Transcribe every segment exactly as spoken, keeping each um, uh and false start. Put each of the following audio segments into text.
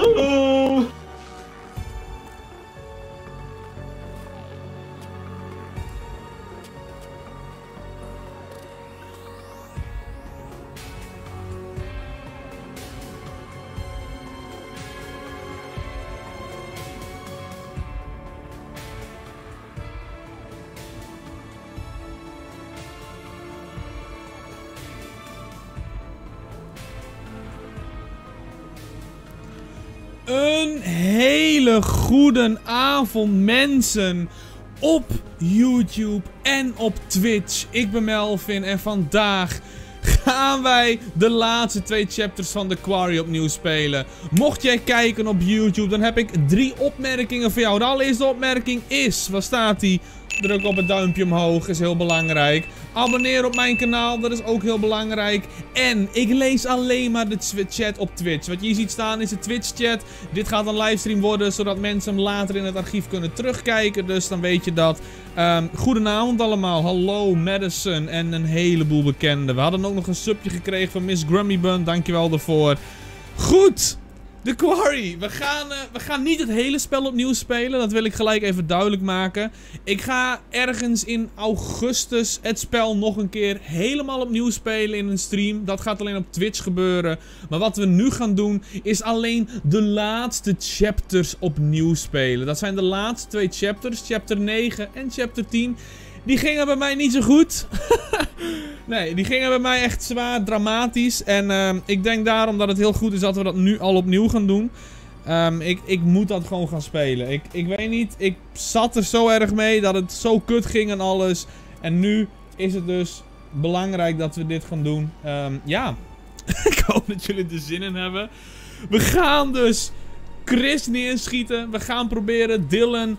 Hallo. Een hele goede avond mensen op YouTube en op Twitch. Ik ben Melvin en vandaag gaan wij de laatste twee chapters van The Quarry opnieuw spelen. Mocht jij kijken op YouTube, dan heb ik drie opmerkingen voor jou. De allereerste opmerking is, waar staat die? Druk op het duimpje omhoog, is heel belangrijk. Abonneer op mijn kanaal, dat is ook heel belangrijk. En ik lees alleen maar de chat op Twitch. Wat je hier ziet staan is de Twitch chat. Dit gaat een livestream worden, zodat mensen hem later in het archief kunnen terugkijken. Dus dan weet je dat. Um, goedenavond allemaal, hallo Madison en een heleboel bekenden. We hadden ook nog een subje gekregen van Miss Grummybun, dankjewel daarvoor. Goed! The Quarry. We gaan, uh, we gaan niet het hele spel opnieuw spelen. Dat wil ik gelijk even duidelijk maken. Ik ga ergens in augustus het spel nog een keer helemaal opnieuw spelen in een stream. Dat gaat alleen op Twitch gebeuren. Maar wat we nu gaan doen is alleen de laatste chapters opnieuw spelen. Dat zijn de laatste twee chapters. Chapter negen en chapter tien. Die gingen bij mij niet zo goed. Nee, die gingen bij mij echt zwaar dramatisch. En uh, ik denk daarom dat het heel goed is dat we dat nu al opnieuw gaan doen. Um, ik, ik moet dat gewoon gaan spelen. Ik, ik weet niet, ik zat er zo erg mee dat het zo kut ging en alles. En nu is het dus belangrijk dat we dit gaan doen. Um, ja, ik hoop dat jullie er zin in hebben. We gaan dus Chris neerschieten. We gaan proberen Dylan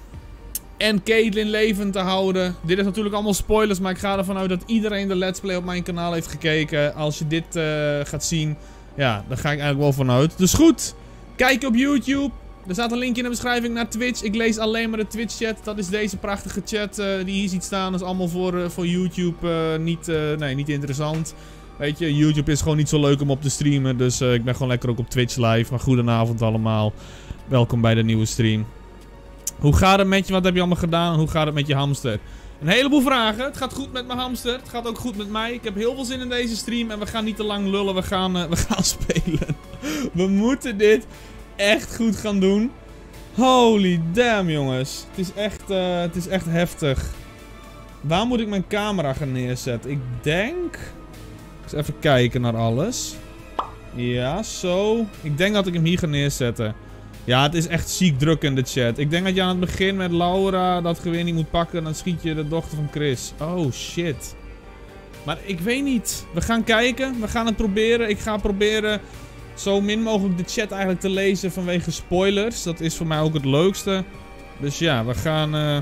en Caitlyn levend te houden. Dit is natuurlijk allemaal spoilers, maar ik ga ervan uit dat iedereen de Let's Play op mijn kanaal heeft gekeken. Als je dit uh, gaat zien, ja, daar ga ik eigenlijk wel vanuit. Dus goed, kijk op YouTube. Er staat een linkje in de beschrijving naar Twitch. Ik lees alleen maar de Twitch chat. Dat is deze prachtige chat uh, die je hier ziet staan. Dat is allemaal voor, uh, voor YouTube uh, niet, uh, nee, niet interessant. Weet je, YouTube is gewoon niet zo leuk om op te streamen. Dus uh, ik ben gewoon lekker ook op Twitch live. Maar goedenavond allemaal. Welkom bij de nieuwe stream. Hoe gaat het met je? Wat heb je allemaal gedaan? Hoe gaat het met je hamster? Een heleboel vragen. Het gaat goed met mijn hamster. Het gaat ook goed met mij. Ik heb heel veel zin in deze stream. En we gaan niet te lang lullen. We gaan, uh, we gaan spelen. We moeten dit echt goed gaan doen. Holy damn, jongens. Het is echt, uh, het is echt heftig. Waar moet ik mijn camera gaan neerzetten? Ik denk... Eens even kijken naar alles. Ja, zo. Ik denk dat ik hem hier ga neerzetten. Ja, het is echt ziek druk in de chat. Ik denk dat je aan het begin met Laura dat geweer niet moet pakken. Dan schiet je de dochter van Chris. Oh, shit. Maar ik weet niet. We gaan kijken. We gaan het proberen. Ik ga proberen zo min mogelijk de chat eigenlijk te lezen vanwege spoilers. Dat is voor mij ook het leukste. Dus ja, we gaan... Uh,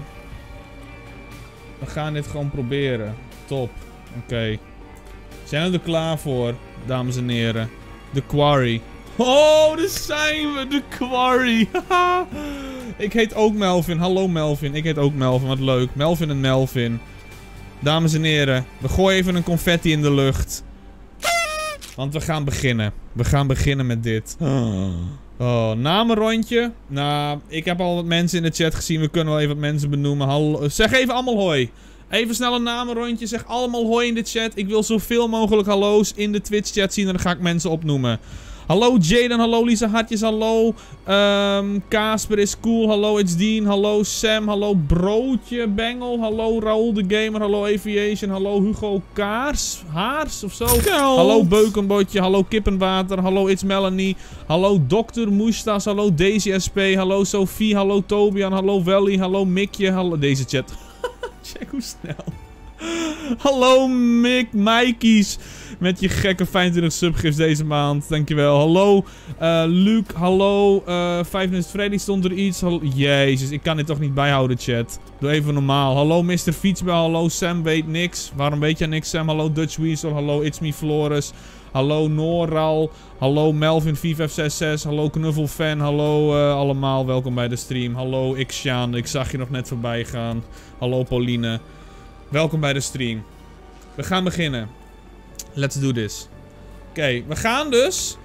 we gaan dit gewoon proberen. Top. Oké. Okay. Zijn we er klaar voor, dames en heren? The Quarry. Oh, daar zijn we, The Quarry. Ik heet ook Melvin. Hallo Melvin. Ik heet ook Melvin. Wat leuk. Melvin en Melvin. Dames en heren, we gooien even een confetti in de lucht. Want we gaan beginnen. We gaan beginnen met dit. Oh, namenrondje. Nou, ik heb al wat mensen in de chat gezien. We kunnen wel even wat mensen benoemen. Hallo. Zeg even allemaal hoi. Even snel een namenrondje. Zeg allemaal hoi in de chat. Ik wil zoveel mogelijk hallo's in de Twitch chat zien. En dan ga ik mensen opnoemen. Hallo Jaden, hallo Lisa Hartjes, hallo um, Casper is cool, hallo It's Dean, hallo Sam, hallo Broodje Bengel, hallo Raoul de Gamer, hallo Aviation, hallo Hugo Kaars, Haars of zo. Geld. Hallo Beukenbotje, hallo Kippenwater, hallo It's Melanie, hallo dokter Moestas, hallo Daisy S P, hallo Sophie, hallo Tobian, hallo Welly, hallo Mikje, hallo deze chat. Check hoe snel. Hallo Mick, Mikey's. Met je gekke vijfentwintig subgifts deze maand. Dankjewel. Hallo uh, Luc. Hallo uh, vijfentwintig Freddy stond er iets. Hallo. Jezus, ik kan dit toch niet bijhouden chat. Doe even normaal. Hallo mister Fietsbel. Hallo Sam weet niks. Waarom weet jij niks Sam? Hallo Dutch Weasel. Hallo It's Me Flores. Hallo Noral. Hallo Melvin vier vijf zes zes. Hallo Knuffelfan. Hallo uh, allemaal. Welkom bij de stream. Hallo Xjaan. Ik zag je nog net voorbij gaan. Hallo Pauline. Welkom bij de stream. We gaan beginnen. Let's do this. Oké, okay, we gaan dus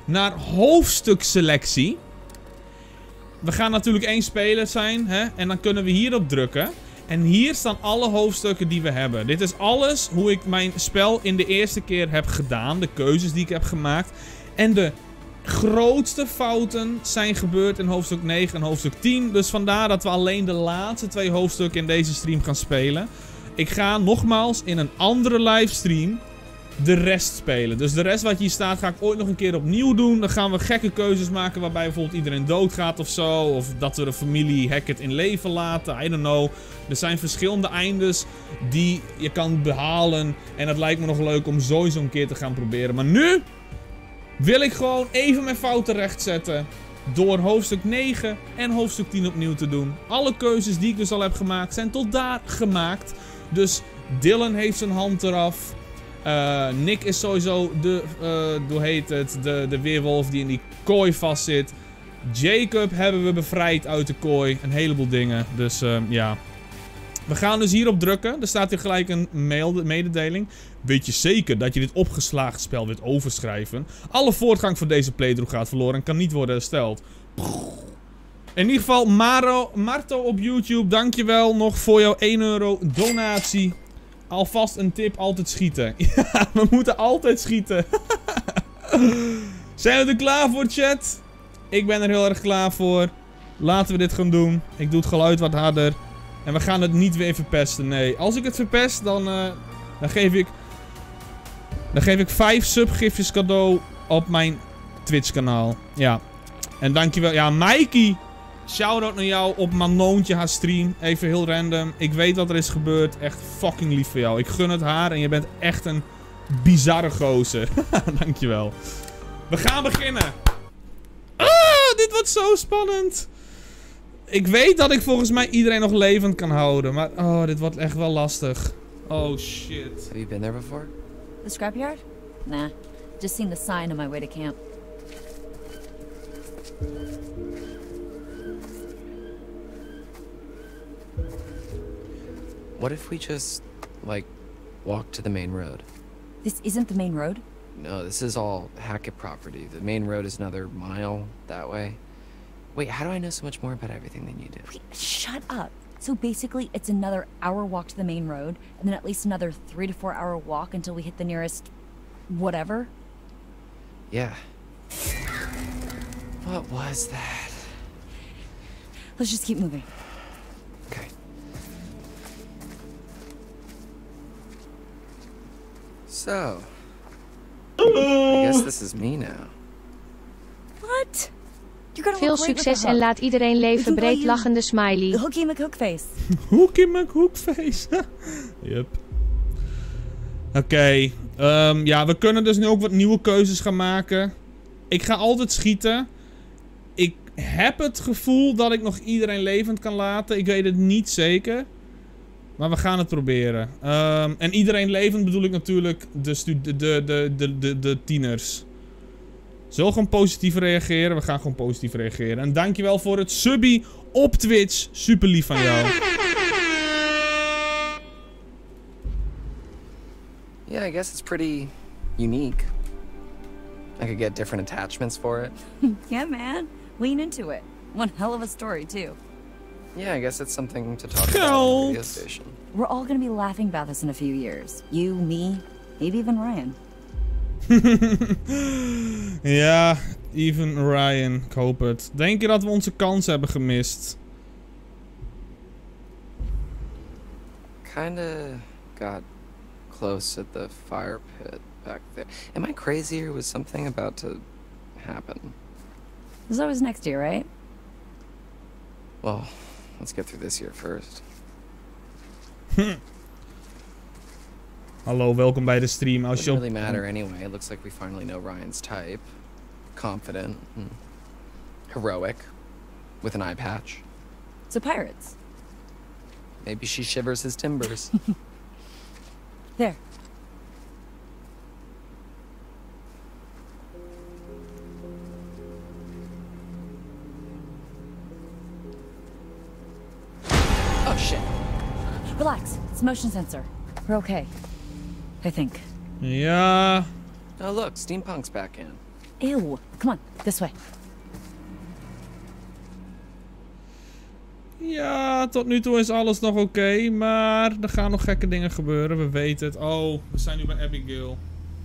naar hoofdstukselectie. We gaan natuurlijk één speler zijn, hè? En dan kunnen we hierop drukken. En hier staan alle hoofdstukken die we hebben. Dit is alles hoe ik mijn spel in de eerste keer heb gedaan. De keuzes die ik heb gemaakt. En de grootste fouten zijn gebeurd in hoofdstuk negen en hoofdstuk tien. Dus vandaar dat we alleen de laatste twee hoofdstukken in deze stream gaan spelen. Ik ga nogmaals in een andere livestream de rest spelen. Dus de rest wat hier staat ga ik ooit nog een keer opnieuw doen. Dan gaan we gekke keuzes maken waarbij bijvoorbeeld iedereen doodgaat of zo. Of dat we de familie Hackett in leven laten. I don't know. Er zijn verschillende eindes die je kan behalen. En dat lijkt me nog leuk om sowieso een keer te gaan proberen. Maar nu wil ik gewoon even mijn fouten rechtzetten. Door hoofdstuk negen en hoofdstuk tien opnieuw te doen. Alle keuzes die ik dus al heb gemaakt zijn tot daar gemaakt. Dus Dylan heeft zijn hand eraf. Uh, Nick is sowieso de, uh, hoe heet het, de, de weerwolf die in die kooi vastzit. Jacob hebben we bevrijd uit de kooi. Een heleboel dingen. Dus uh, ja. We gaan dus hierop drukken. Er staat hier gelijk een mail, mededeling. Weet je zeker dat je dit opgeslagen spel wilt overschrijven? Alle voortgang van deze playthrough gaat verloren en kan niet worden hersteld. In ieder geval, Maro, Marto op YouTube, dankjewel nog voor jouw één euro donatie. Alvast een tip, altijd schieten. Ja, we moeten altijd schieten. Zijn we er klaar voor, chat? Ik ben er heel erg klaar voor. Laten we dit gaan doen. Ik doe het geluid wat harder. En we gaan het niet weer verpesten, nee. Als ik het verpest, dan, uh, dan geef ik... Dan geef ik vijf subgifjes cadeau op mijn Twitch kanaal. Ja. En dankjewel. Ja, Mikey. Shoutout naar jou op Manoontje haar stream. Even heel random. Ik weet wat er is gebeurd. Echt fucking lief voor jou. Ik gun het haar en je bent echt een bizarre gozer. Dankjewel. We gaan beginnen. Ah, dit wordt zo spannend. Ik weet dat ik volgens mij iedereen nog levend kan houden. Maar oh, dit wordt echt wel lastig. Oh shit. Have you been there before? The scrapyard? Nah. Just seen the sign on my way to camp. What if we just, like, walk to the main road? This isn't the main road? No, this is all Hackett property. The main road is another mile that way. Wait, how do I know so much more about everything than you do? Wait, shut up. So basically, it's another hour walk to the main road, and then at least another three to four hour walk until we hit the nearest... whatever? Yeah. What was that? Let's just keep moving. Okay. So... I guess this is me now. What? You're gonna Veel look great with succes the en hook. laat iedereen We leven can call breed you lachende smiley. The Hookie McHookface. Hoekie McHookface. Yep. Oké. Okay. Um, ja, we kunnen dus nu ook wat nieuwe keuzes gaan maken. Ik ga altijd schieten. Ik heb het gevoel dat ik nog iedereen levend kan laten. Ik weet het niet zeker. Maar we gaan het proberen. Um, en iedereen levend bedoel ik natuurlijk de, de, de, de, de, de, de tieners. Zullen we gewoon positief reageren? We gaan gewoon positief reageren. En dankjewel voor het subbie op Twitch. Super lief van jou. Yeah, I guess it's pretty unique. I could get different attachments for it. Yeah, man. Lean into it. One hell of a story, too. Yeah, I guess it's something to talk about on the radio station. We're all gonna be laughing about this in a few years. You, me, maybe even Ryan. Ja, even Ryan. Ik hoop het. Denk je dat we onze kans hebben gemist? Kinda got close at the fire pit back there. Am I crazy or was something about to happen? There's always next year, right? Well, let's get through this year first. Hallo, welkom bij de stream. Als Doesn't je really matter anyway. It looks like we finally know Ryan's type. Confident, and heroic, with an eye patch. So pirates. Maybe she shivers his timbers. There. Oh shit. Relax. It's a motion sensor. We're okay. I think. Ja. Oh look, Steampunk's back in. Ew. Come on, this way. Ja, tot nu toe is alles nog oké, okay, maar er gaan nog gekke dingen gebeuren, we weten het. Oh, we zijn nu bij Abigail.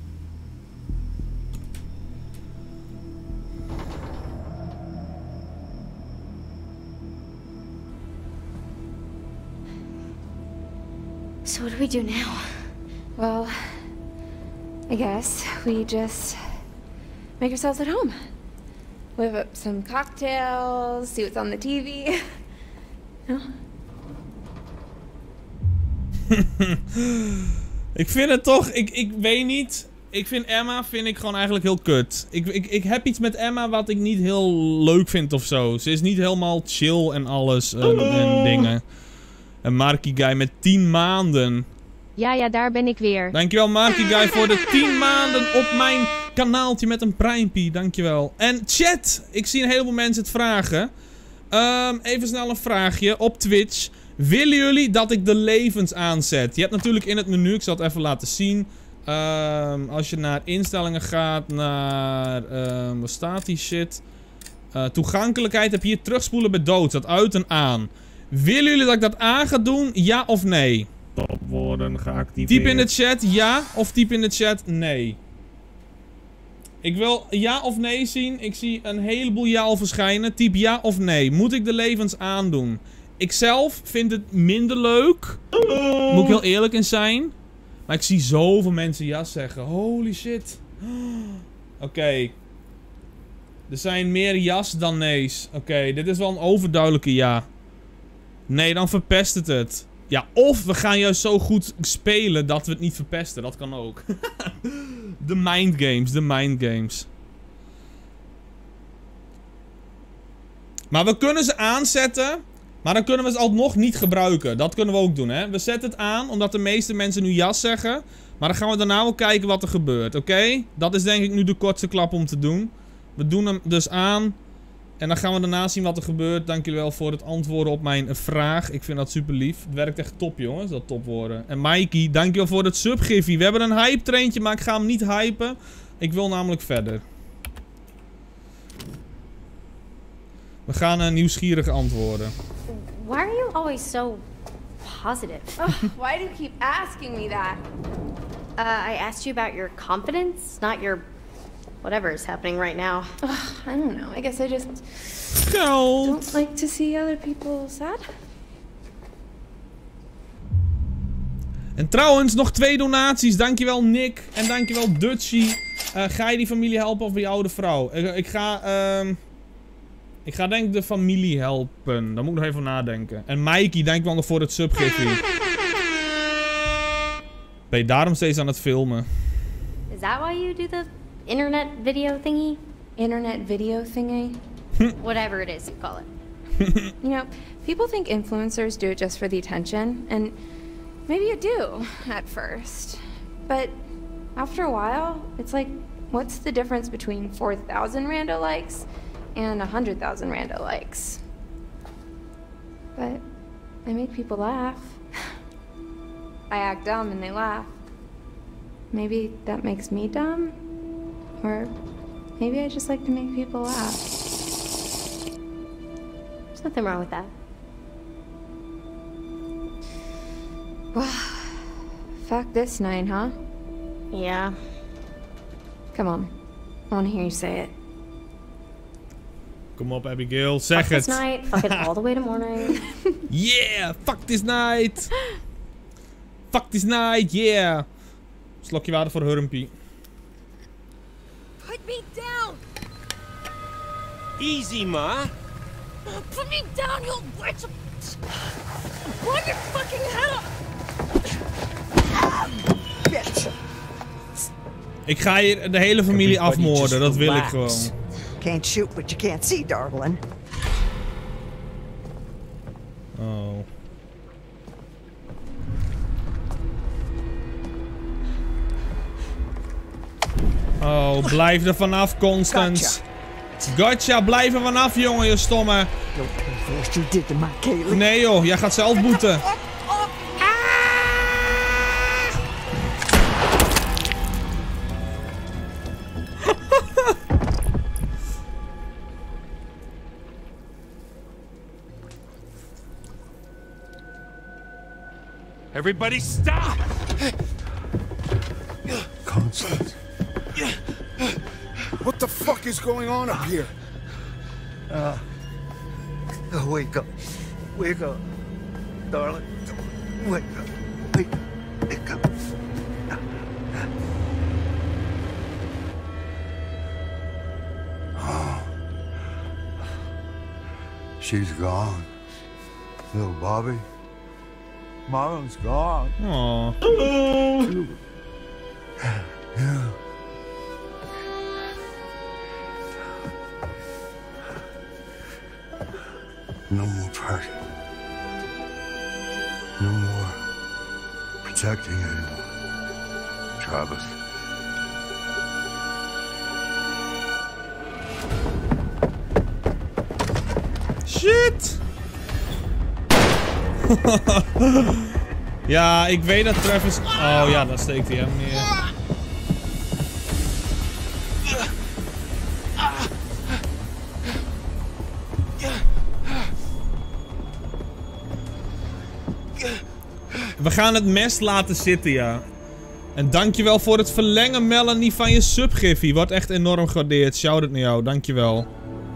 So what do we do now? Well, I guess we just make ourselves at home. Whip up some cocktails, see what's on the T V. No? Ik vind het toch, ik, ik weet niet. Ik vind Emma vind ik gewoon eigenlijk heel kut. Ik, ik, ik heb iets met Emma wat ik niet heel leuk vind of zo. Ze is niet helemaal chill en alles en, en dingen. Een Marky Guy met tien maanden. Ja, ja, daar ben ik weer. Dankjewel Marky Guy voor de tien maanden op mijn kanaaltje met een prijmpie. Dankjewel. En chat, ik zie een heleboel mensen het vragen. Um, even snel een vraagje op Twitch. Willen jullie dat ik de levens aanzet? Je hebt natuurlijk in het menu, ik zal het even laten zien. Um, als je naar instellingen gaat, naar... Um, waar staat die shit? Uh, toegankelijkheid heb je hier terugspoelen bij dood. Dat uit en aan. Willen jullie dat ik dat aan ga doen? Ja of nee? Stopwoorden geactiveerd. Typ in de chat ja of typ in de chat nee. Ik wil ja of nee zien. Ik zie een heleboel ja al verschijnen. Typ ja of nee. Moet ik de levens aandoen? Ik zelf vind het minder leuk. Moet ik heel eerlijk in zijn. Maar ik zie zoveel mensen ja zeggen. Holy shit. Oké. Okay. Er zijn meer ja's dan nee's. Oké, okay, dit is wel een overduidelijke ja. Nee, dan verpest het het. Ja, of we gaan juist zo goed spelen dat we het niet verpesten. Dat kan ook. De mind games, de mind games. Maar we kunnen ze aanzetten. Maar dan kunnen we ze alsnog niet gebruiken. Dat kunnen we ook doen, hè. We zetten het aan, omdat de meeste mensen nu ja zeggen. Maar dan gaan we daarna wel kijken wat er gebeurt, oké? Okay? Dat is denk ik nu de kortste klap om te doen. We doen hem dus aan. En dan gaan we daarna zien wat er gebeurt. Dank jullie wel voor het antwoorden op mijn vraag. Ik vind dat super lief. Het werkt echt top, jongens. Dat topwoorden. En Mikey, dankjewel voor het subgiffie. We hebben een hype traintje, maar ik ga hem niet hypen. Ik wil namelijk verder. We gaan uh, nieuwsgierig antwoorden. Why are you always so positive? Ugh, why do you keep asking me that? Uh, I asked you about your confidence, not your whatever is happening right now. Ugh, I don't know. I guess I just Geld. don't like to see other people sad. En trouwens, nog twee donaties. Dankjewel Nick. En dankjewel Dutchie. Uh, ga je die familie helpen of je oude vrouw? Ik, ik ga... Uh, ik ga denk ik de familie helpen. Daar moet ik nog even nadenken. En Mikey, dankjewel nog voor het subgiffie. Ben je daarom steeds aan het filmen? Is that why you do the internet video thingy? Internet video thingy? Whatever it is you call it. You know, people think influencers do it just for the attention, and maybe you do at first. But after a while, it's like, what's the difference between four thousand rando likes and one hundred thousand rando likes? But I make people laugh. I act dumb and they laugh. Maybe that makes me dumb? Or maybe I just like to make people laugh. There's nothing wrong with that. Fuck this night, huh? Yeah. Come on. I want to hear you say it. Kom op Abigail, zeg Fuck het. this night, fuck it all the way to morning. Yeah, fuck this night. Fuck this night, yeah. Slokje water voor Hurmpie. Put me down! Easy, ma. Put me down, you bitch! Blow your fucking head up! Bitch! Ik ga hier de hele familie afmoorden, dat wil ik gewoon. Can't shoot what you can't see, darling. Oh. Oh, blijf er vanaf, Constance. Gotcha, blijf er vanaf, jongen, je stomme. Nee joh, jij gaat zelf boeten. Everybody stop! Constance. What the fuck is going on up here? Uh, oh, wake up. Wake up. Darling. Wake up. Wake, wake up. Oh. She's gone. Little Bobby. Mom's gone. Aww. Yeah. No more party. No more protecting anyone. Travis. Shit! Ja, ik weet dat Travis... Oh ja, daar steekt hij hem neer. We gaan het mes laten zitten, ja. En dankjewel voor het verlengen, Melanie, van je subgiffie. Wordt echt enorm gewaardeerd. Shout-out naar jou, dankjewel.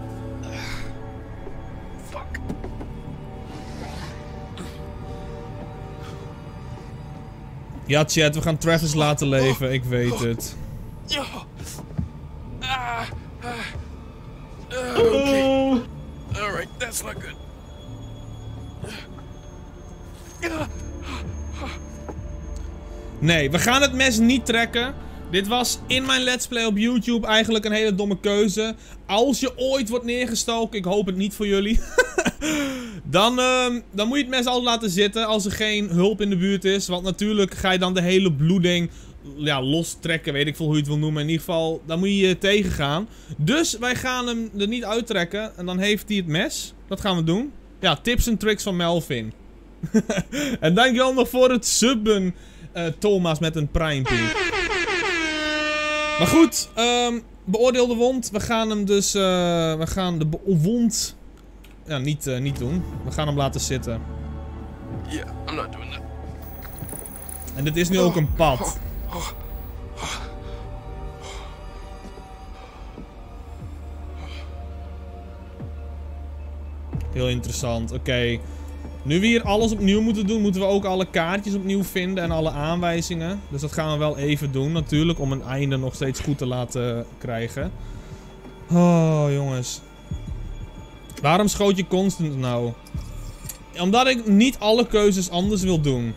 Fuck. Ja, chat, we gaan Travis laten leven. Ik weet het. Okay. Alright, that's not good. Nee, we gaan het mes niet trekken. Dit was in mijn Let's Play op YouTube eigenlijk een hele domme keuze. Als je ooit wordt neergestoken, ik hoop het niet voor jullie. dan, uh, dan moet je het mes altijd laten zitten als er geen hulp in de buurt is. Want natuurlijk ga je dan de hele bloeding ja, lostrekken, weet ik veel hoe je het wil noemen. In ieder geval, dan moet je je tegengaan. Dus wij gaan hem er niet uittrekken. En dan heeft hij het mes. Dat gaan we doen. Ja, tips en tricks van Melvin. En dankjewel nog voor het subben, uh, Thomas met een prijmpie. Maar goed, um, beoordeel de wond. We gaan hem dus, uh, we gaan de wond ja, niet, uh, niet doen. We gaan hem laten zitten. Yeah, I'm not doing that. En dit is nu ook een pad. Heel interessant, oké. Okay. Nu we hier alles opnieuw moeten doen, moeten we ook alle kaartjes opnieuw vinden en alle aanwijzingen. Dus dat gaan we wel even doen natuurlijk, om een einde nog steeds goed te laten krijgen. Oh, jongens. Waarom schoot je constant nou? Omdat ik niet alle keuzes anders wil doen.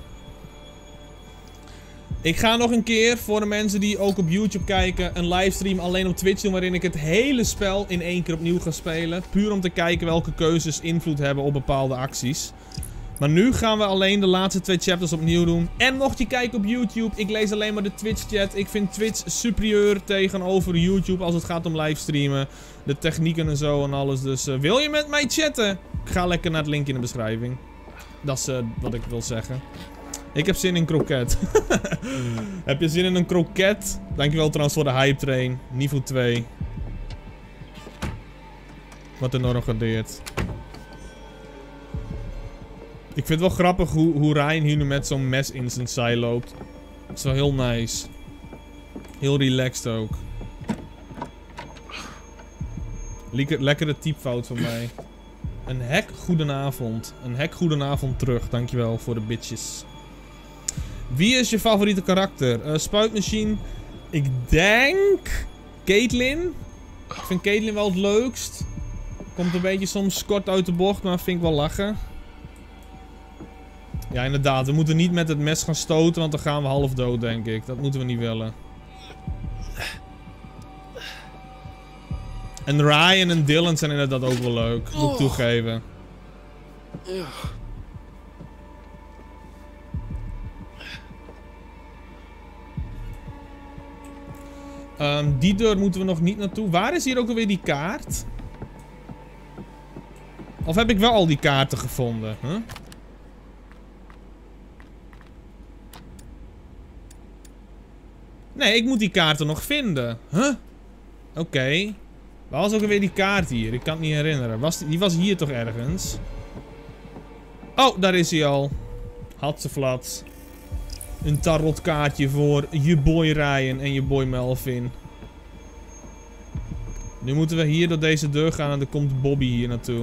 Ik ga nog een keer, voor de mensen die ook op YouTube kijken, een livestream alleen op Twitch doen, waarin ik het hele spel in één keer opnieuw ga spelen. Puur om te kijken welke keuzes invloed hebben op bepaalde acties. Maar nu gaan we alleen de laatste twee chapters opnieuw doen. En mocht je kijken op YouTube, ik lees alleen maar de Twitch chat. Ik vind Twitch superieur tegenover YouTube als het gaat om livestreamen. De technieken en zo en alles. Dus uh, wil je met mij chatten? Ga lekker naar het linkje in de beschrijving. Dat is uh, wat ik wil zeggen. Ik heb zin in kroket. Heb je zin in een kroket? Dankjewel trouwens voor de hype train. Niveau twee. Wat enorm gewaardeerd. Ik vind het wel grappig hoe, hoe Ryan hier nu met zo'n mes in zijn zij loopt. Dat is wel heel nice. Heel relaxed ook. Lekker, lekkere typfout van mij. Een hek goedenavond. Een hek goedenavond terug. Dankjewel voor de bitches. Wie is je favoriete karakter? Uh, Spuitmachine. Ik denk... Caitlyn. Ik vind Caitlyn wel het leukst. Komt een beetje soms kort uit de bocht, maar vind ik wel lachen. Ja, inderdaad. We moeten niet met het mes gaan stoten, want dan gaan we half dood, denk ik. Dat moeten we niet willen. En Ryan en Dylan zijn inderdaad ook wel leuk. Moet ik toegeven. Um, die deur moeten we nog niet naartoe. Waar is hier ook alweer die kaart? Of heb ik wel al die kaarten gevonden? Huh? Nee, ik moet die kaarten nog vinden. Huh? Oké. Okay. Waar was ook alweer die kaart hier? Ik kan het niet herinneren. Was die, die was hier toch ergens? Oh, daar is hij al. Hatseflats. Een tarotkaartje voor je boy Ryan en je boy Melvin. Nu moeten we hier door deze deur gaan en dan komt Bobby hier naartoe.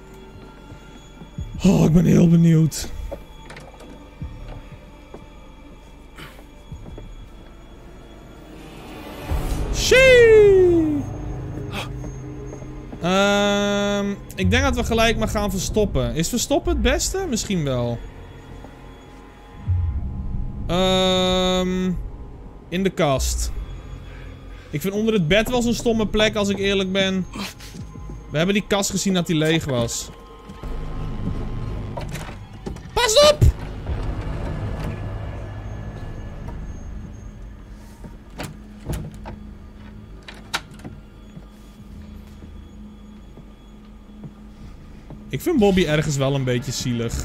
Oh, ik ben heel benieuwd. Shee! Um, ik denk dat we gelijk maar gaan verstoppen. Is verstoppen het beste? Misschien wel. Um, in de kast. Ik vind onder het bed wel zo'n stomme plek als ik eerlijk ben. We hebben die kast gezien dat die leeg was. Pas op! Ik vind Bobby ergens wel een beetje zielig.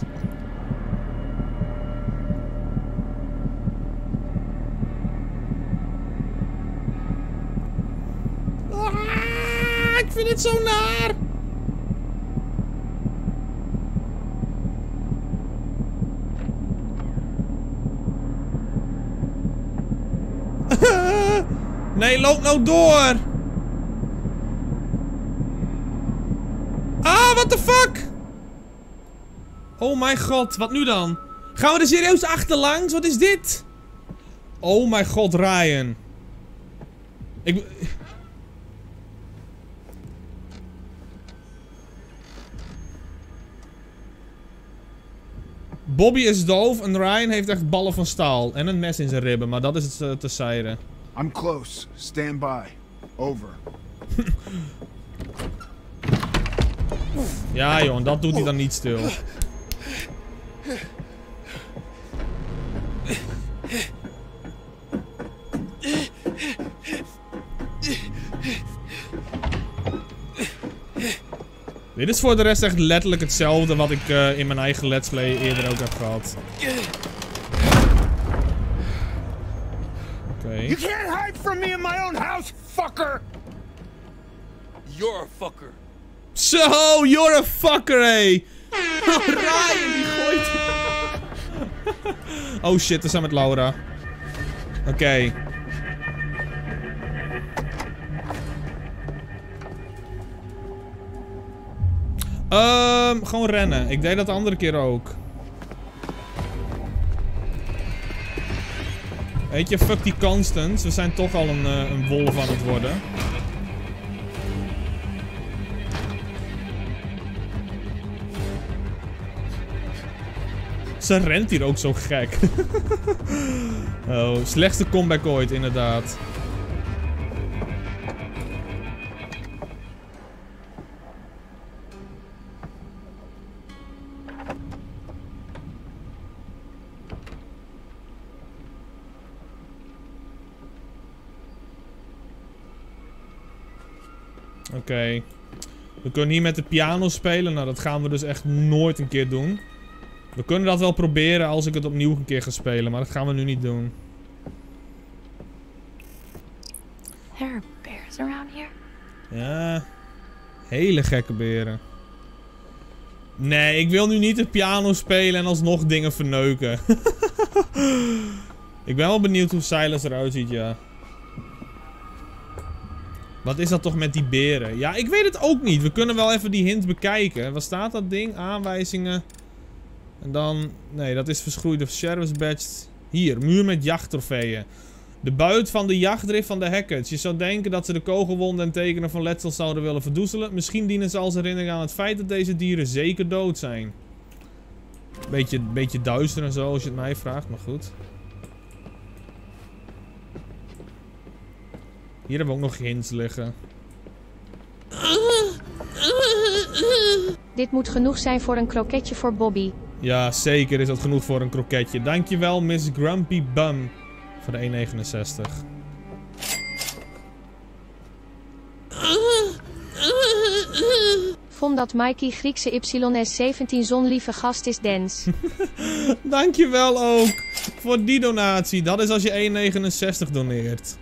Ah, ik vind het zo naar. Nee, loop nou door. Ah, what the fuck? Oh mijn god, wat nu dan? Gaan we er serieus achterlangs? Wat is dit? Oh mijn god, Ryan. Ik... Bobby is doof en Ryan heeft echt ballen van staal. En een mes in zijn ribben, maar dat is het uh, terzijde. I'm close. Stand by. Over. Ja joh, dat doet hij dan niet stil. Dit is voor de rest echt letterlijk hetzelfde wat ik uh, in mijn eigen let's play eerder ook heb gehad. Oké. Okay. You can't hide from me in my own house, fucker! You're a fucker. So, you're a fucker, hey! Oh, Ryan, die gooit. Oh shit, we zijn met Laura. Oké. Okay. Um, gewoon rennen. Ik deed dat de andere keer ook. Weet je, fuck die Constance. We zijn toch al een, uh, een wolf aan het worden. Ze rent hier ook zo gek. Oh, slechtste comeback ooit, inderdaad. Oké. Okay. We kunnen hier met de piano spelen. Nou, dat gaan we dus echt nooit een keer doen. We kunnen dat wel proberen als ik het opnieuw een keer ga spelen. Maar dat gaan we nu niet doen. There are bears around here. Ja. Hele gekke beren. Nee, ik wil nu niet de piano spelen en alsnog dingen verneuken. Ik ben wel benieuwd hoe Silas eruit ziet, ja. Wat is dat toch met die beren? Ja, ik weet het ook niet. We kunnen wel even die hint bekijken. Wat staat dat ding? Aanwijzingen. En dan... Nee, dat is verschroeide service badge. Hier, muur met jachttrofeeën. De buit van de jachtdrift van de Hackett's. Je zou denken dat ze de kogelwonden en tekenen van letsel zouden willen verdoezelen. Misschien dienen ze als herinnering aan het feit dat deze dieren zeker dood zijn. Beetje, beetje duister en zo als je het mij vraagt, maar goed. Hier hebben we ook nog hints liggen. Dit moet genoeg zijn voor een kroketje voor Bobby. Ja, zeker is dat genoeg voor een kroketje. Dankjewel, Miss Grumpy Bum. Voor de één negenenzestig. Vond dat Mikey Griekse Y S zeventien zo'n lieve gast is dance. Dankjewel ook voor die donatie. Dat is als je één negenenzestig doneert.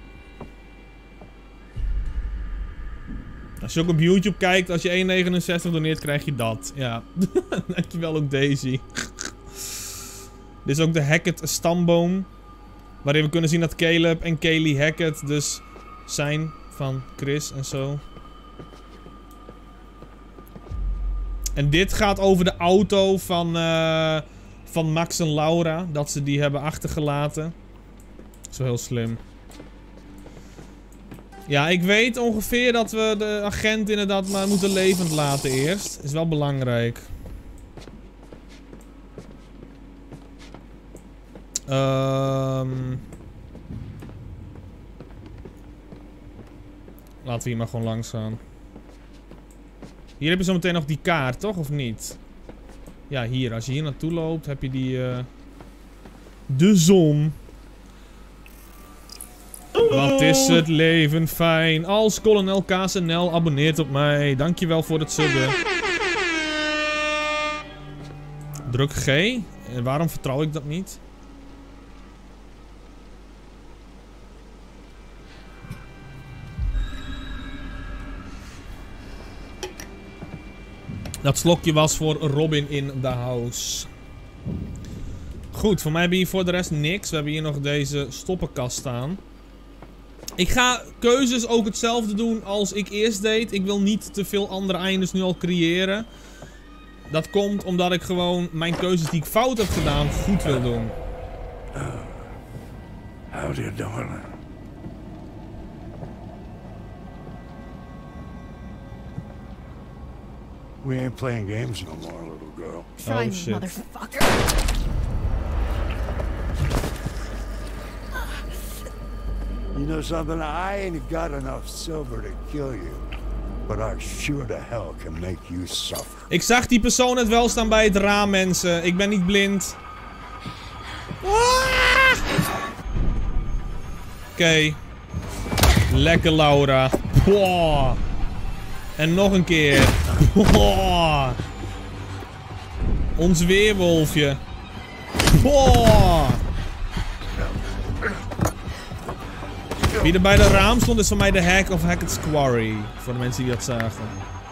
Als je ook op YouTube kijkt, als je één negenenzestig doneert, krijg je dat. Ja. Dankjewel ook Daisy. Dit is ook de Hackett stamboom. Waarin we kunnen zien dat Caleb en Kaylee Hackett dus zijn van Chris en zo. En dit gaat over de auto van, uh, van Max en Laura. Dat ze die hebben achtergelaten. Zo heel slim. Ja, ik weet ongeveer dat we de agent inderdaad maar moeten levend laten eerst. Is wel belangrijk. Um... Laten we hier maar gewoon langs gaan. Hier heb je zo meteen nog die kaart, toch? Of niet? Ja, hier. Als je hier naartoe loopt, heb je die... Uh... De zon. Wat is het leven fijn. Als kolonel K S N L abonneert op mij. Dankjewel voor het subben. Druk G. En waarom vertrouw ik dat niet? Dat slokje was voor Robin in the house. Goed, voor mij hebben we hier voor de rest niks. We hebben hier nog deze stoppenkast staan. Ik ga keuzes ook hetzelfde doen als ik eerst deed. Ik wil niet te veel andere eindes nu al creëren. Dat komt omdat ik gewoon mijn keuzes die ik fout heb gedaan goed wil doen. Uh, howdy, darling. We ain't playing games no more, little girl. Fine, oh, shit. Motherfucker. You know something? I ain't got enough silver to kill you. But I sure to hell can make you suffer. Ik zag die persoon net wel staan bij het raam, mensen. Ik ben niet blind. Ah! Oké. Okay. Lekker, Laura. Wow. En nog een keer. Wow. Ons weerwolfje. Wow. Wie er bij de raam stond is voor mij de Hack of Hackett's Quarry. Voor de mensen die dat zagen.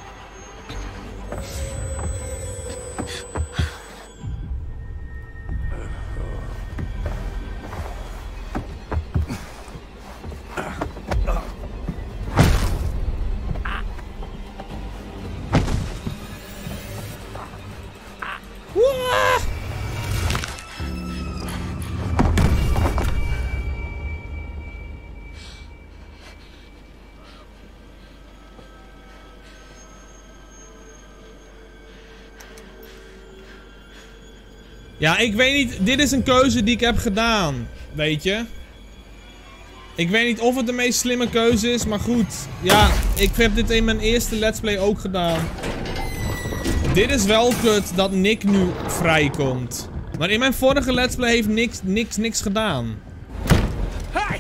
Ja, ik weet niet. Dit is een keuze die ik heb gedaan. Weet je? Ik weet niet of het de meest slimme keuze is, maar goed. Ja, ik heb dit in mijn eerste Let's Play ook gedaan. Dit is wel kut dat Nick nu vrijkomt. Maar in mijn vorige Let's Play heeft niks, niks, niks gedaan. Hey!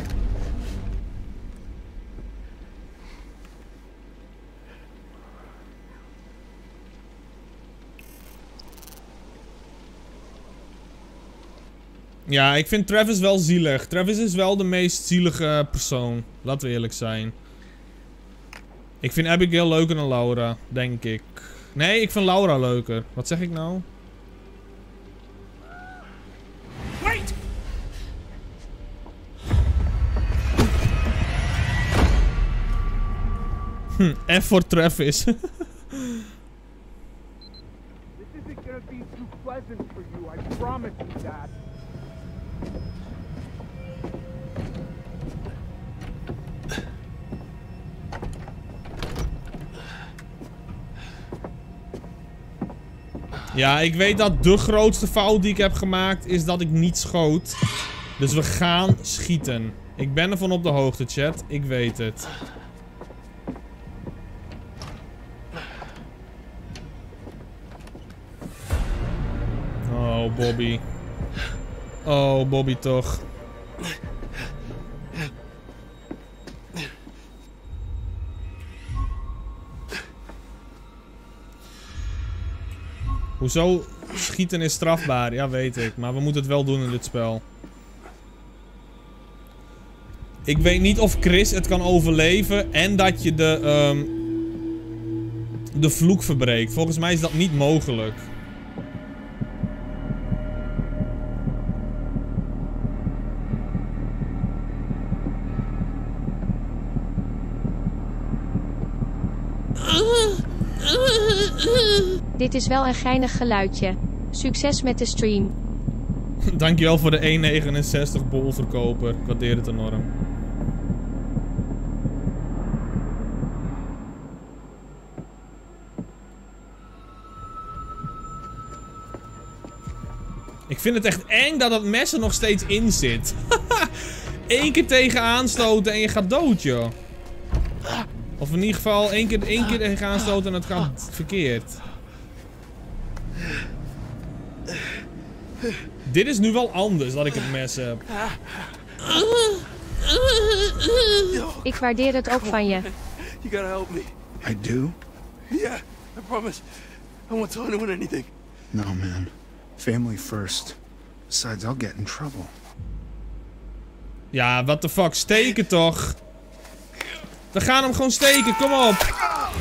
Ja, ik vind Travis wel zielig. Travis is wel de meest zielige persoon. Laten we eerlijk zijn. Ik vind Abigail leuker dan Laura, denk ik. Nee, ik vind Laura leuker. Wat zeg ik nou? Wait! Hm, F voor Travis. This isn't gonna be too pleasant for you, I promise you that. Ja, ik weet dat de grootste fout die ik heb gemaakt is dat ik niet schoot. Dus we gaan schieten. Ik ben ervan op de hoogte, chat. Ik weet het. Oh, Bobby. Oh, Bobby toch. Hoezo schieten is strafbaar? Ja, weet ik. Maar we moeten het wel doen in dit spel. Ik weet niet of Chris het kan overleven en dat je de, um, de vloek verbreekt. Volgens mij is dat niet mogelijk. Dit is wel een geinig geluidje. Succes met de stream. Dankjewel voor de één komma negenenzestig bolverkoper. Ik waardeer het enorm. Ik vind het echt eng dat dat mes er nog steeds in zit. Eén keer tegen aanstoten en je gaat dood, joh. Of in ieder geval één keer, één keer tegen aanstoten en het gaat verkeerd. Dit is nu wel anders dat ik het mes heb. Ik waardeer het ook van je. You gotta help me. I do? Yeah, I promise. I won't tell anyone anything. No, man. Family first. Besides, I'll get in trouble. Ja, what the fuck. Steken toch? We gaan hem gewoon steken, kom op.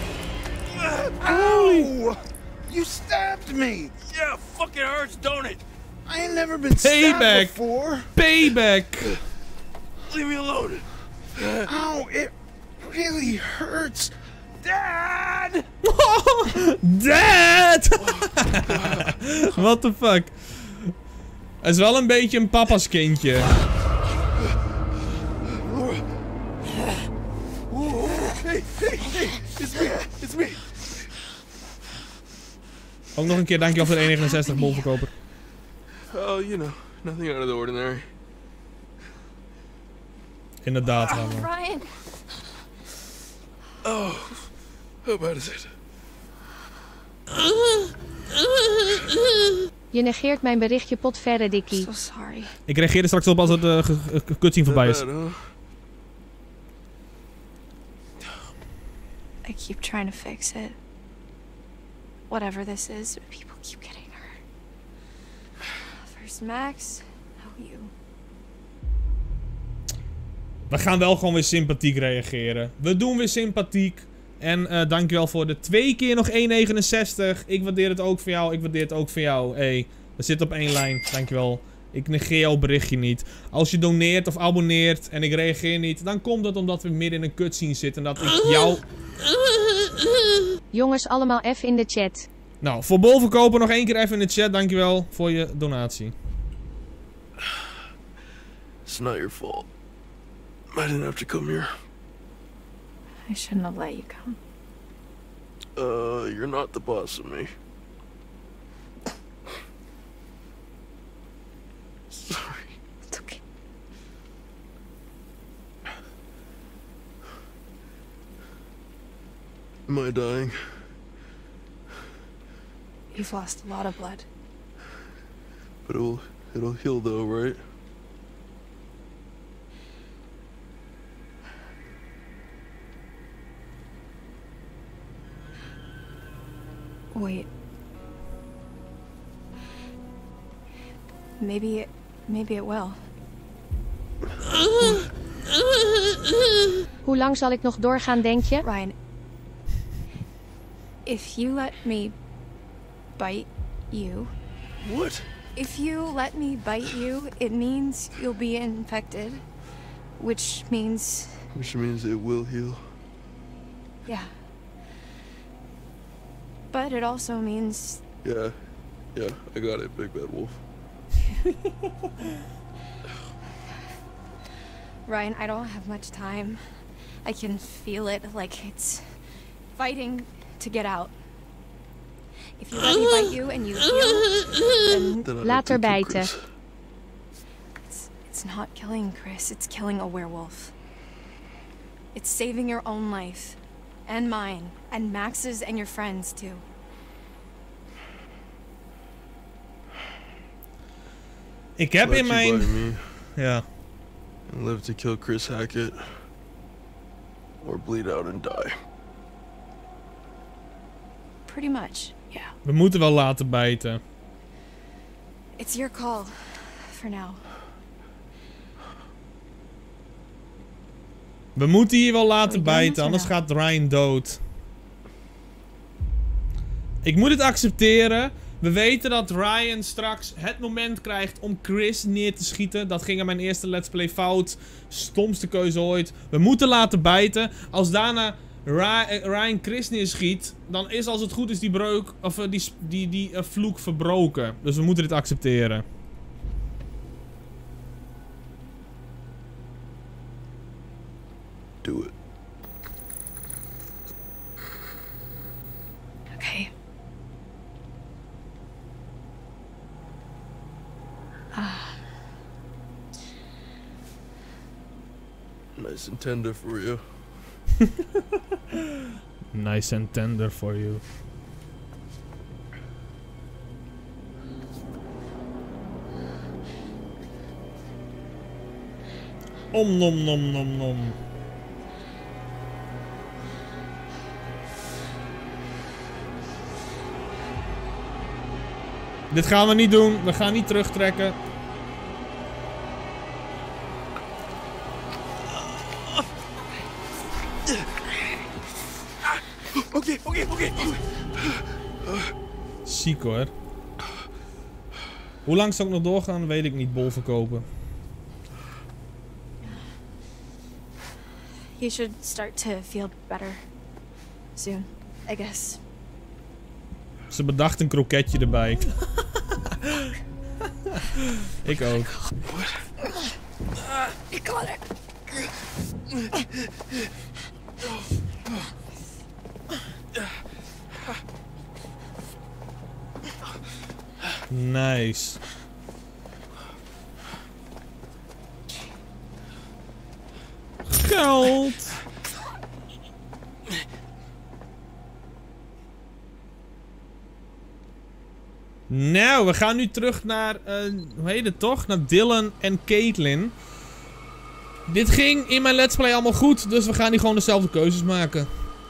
Ow! You stabbed me! Yeah, fucking hurts, don't it? I ain't never been stabbed Payback. before. Payback. Leave me alone. Ow, it really hurts. Dad! Dad! What the fuck? Het is wel een beetje een papa's kindje. Hey, hey, hey, it's me, it's me. Ook nog een keer dankjewel voor de één komma negenenzestig bolverkoper. Oh, you know, nothing out of the ordinary. Inderdaad, gaan we. Ryan. Oh, how bad is it? Je negeert mijn berichtje potverre, Dikkie. So sorry. Ik reageer er straks op als het uh, cutscene voorbij is. Not bad, huh? I keep trying to fix it. Whatever this is, people keep getting hurt. First Max, now you. We gaan wel gewoon weer sympathiek reageren. We doen weer sympathiek. En uh, dankjewel voor de twee keer nog één komma negenenzestig. Ik waardeer het ook voor jou. Ik waardeer het ook voor jou. Hey, we zitten op één lijn. Dankjewel. Ik negeer jouw berichtje niet. Als je doneert of abonneert en ik reageer niet, dan komt dat omdat we midden in een cutscene zitten en dat ik jou... Jongens, allemaal even in de chat. Nou, voor bolverkoper nog één keer even in de chat. Dankjewel voor je donatie. It's not your fault. I didn't have to come here. I shouldn't have let you come. Uh, you're not the boss of me. Sorry. It's okay. Am I dying? You've lost a lot of blood. But it'll, it'll heal though, right? Wait. Maybe it, maybe it will. Hoe lang zal ik nog doorgaan, denk je? Ryan, if you let me bite you... What? If you let me bite you, it means you'll be infected. Which means... Which means it will heal. Yeah. But it also means... Yeah. Yeah, I got it, Big Bad Wolf. Ryan, I don't have much time. I can feel it, like it's fighting to get out. If you let me bite you and you heal, then... Later bijten. It's, it's not killing Chris, it's killing a werewolf. It's saving your own life. And mine. And Max's and your friends, too. Ik heb Let in you mijn... bite me Ja. and live to kill Chris Hackett. Or bleed out and die. Pretty much, yeah. We moeten wel laten bijten. It's your call. For now. We moeten hier wel laten Oh, bijten, anders gaat Ryan dood. Ik moet het accepteren. We weten dat Ryan straks het moment krijgt om Chris neer te schieten. Dat ging in mijn eerste Let's Play fout. Stomste keuze ooit. We moeten laten bijten. Als daarna Ryan, Ryan Chris neerschiet, dan is als het goed is die breuk, of uh, die, die, die uh, vloek verbroken. Dus we moeten dit accepteren. Do it. Okay. Ah. Nice and tender for you. Nice and tender for you. Om nom nom nom nom. Dit gaan we niet doen. We gaan niet terugtrekken. Oké, oké, oké. Ziek hoor. Hoe lang zal ik nog doorgaan, weet ik niet. Bol verkopen. You should start to feel better soon, I guess. Ze bedacht een kroketje erbij. Ik ook. You got it. Nice. Geld. Nou, we gaan nu terug naar, uh, hoe heet het toch? Naar Dylan en Caitlin. Dit ging in mijn let's play allemaal goed, dus we gaan nu gewoon dezelfde keuzes maken.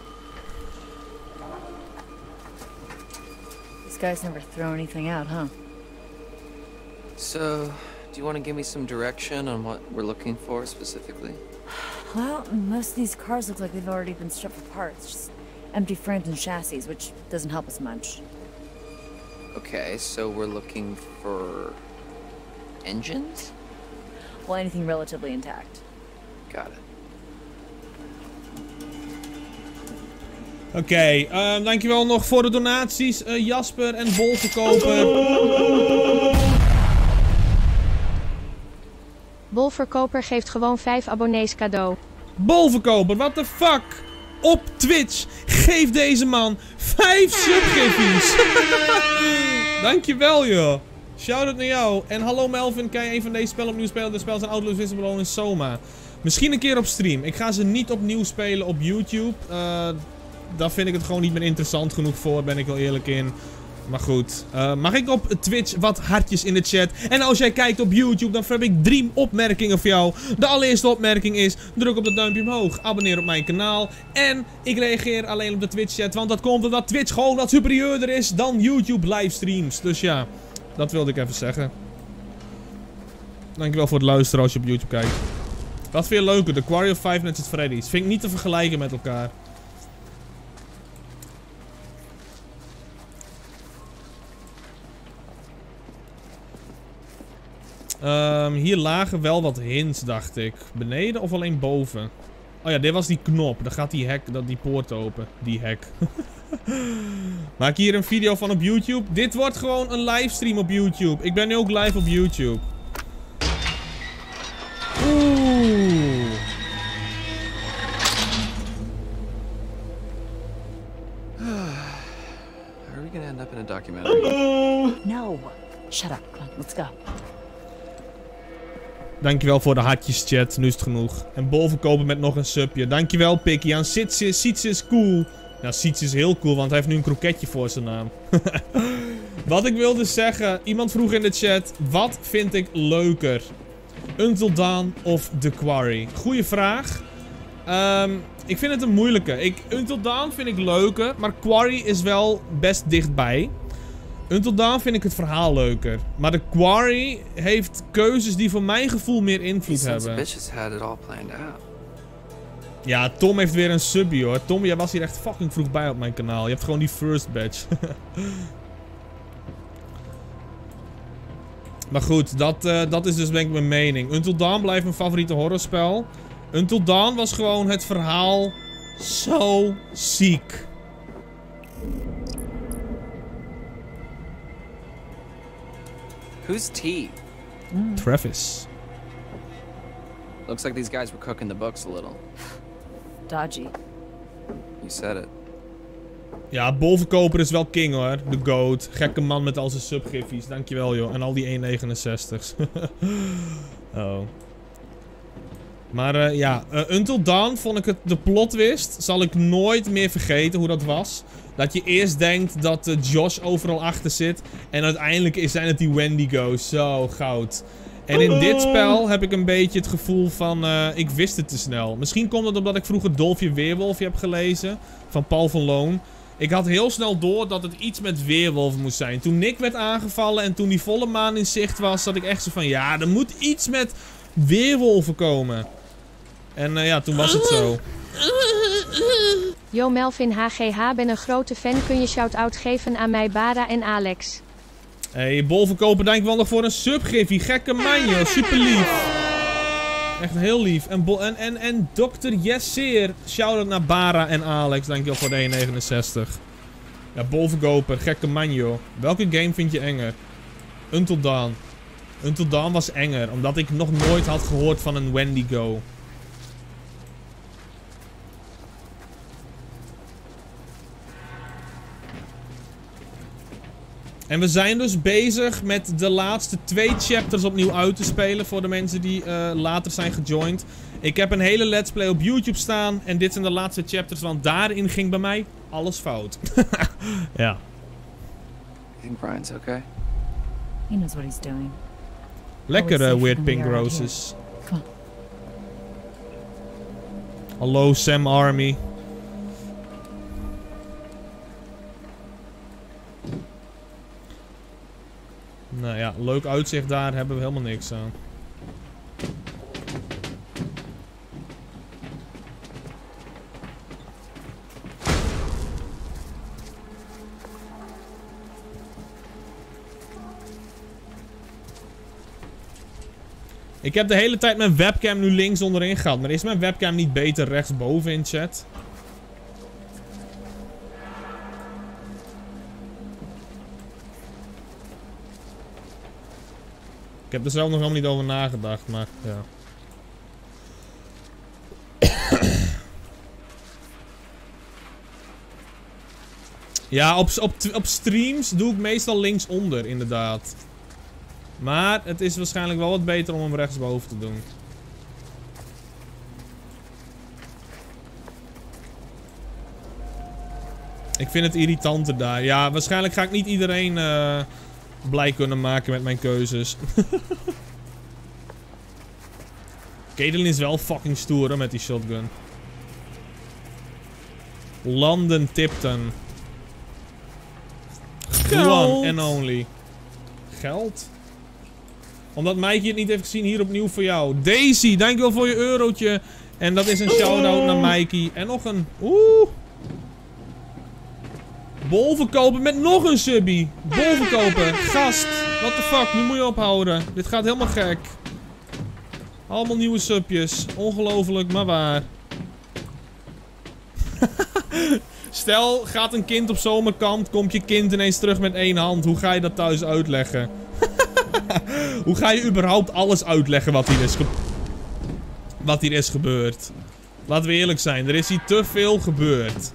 These guys never throw anything out, huh? So, do you want to give me some direction on what we're looking for specifically? Well, most of these cars look like they've already been stripped for parts. Just empty frames and chassis, which doesn't help us much. Okay, so we're looking for engines? Well, anything relatively intact. Got it. Oké, okay, uh, dankjewel nog voor de donaties, uh, Jasper en Bolverkoper. Bolverkoper geeft gewoon vijf abonnees cadeau. Bolverkoper, what the fuck? Op Twitch, geef deze man vijf subgiffies. Dankjewel joh. Shout-out naar jou. En hallo Melvin, kan je een van deze spellen opnieuw spelen? De spellen zijn Outlaws, Visible en Soma. Misschien een keer op stream. Ik ga ze niet opnieuw spelen op YouTube. Uh, daar vind ik het gewoon niet meer interessant genoeg voor, ben ik wel eerlijk in. Maar goed, uh, mag ik op Twitch wat hartjes in de chat? En als jij kijkt op YouTube, dan heb ik drie opmerkingen voor jou. De allereerste opmerking is, druk op dat duimpje omhoog, abonneer op mijn kanaal. En ik reageer alleen op de Twitch chat, want dat komt omdat Twitch gewoon wat superieurder is dan YouTube livestreams. Dus ja, dat wilde ik even zeggen. Dankjewel voor het luisteren als je op YouTube kijkt. Wat vind je leuker, The Quarry of Five Nights at Freddy's? Vind ik niet te vergelijken met elkaar. Um, hier lagen wel wat hints, dacht ik. Beneden of alleen boven? Oh ja, dit was die knop. Dan gaat die hek, dat, die poort open. Die hek. Maak hier een video van op YouTube. Dit wordt gewoon een livestream op YouTube. Ik ben nu ook live op YouTube. Oeh. Are we gonna end up in a documentary? No. Shut up. Come on, let's go. Dankjewel voor de hartjes, chat. Nu is het genoeg. En Bol verkopen met nog een subje. Dankjewel, Pikkie. Aan Sietsis. Sietsis is cool. Ja, Sietsis is heel cool, want hij heeft nu een kroketje voor zijn naam. Wat ik wilde zeggen. Iemand vroeg in de chat. Wat vind ik leuker? Until Dawn of The Quarry? Goeie vraag. Um, ik vind het een moeilijke. Ik, Until Dawn vind ik leuker. Maar Quarry is wel best dichtbij. Until Dawn vind ik het verhaal leuker. Maar de Quarry heeft keuzes die voor mijn gevoel meer invloed hebben. Bitches had it all planned out. Ja, Tom heeft weer een subie hoor. Tom, jij was hier echt fucking vroeg bij op mijn kanaal. Je hebt gewoon die first badge. Maar goed, dat, uh, dat is dus denk ik mijn mening. Until Dawn blijft mijn favoriete horrorspel. Until Dawn was gewoon het verhaal Zo ziek. Who's T? Travis. Looks like these guys were cooking the books a little. Dodgy. You said it. Ja, bolverkoper is wel king hoor. De goat. Gekke man met al zijn subgiffies. Dankjewel joh. En al die één negenenzestig's. Oh. Maar uh, ja, uh, Until Dawn vond ik het de plot twist. Zal ik nooit meer vergeten hoe dat was. Dat je eerst denkt dat uh, Josh overal achter zit. En uiteindelijk zijn het die Wendigo's. Zo goud. En in dit spel heb ik een beetje het gevoel van, uh, ik wist het te snel. Misschien komt het omdat ik vroeger Dolfje Weerwolfje heb gelezen. Van Paul van Loon. Ik had heel snel door dat het iets met weerwolven moest zijn. Toen Nick werd aangevallen en toen die volle maan in zicht was, zat ik echt zo van, ja, er moet iets met weerwolven komen. En uh, ja, toen was het zo. Yo Melvin H G H, ben een grote fan. Kun je shout-out geven aan mij, Bara en Alex? Hey, bolverkoper, dankjewel nog voor een subgiffie. Gekke man, joh. Super lief. Echt heel lief. En, en, en, en dokter Jesseer. Shout-out naar Bara en Alex. Dankjewel voor de één negenenzestig. Ja, bolverkoper. Gekke man, joh. Welke game vind je enger? Until Dawn. Until Dawn was enger. Omdat ik nog nooit had gehoord van een Wendigo. En we zijn dus bezig met de laatste twee chapters opnieuw uit te spelen. Voor de mensen die uh, later zijn gejoind. Ik heb een hele let's play op YouTube staan. En dit zijn de laatste chapters. Want daarin ging bij mij alles fout. Ja. I think Brian's okay. He knows what he's doing. Lekker uh, Weird Pink Roses. Hallo Sam Army. Nou ja, leuk uitzicht daar, hebben we helemaal niks aan. Ik heb de hele tijd mijn webcam nu links onderin gehad, maar is mijn webcam niet beter rechtsboven in chat? Ik heb er zelf nog helemaal niet over nagedacht, maar ja. Ja, op, op, op streams doe ik meestal linksonder, inderdaad. Maar het is waarschijnlijk wel wat beter om hem rechtsboven te doen. Ik vind het irritanter daar. Ja, waarschijnlijk ga ik niet iedereen uh, blij kunnen maken met mijn keuzes. Caitlyn is wel fucking stoer hè, met die shotgun. London Tipton. The one and only. Geld? Omdat Mikey het niet heeft gezien, hier opnieuw voor jou. Daisy, dankjewel voor je eurotje. En dat is een shout-out naar Mikey. En nog een... Oeh. Bol verkopen met nog een subbie. Bol verkopen. Gast. What the fuck, nu moet je ophouden. Dit gaat helemaal gek. Allemaal nieuwe subjes. Ongelooflijk, maar waar. Stel, gaat een kind op zomerkamp, komt je kind ineens terug met één hand. Hoe ga je dat thuis uitleggen? Hoe ga je überhaupt alles uitleggen wat hier is ge wat hier is gebeurd? Laten we eerlijk zijn, er is hier te veel gebeurd.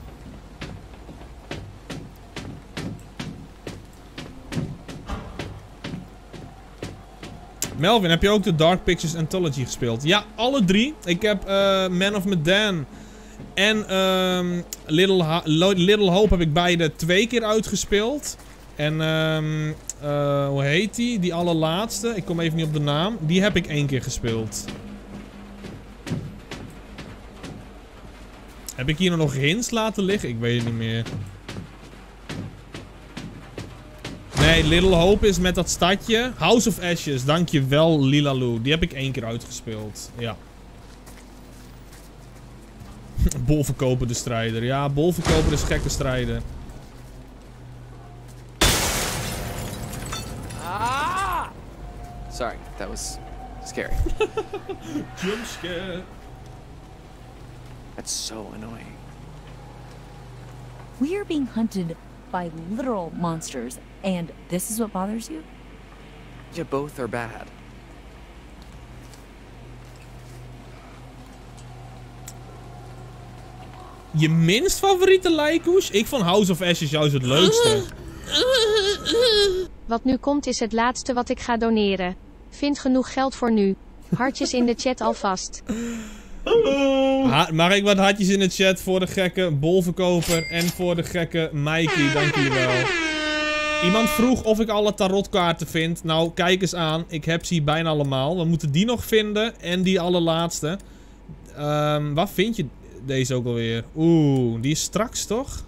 Melvin, heb je ook de Dark Pictures Anthology gespeeld? Ja, alle drie. Ik heb uh, Man of Medan en um, Little, ha Little Hope heb ik beide twee keer uitgespeeld. En um, uh, hoe heet die? Die allerlaatste. Ik kom even niet op de naam. Die heb ik één keer gespeeld. Heb ik hier nog hints laten liggen? Ik weet het niet meer. Nee, Little Hope is met dat stadje. House of Ashes, dankjewel Lilaloo. Die heb ik één keer uitgespeeld. Ja. Bolverkoper de strijder. Ja, bolverkoper is gekke strijder. Ah! Sorry, that was scary. Jump scare. That's so annoying. We are being hunted by literal monsters, and this is what bothers you? Yeah, both are bad. Je minst favoriete Lykoes? Ik vond House of Ashes juist het leukste. Wat nu komt is het laatste wat ik ga doneren. Vind genoeg geld voor nu. Hartjes in de chat alvast. Ha, mag ik wat hartjes in de chat voor de gekke bolverkoper en voor de gekke Mikey, dank jullie wel. Iemand vroeg of ik alle tarotkaarten vind. Nou, kijk eens aan. Ik heb ze hier bijna allemaal. We moeten die nog vinden en die allerlaatste. Um, waar vind je deze ook alweer? Oeh, die is straks toch?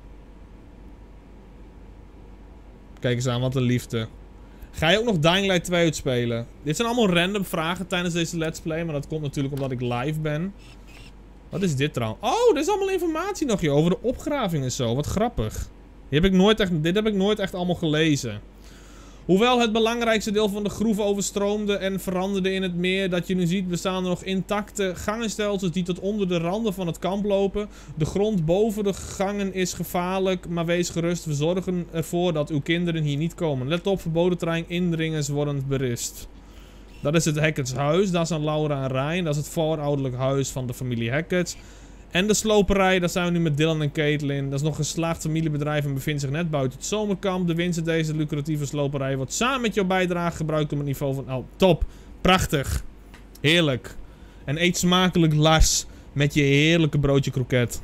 Kijk eens aan, wat een liefde. Ga je ook nog Dying Light twee uitspelen? Dit zijn allemaal random vragen tijdens deze let's play. Maar dat komt natuurlijk omdat ik live ben. Wat is dit trouwens? Oh, dit is allemaal informatie nog, joh. Over de opgraving en zo. Wat grappig. Dit heb ik nooit echt, dit heb ik nooit echt allemaal gelezen. Hoewel het belangrijkste deel van de groeve overstroomde en veranderde in het meer dat je nu ziet, bestaan er nog intacte gangenstelsels die tot onder de randen van het kamp lopen. De grond boven de gangen is gevaarlijk, maar wees gerust, we zorgen ervoor dat uw kinderen hier niet komen. Let op, verboden terrein, indringers worden berist. Dat is het Hackett's huis, dat is aan Laura en Ryan, dat is het voorouderlijk huis van de familie Hackett. En de sloperij, daar zijn we nu met Dylan en Caitlin. Dat is nog een geslaagd familiebedrijf en bevindt zich net buiten het zomerkamp. De winst uit deze lucratieve sloperij wordt samen met jouw bijdrage gebruikt om het niveau van... Oh, top. Prachtig. Heerlijk. En eet smakelijk Lars met je heerlijke broodje kroket.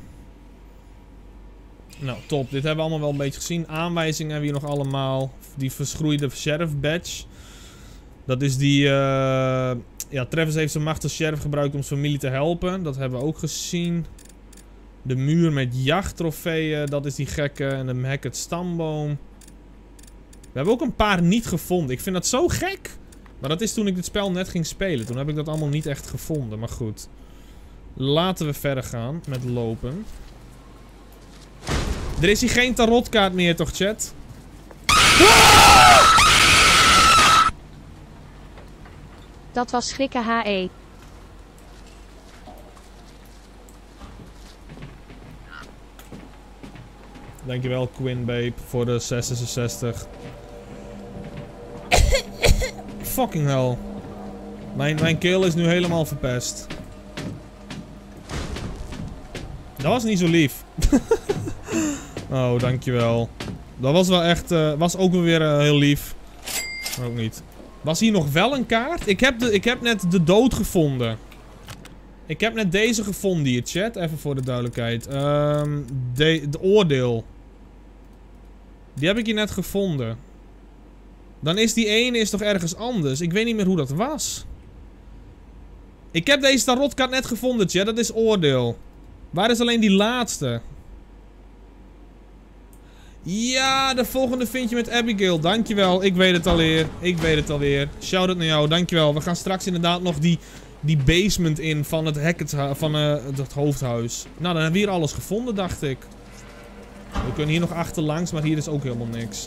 Nou, top. Dit hebben we allemaal wel een beetje gezien. Aanwijzingen hebben we hier nog allemaal. Die verschroeide sheriff badge. Dat is die... Uh... Ja, Travis heeft zijn macht als sheriff gebruikt om zijn familie te helpen. Dat hebben we ook gezien. De muur met jachttrofeeën. Dat is die gekke. En de Hackett stamboom. We hebben ook een paar niet gevonden. Ik vind dat zo gek. Maar dat is toen ik dit spel net ging spelen. Toen heb ik dat allemaal niet echt gevonden. Maar goed. Laten we verder gaan met lopen. Er is hier geen tarotkaart meer, toch, chat? Dat was schrikken H E. Dankjewel Quinn Babe voor de zesenzestig. Fucking hell. Mijn, mijn keel is nu helemaal verpest. Dat was niet zo lief. Oh, dankjewel. Dat was wel echt... Uh, was ook weer uh, heel lief. Ook niet. Was hier nog wel een kaart? Ik heb, de, ik heb net de dood gevonden. Ik heb net deze gevonden hier, chat. Even voor de duidelijkheid. Um, de, de oordeel. Die heb ik hier net gevonden. Dan is die ene is toch ergens anders. Ik weet niet meer hoe dat was. Ik heb deze tarotkaart net gevonden, chat. Dat is oordeel. Waar is alleen die laatste? Ja, de volgende vind je met Abigail. Dankjewel, ik weet het alweer. Ik weet het alweer. Shout-out naar jou, dankjewel. We gaan straks inderdaad nog die, die basement in van het Hackett, van uh, het hoofdhuis. Nou, dan hebben we hier alles gevonden, dacht ik. We kunnen hier nog achterlangs, maar hier is ook helemaal niks.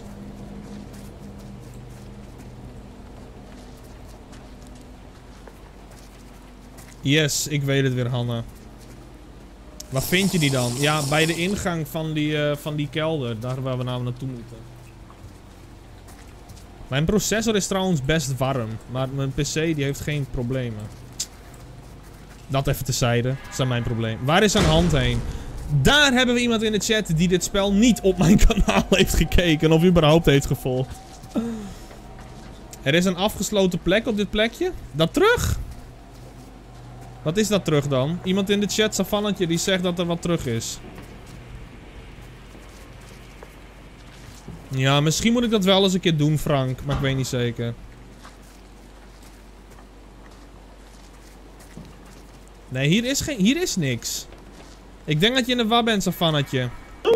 Yes, ik weet het weer, Hanna. Waar vind je die dan? Ja, bij de ingang van die, uh, van die kelder. Daar waar we nou naartoe moeten. Mijn processor is trouwens best warm. Maar mijn P C die heeft geen problemen. Dat even tezijde. Dat zijn mijn problemen. Waar is zijn hand heen? Daar hebben we iemand in de chat die dit spel niet op mijn kanaal heeft gekeken. Of überhaupt heeft gevolgd. Er is een afgesloten plek op dit plekje. Dat terug? Wat is dat terug dan? Iemand in de chat, Savannetje, die zegt dat er wat terug is. Ja, misschien moet ik dat wel eens een keer doen, Frank. Maar ik weet niet zeker. Nee, hier is, geen, hier is niks. Ik denk dat je in de war bent, Savannetje.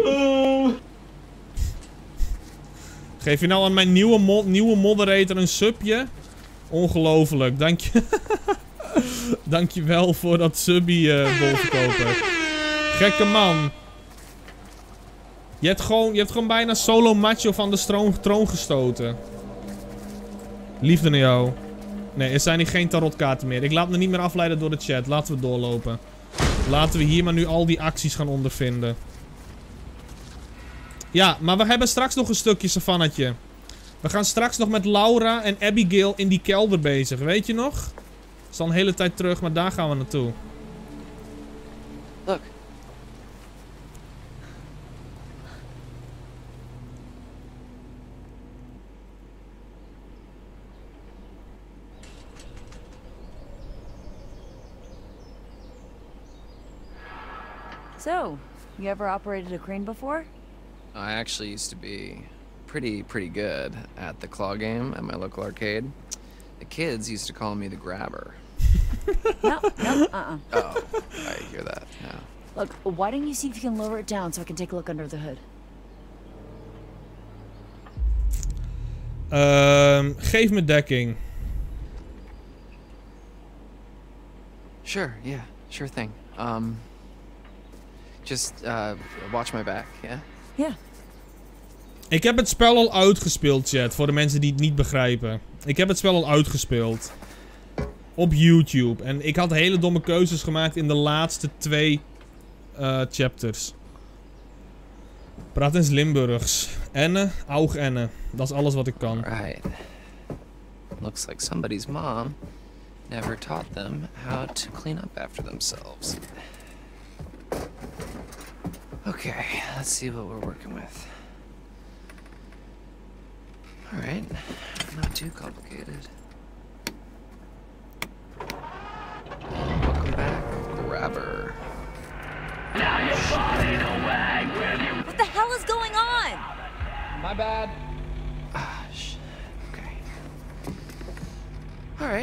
Geef je nou aan mijn nieuwe, mo nieuwe moderator een subje? Ongelooflijk, dank je. Dankjewel voor dat subbie, uh, bolverkoper. Gekke man. Je hebt gewoon, je hebt gewoon bijna solo macho van de stroom, troon gestoten. Liefde naar jou. Nee, er zijn hier geen tarotkaarten meer. Ik laat me niet meer afleiden door de chat. Laten we doorlopen. Laten we hier maar nu al die acties gaan ondervinden. Ja, maar we hebben straks nog een stukje savannetje. We gaan straks nog met Laura en Abigail in die kelder bezig. Weet je nog? Dat is al een hele tijd terug, maar daar gaan we naartoe. Look. So, you ever operated a crane before? I actually used to be pretty, pretty good at the claw game at my local arcade. The kids used to call me the grabber. No, no, uh-uh. Oh, I hear that, yeah. Look, why don't you see if you can lower it down so I can take a look under the hood? Um, geef me dekking. Sure, yeah, sure thing. Um, just uh, watch my back, yeah? Yeah. Ik heb het spel al uitgespeeld, chat. Voor de mensen die het niet begrijpen. Ik heb het spel al uitgespeeld. Op YouTube. En ik had hele domme keuzes gemaakt in de laatste twee uh, chapters. Praat eens Limburgs. Enne, aug enne. Dat is alles wat ik kan. Right. Looks like somebody's mom never taught them how to clean up after themselves. Okay, let's see what we're working with. Alright, not too complicated. Welcome back, grabber. Now you're falling away, will you? What the hell is going on? My bad. Ah, shit. Okay. Alright.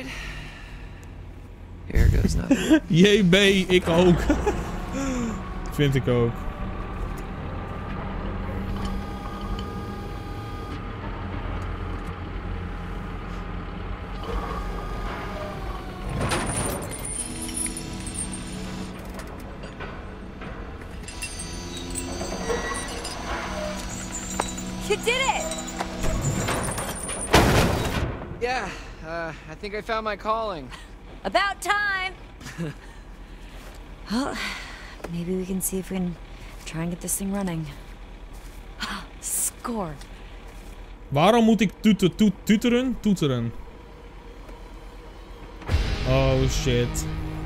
Here goes nothing. J B, ik ook. Vind ik ook. You did it! Yeah, uh, I think I found my calling. About time! Well, maybe we can see if we can try and get this thing running. Score. Waarom moet ik toeter, toet, tuteren? Toeteren. Oh shit.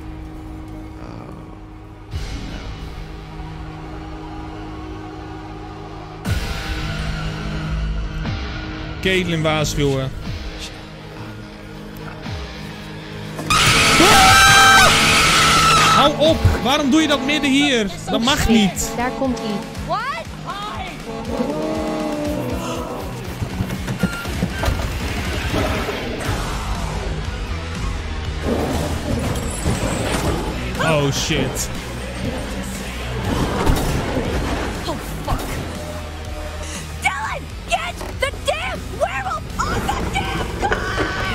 Caitlin waarschuwen. Hou op! Waarom doe je dat midden hier? Dat mag niet. Daar komt ie. What? Oh shit. Oh fuck. Dylan! Get the damn werewolf off the damn car!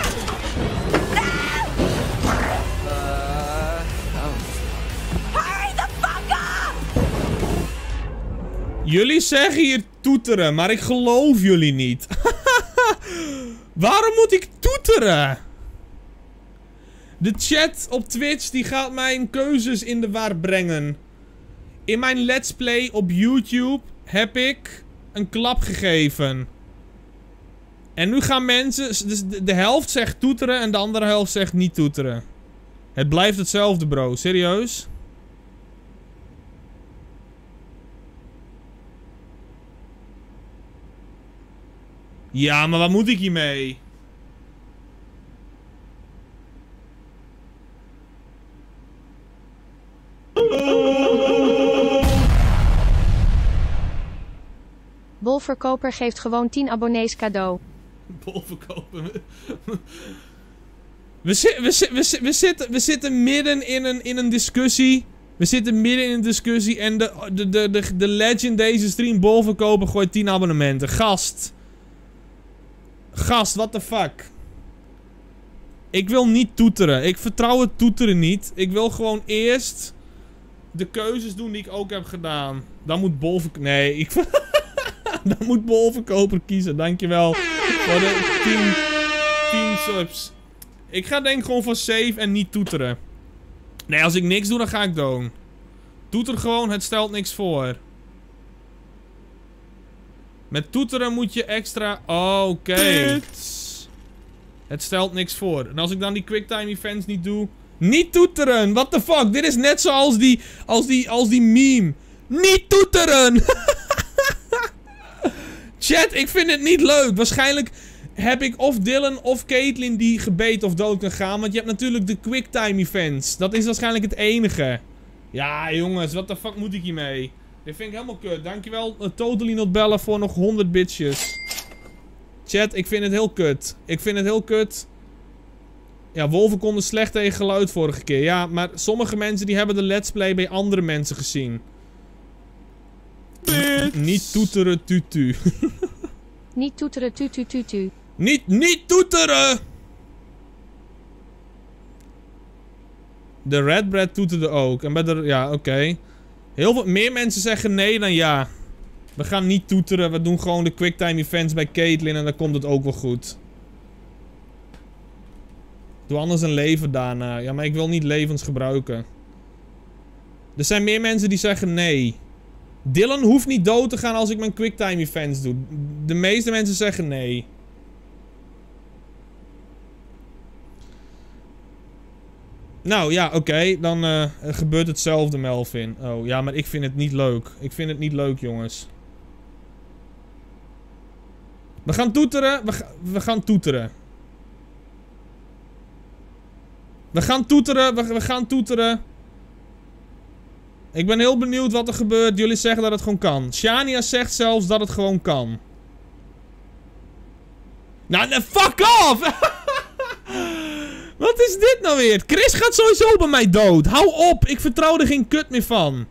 Uh, oh. Hurry the fuck up! Jullie zeggen hier toeteren, maar ik geloof jullie niet. Waarom moet ik toeteren? De chat op Twitch die gaat mijn keuzes in de war brengen. In mijn let's play op YouTube heb ik een klap gegeven. En nu gaan mensen... Dus de, de helft zegt toeteren en de andere helft zegt niet toeteren. Het blijft hetzelfde, bro. Serieus? Ja, maar wat moet ik hiermee? Bolverkoper geeft gewoon tien abonnees cadeau. Bolverkoper. We, zi we, zi we, zi we, zitten, we zitten midden in een, in een discussie. We zitten midden in een discussie. En de, de, de, de, de legend deze stream, Bolverkoper, gooit tien abonnementen. Gast. Gast, what the fuck. Ik wil niet toeteren. Ik vertrouw het toeteren niet. Ik wil gewoon eerst de keuzes doen die ik ook heb gedaan. Dan moet Bolverkoper... Nee, ik... Dan moet Bolverkoper kiezen. Dankjewel voor de tien subs. Ik ga denk gewoon voor save en niet toeteren. Nee, als ik niks doe, dan ga ik doen. Toeter gewoon, het stelt niks voor. Met toeteren moet je extra... Oké. Okay. Het stelt niks voor. En als ik dan die quicktime events niet doe... Niet toeteren! What the fuck? Dit is net zoals die... Als die, als die meme. Niet toeteren! Chat, ik vind het niet leuk. Waarschijnlijk heb ik of Dylan of Caitlin die gebeten of dood kan gaan. Want je hebt natuurlijk de quicktime events. Dat is waarschijnlijk het enige. Ja, jongens. What the fuck moet ik hiermee? Dit vind ik helemaal kut. Dankjewel, uh, Totally Not Bella, voor nog honderd bitches. Chat, ik vind het heel kut. Ik vind het heel kut. Ja, wolven konden slecht tegen geluid vorige keer. Ja, maar sommige mensen die hebben de let's play bij andere mensen gezien. Bitch. Niet toeteren tutu. Niet toeteren tutu tutu. Niet, niet toeteren! De Red Bread toeterde ook. En bij de... Ja, oké. Okay. Heel veel meer mensen zeggen nee dan ja. We gaan niet toeteren. We doen gewoon de quicktime events bij Caitlin en dan komt het ook wel goed. Doe anders een leven daarna. Ja, maar ik wil niet levens gebruiken. Er zijn meer mensen die zeggen nee. Dylan hoeft niet dood te gaan als ik mijn quicktime events doe. De meeste mensen zeggen nee. Nou ja, oké. Okay, dan uh, gebeurt hetzelfde, Melvin. Oh ja, maar ik vind het niet leuk. Ik vind het niet leuk, jongens. We gaan toeteren. We, ga we gaan toeteren. We gaan toeteren. We, we gaan toeteren. Ik ben heel benieuwd wat er gebeurt. Jullie zeggen dat het gewoon kan. Shania zegt zelfs dat het gewoon kan. Nou, nou fuck off! Wat is dit nou weer? Chris gaat sowieso bij mij dood. Hou op, ik vertrouw er geen kut meer van.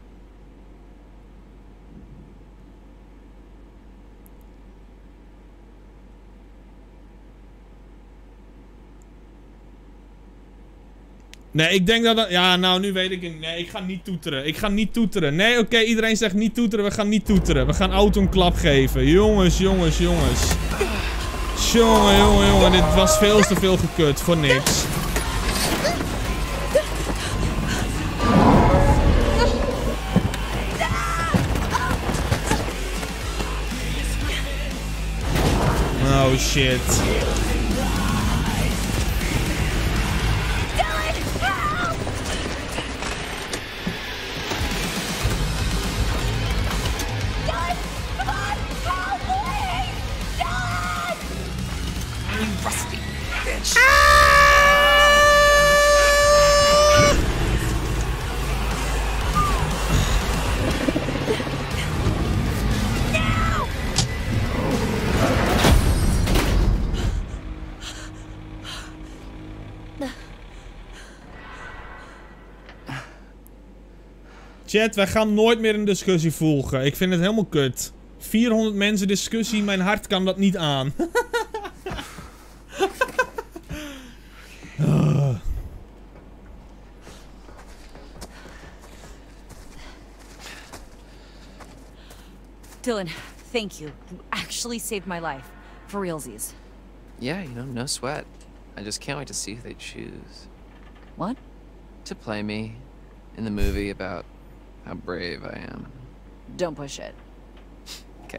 Nee, ik denk dat dat... Ja, nou, nu weet ik het. Nee, ik ga niet toeteren. Ik ga niet toeteren. Nee, oké, okay, iedereen zegt niet toeteren. We gaan niet toeteren. We gaan auto een klap geven. Jongens, jongens, jongens. Jongen, jongen, jongen. Dit was veel te veel gekut. Voor niks. Oh, shit. Chat, wij gaan nooit meer een discussie volgen. Ik vind het helemaal kut. vierhonderd mensen discussie, mijn hart kan dat niet aan. uh. Dylan, thank you. You actually saved my life. For realsies. Yeah, you know, no sweat. I just can't wait to see who they choose. What? To play me in the movie about how brave I am. Don't push it. Okay.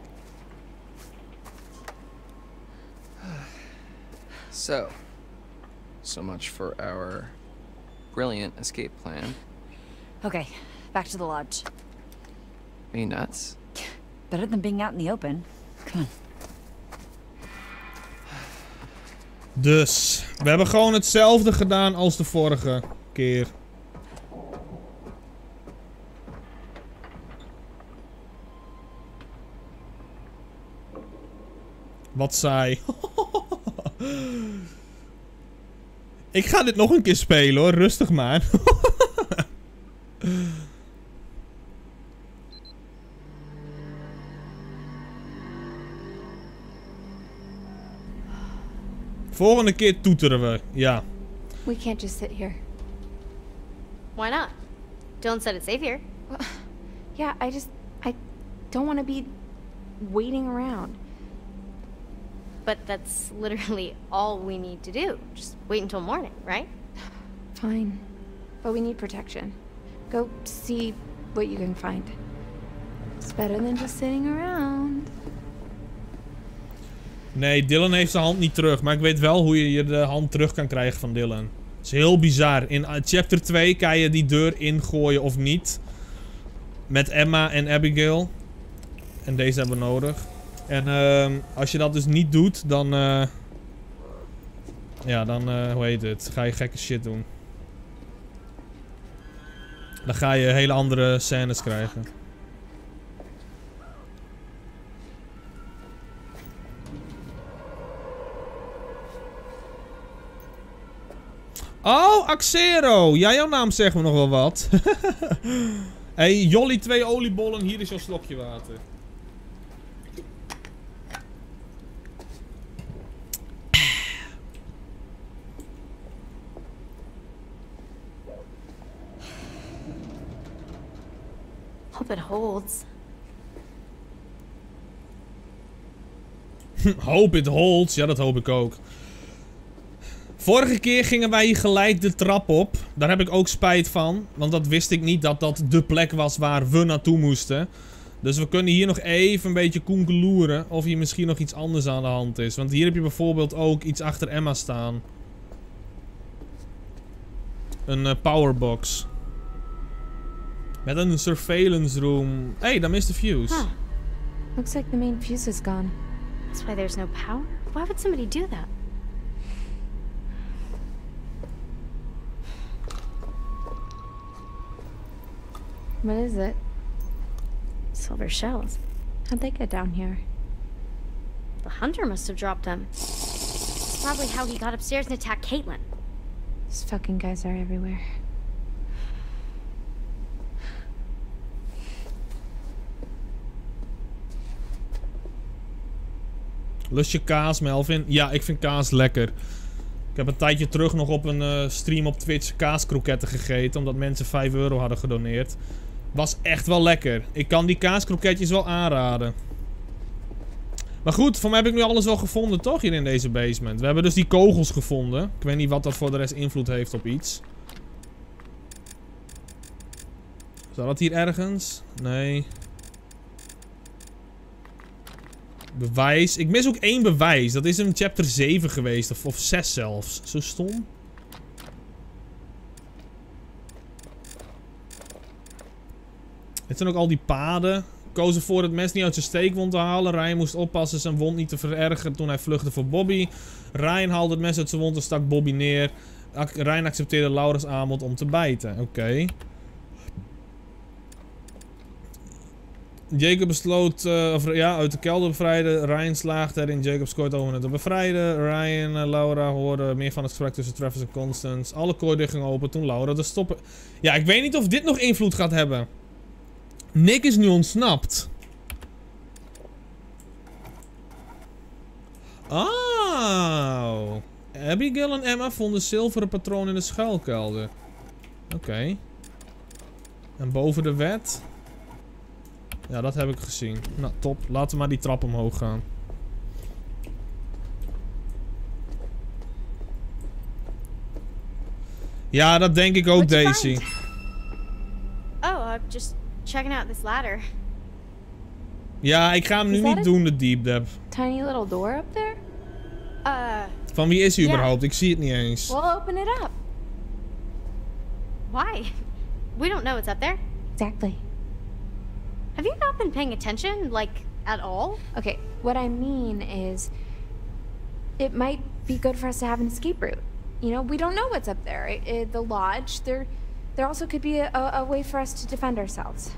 So, so much for our brilliant escape plan. Okay, back to the lodge. Are you nuts? Better than being out in the open. Come on. Dus, we hebben gewoon hetzelfde gedaan als de vorige keer. Wat saai. Ik ga dit nog een keer spelen hoor, rustig maar. Volgende keer toeteren we, ja. We can't just sit here. Why not? Dylan said it's safe here. Well, yeah, I just... I don't want to be waiting around. But that's literally all we need to do. Just wait until morning, right? Fine. But we need protection. Go see what you can find. It's better than just sitting around. Nee, Dylan heeft zijn hand niet terug. Maar ik weet wel hoe je je de hand terug kan krijgen van Dylan. Het is heel bizar. In chapter twee kan je die deur ingooien of niet. Met Emma en Abigail. En deze hebben we nodig. En uh, als je dat dus niet doet, dan... Uh, ja, dan... Uh, hoe heet het? Ga je gekke shit doen. Dan ga je hele andere scènes krijgen. Oh, Axero! Ja, jouw naam zegt me nog wel wat. Hey, Jolly, twee oliebollen. Hier is jouw slokje water. Hope it holds. Hope it holds. Ja, dat hoop ik ook. Vorige keer gingen wij hier gelijk de trap op. Daar heb ik ook spijt van. Want dat wist ik niet dat dat de plek was waar we naartoe moesten. Dus we kunnen hier nog even een beetje koenkeloeren. Of hier misschien nog iets anders aan de hand is. Want hier heb je bijvoorbeeld ook iets achter Emma staan. Een uh, powerbox. Met een surveillance room. Hé, hey, daar mist de fuse. Huh. Looks like the main fuse is gone. That's why there's no power? Why would somebody do that? What is it? Silver shells. How'd they get down here? The hunter must have dropped them. It's probably how he got upstairs and attacked Caitlin. These fucking guys are everywhere. Lust je kaas, Melvin? Ja, ik vind kaas lekker. Ik heb een tijdje terug nog op een uh, stream op Twitch kaaskroketten gegeten. Omdat mensen vijf euro hadden gedoneerd. Was echt wel lekker. Ik kan die kaaskroketjes wel aanraden. Maar goed, voor mij heb ik nu alles wel gevonden, toch? Hier in deze basement. We hebben dus die kogels gevonden. Ik weet niet wat dat voor de rest invloed heeft op iets. Zou dat hier ergens? Nee. Bewijs. Ik mis ook één bewijs. Dat is in chapter zeven geweest. Of, of zes zelfs. Zo stom. Dit zijn ook al die paden. Koos ervoor het mes niet uit zijn steekwond te halen. Ryan moest oppassen zijn wond niet te verergeren toen hij vluchtte voor Bobby. Ryan haalde het mes uit zijn wond en stak Bobby neer. Ryan accepteerde Laura's aanbod om te bijten. Oké. Okay. Jacob besloot uh, of, ja, uit de kelder bevrijden. Ryan slaagde erin Jacob's kooitopener te bevrijden. Ryan en Laura hoorden meer van het gesprek tussen Travis en Constance. Alle kooideuren gingen open toen Laura de stoppen... Ja, ik weet niet of dit nog invloed gaat hebben. Nick is nu ontsnapt. Oh. Abigail en Emma vonden zilveren patroon in de schuilkelder. Oké. Okay. En boven de wet... Ja, dat heb ik gezien. Nou, top. Laten we maar die trap omhoog gaan. Ja, dat denk ik ook, Daisy. Oh, I'm just checking out this ladder. Ja, ik ga hem nu niet doen, de deep depth. Tiny little door up there? Uh. Van wie is hij yeah. überhaupt? Ik zie het niet eens. We'll open it up. Why? We don't know what's up there. Exactly. Have you not been paying attention, like, at all? Okay, what I mean is... It might be good for us to have an escape route. You know, we don't know what's up there. It, it, the lodge, there... There also could be a, a, a way for us to defend ourselves.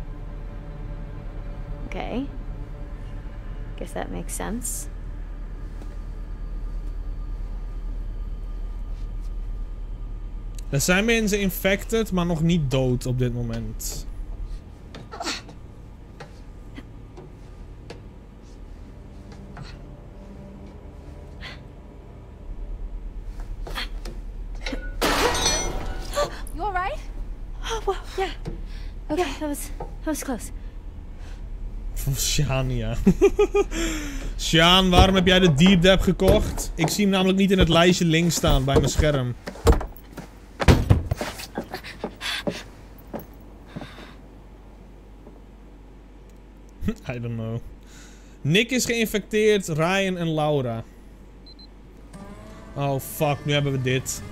Okay. Guess that makes sense. Er zijn mensen infected, maar nog niet dood op dit moment. You alright? Oh, well, yeah. Okay, that was, that was close. Van Sjaan, ja. Sjaan, waarom heb jij de deep depth gekocht? Ik zie hem namelijk niet in het lijstje links staan bij mijn scherm. I don't know. Nick is geïnfecteerd, Ryan en Laura. Oh fuck, nu hebben we dit.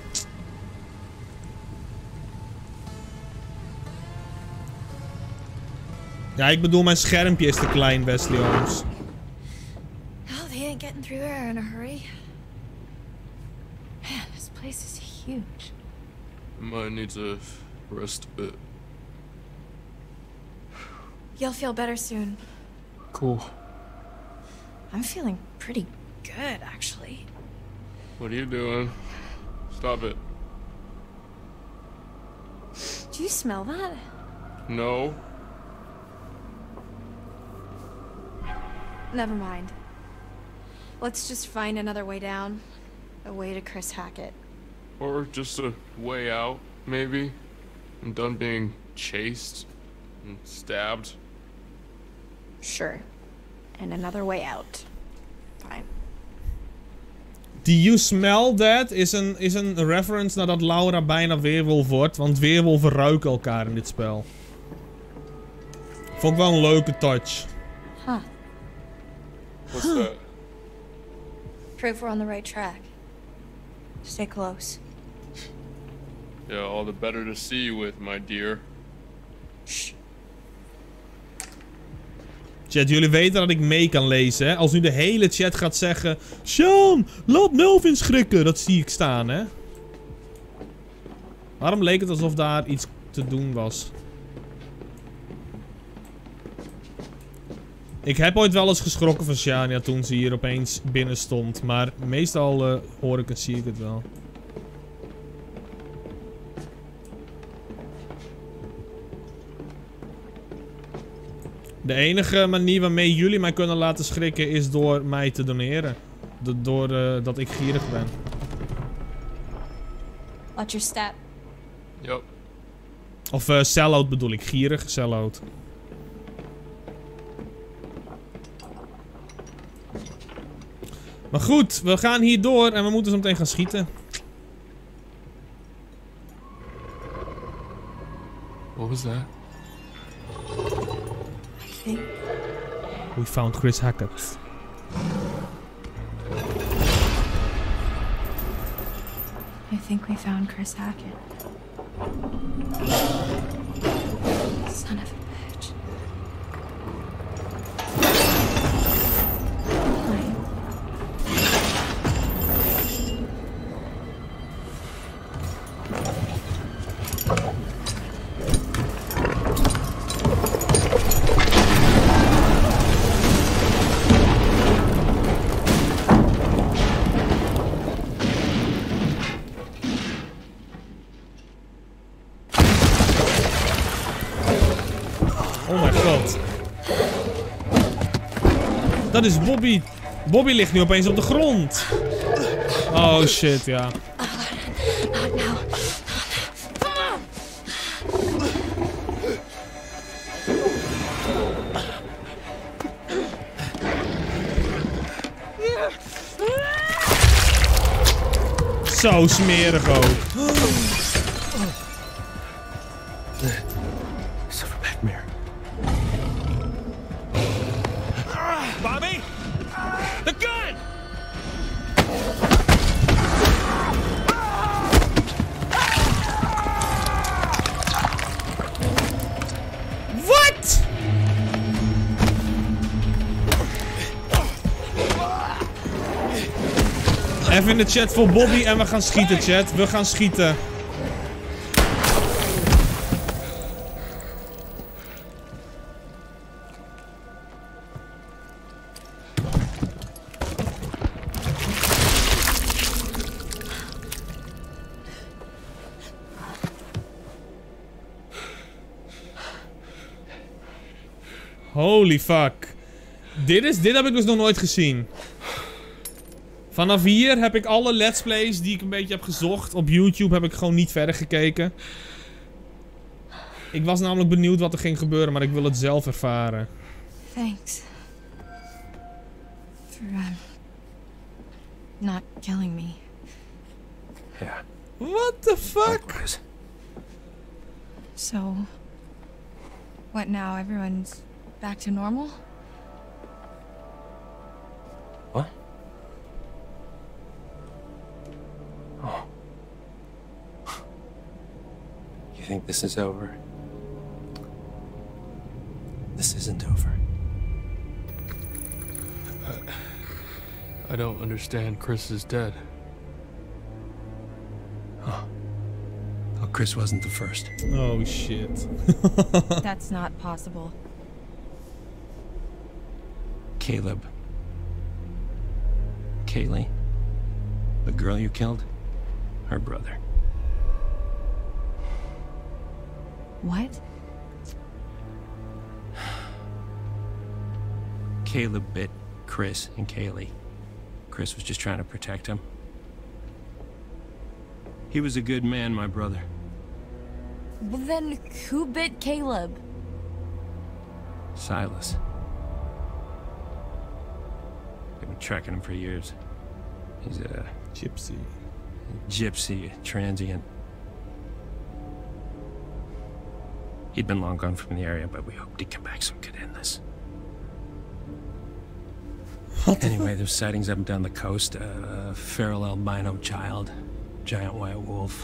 Ja, ik bedoel, mijn schermpje is te klein, Wesley Holmes. Oh, they ain't getting through there in a hurry. Man, this place is huge. Might need to rest a bit. You'll feel better soon. Cool. I'm feeling pretty good, actually. What are you doing? Stop it. Do you smell that? No. Never mind. Let's just find another way down. A way to Chris Hackett. Or just a way out, maybe. I'm done being chased and stabbed. Sure. And another way out. Fine. Do you smell that? Is een, is een reference nadat Laura bijna weerwolf wordt. Want weerwolven ruiken elkaar in dit spel. Vond ik wel een leuke touch. Huh. What's that? Prove we're on the right track. Stay close. Yeah, all the better to see you with, my dear. Shh. Chat, jullie weten dat ik mee kan lezen, hè? Als nu de hele chat gaat zeggen... Sean, laat Melvin schrikken. Dat zie ik staan, hè? Waarom leek het alsof daar iets te doen was? Ik heb ooit wel eens geschrokken van Shania toen ze hier opeens binnen stond. Maar meestal uh, hoor ik en zie ik het wel. De enige manier waarmee jullie mij kunnen laten schrikken is door mij te doneren. Do door uh, dat ik gierig ben. Watch your step. Yep. Of uh, sell-out bedoel ik. Gierig, sell-out. Maar goed, we gaan hier door en we moeten zo meteen gaan schieten. What was that? I think... We found Chris Hackett. I think we found Chris Hackett. Son of a bitch. Fine. Oh mijn god. Dat is Bobby. Bobby ligt nu opeens op de grond. Oh shit, ja. Not now. Zo smerig ook. Bobby? The gun! What? Even in de chat voor Bobby en we gaan schieten, chat. We gaan schieten. Holy fuck. Dit, is, dit heb ik dus nog nooit gezien. Vanaf hier heb ik alle let's plays die ik een beetje heb gezocht op YouTube, heb ik gewoon niet verder gekeken. Ik was namelijk benieuwd wat er ging gebeuren, maar ik wil het zelf ervaren. Thanks. For, um... not killing me. Yeah. What the fuck? So... what now? Everyone's back to normal? What? Oh. You think this is over? This isn't over. I don't understand. Chris is dead. Oh. Oh, Chris wasn't the first. Oh, shit. That's not possible. Caleb. Kaylee. The girl you killed. Her brother. What? Caleb bit Chris and Kaylee. Chris was just trying to protect him. He was a good man, my brother. Well, then who bit Caleb? Silas. I've been tracking him for years. He's a... Gypsy. A gypsy, transient. He'd been long gone from the area, but we hoped he'd come back so we could end this. Anyway, there's sightings up and down the coast. A feral albino child. Giant white wolf.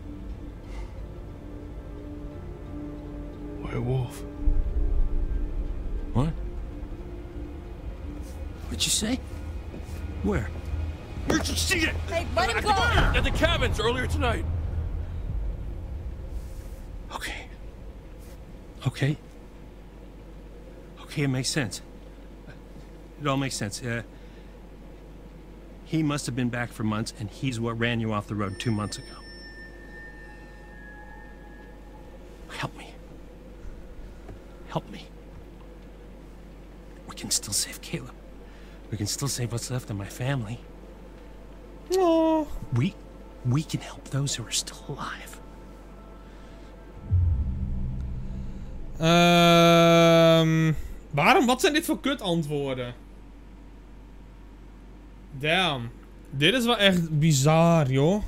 White wolf? What? What'd you say? Where? Where'd you see it? Hey, let him At go! the, at the cabins earlier tonight. Okay. Okay. Okay, it makes sense. It all makes sense. Uh, he must have been back for months, and he's what ran you off the road two months ago. Help me. Help me. We can still save Caleb. We can still save what's left of my family. Aww. We, we can help those who are still alive. Ehm... Waarom? Wat zijn dit voor kut antwoorden? Damn. Dit is wel echt bizar, joh.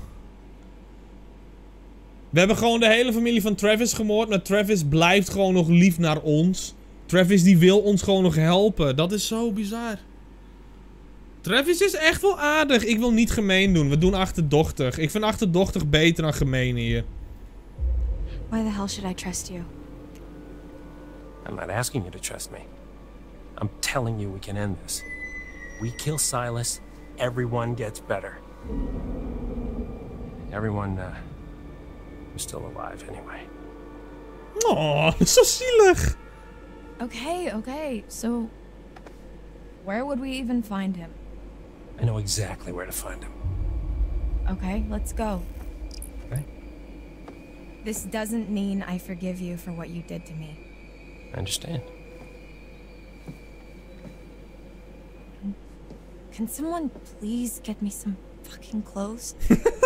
We hebben gewoon de hele familie van Travis gemoord, maar Travis blijft gewoon nog lief naar ons. Travis die wil ons gewoon nog helpen. Dat is zo bizar. Travis is echt wel aardig. Ik wil niet gemeen doen. We doen achterdochtig. Ik vind achterdochtig beter dan gemeen hier. Why the hell should I trust you? I'm not asking you to trust me. I'm telling you we can end this. We kill Silas, everyone gets better. Everyone, uh, is still alive anyway. Oh, dat is zo zielig. Okay, okay. So, where would we even find him? I know exactly where to find him. Okay, let's go. Okay. This doesn't mean I forgive you for what you did to me. I understand. Can someone please get me some fucking clothes?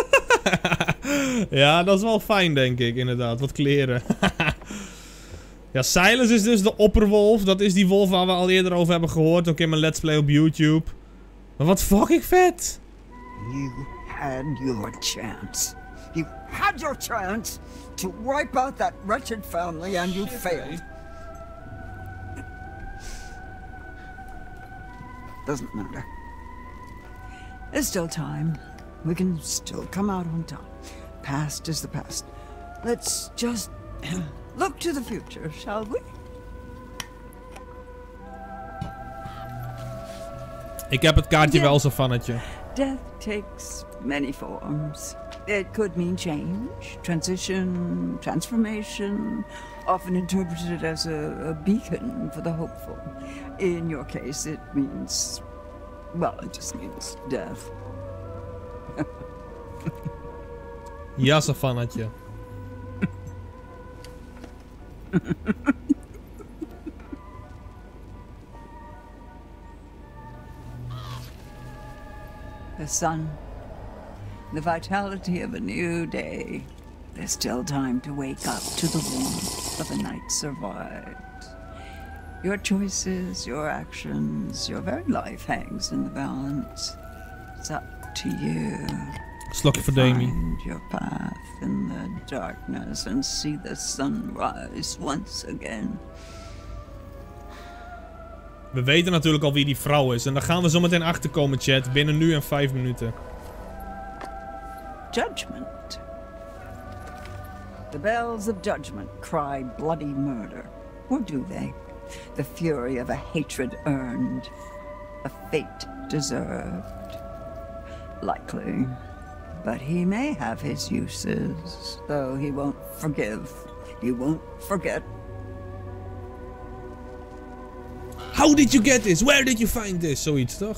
Ja, dat is wel fijn, denk ik, inderdaad. Wat kleren. Ja, Silas is dus de opperwolf. Dat is die wolf waar we al eerder over hebben gehoord. Ook in mijn Let's Play op YouTube. Maar wat fucking vet. You had your chance. You had your chance to wipe out that wretched family and you failed. Doesn't matter. There's still time. We can still come out on top. Past is the past. Let's just look to the future, shall we? Ik heb het kaartje wel zo vannetje. Death takes many forms. It could mean change, transition, transformation, often interpreted as a, a beacon for the hopeful. In your case, it means, well, it just means death. Ja, zo vannetje. The sun, the vitality of a new day. There's still time to wake up to the warmth of a night survived. Your choices, your actions, your very life hangs in the balance. It's up to you. Slokje voor Demi. Find your path in the darkness and see the sun rise once again. We weten natuurlijk al wie die vrouw is. En daar gaan we zo meteen achter komen, chat. Binnen nu en vijf minuten. Judgment. The bells of judgment cry bloody murder. Or do they? The fury of a hatred earned. A fate deserved. Likely. But he may have his uses, though he won't forgive. He won't forget. How did you get this? Where did you find this? Zoiets, toch?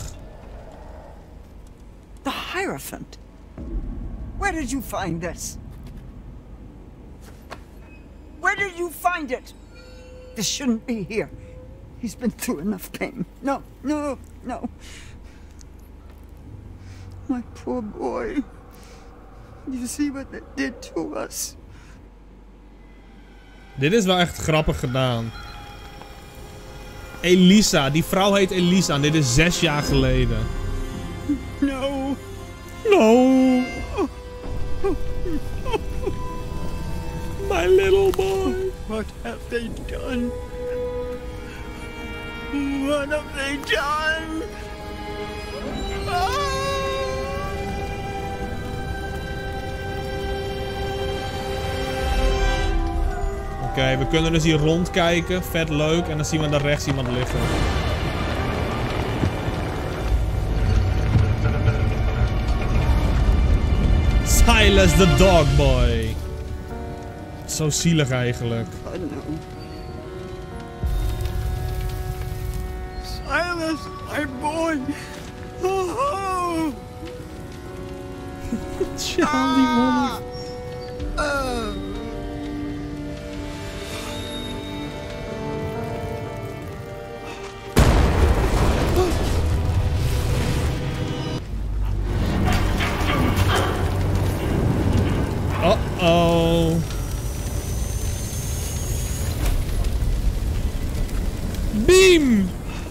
The Hierophant. Where did you find this? Where did you find it? This shouldn't be here. He's been through enough pain. No, no, no. My poor boy. You see what they did to us? Dit is wel echt grappig gedaan. Elisa, die vrouw heet Elisa en dit is zes jaar geleden. No. No. My little boy. What have they done? What have they done? Ah! Oké, okay, we kunnen dus hier rondkijken. Vet leuk. En dan zien we daar rechts iemand liggen. Silas the dog boy. Zo zielig eigenlijk. Oh no. Silas, my boy. Oh, oh. Charlie ah. uh. Uh-oh. Beam!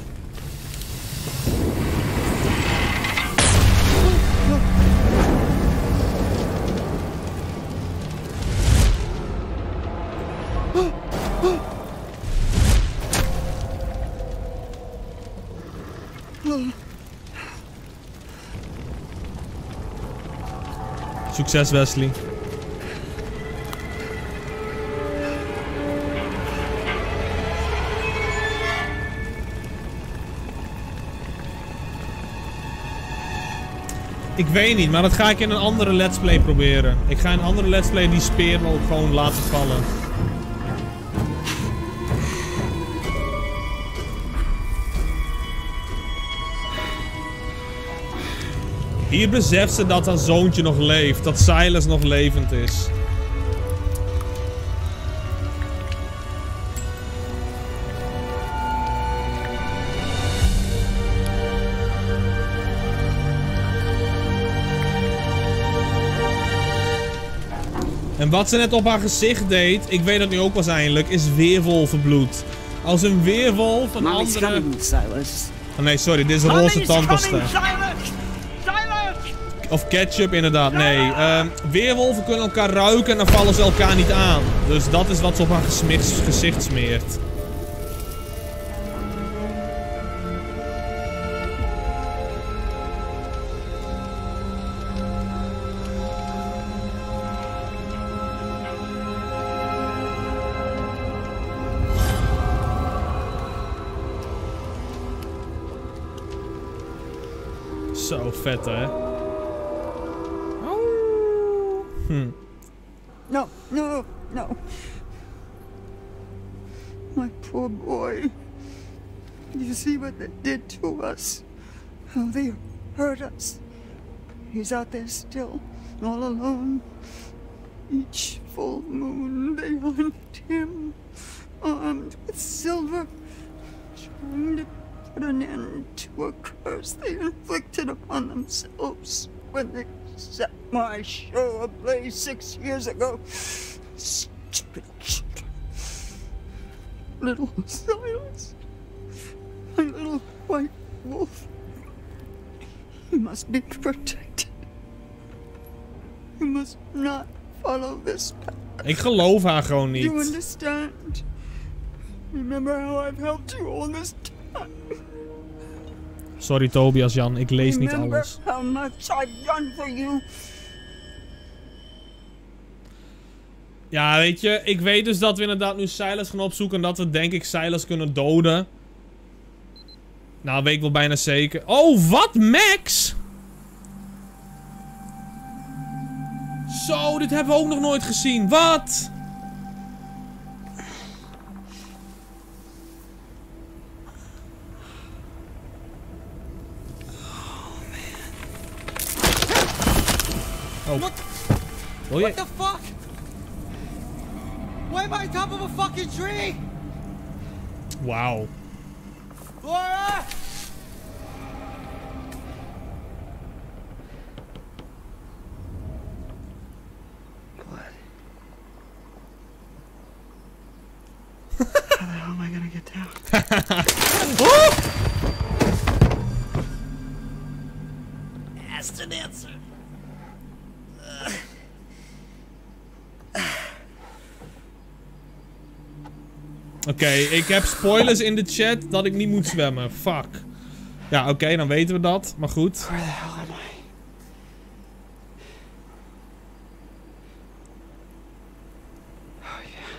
Succes, Wesley. Ik weet niet, maar dat ga ik in een andere let's play proberen. Ik ga in een andere let's play die speer ook gewoon laten vallen. Hier beseft ze dat haar zoontje nog leeft. Dat Silas nog levend is. En wat ze net op haar gezicht deed, ik weet het nu ook waarschijnlijk, is weerwolvenbloed. Als een weerwolf van Mommy's andere... coming, Silas. Oh nee, sorry, dit is roze tandpasta. Of ketchup inderdaad, nee. Uh, weerwolven kunnen elkaar ruiken en dan vallen ze elkaar niet aan. Dus dat is wat ze op haar gezicht smeert. Zo vet, hè? Hm. No, no, no. My poor boy. You see what they did to us? How they hurt us. He's out there still, all alone. Each full moon they hunt him, armed with silver, trying to put an end to a curse they inflicted upon themselves when they set my show ablaze six years ago. Stupid children. Little Silas. My little white wolf. He must be protected. You must not follow this path. Ik geloof haar gewoon niet. You understand? Remember how I've helped you all this time. Sorry Tobias Jan, ik lees niet Remember alles. how much I've done for you. Ja, weet je, ik weet dus dat we inderdaad nu Silas gaan opzoeken en dat we denk ik Silas kunnen doden. Nou, weet ik wel bijna zeker. Oh, wat? Max? Zo, dit hebben we ook nog nooit gezien. Wat? Oh. What? Oh, yeah. What the fuck? Why am I on top of a fucking tree? Wow. Laura! How the hell am I gonna get down? Oh! Asked and answered. Oké, okay, ik heb spoilers in de chat dat ik niet moet zwemmen. Fuck. Ja, oké, okay, dan weten we dat. Maar goed. Where the hell am I? Oh yeah.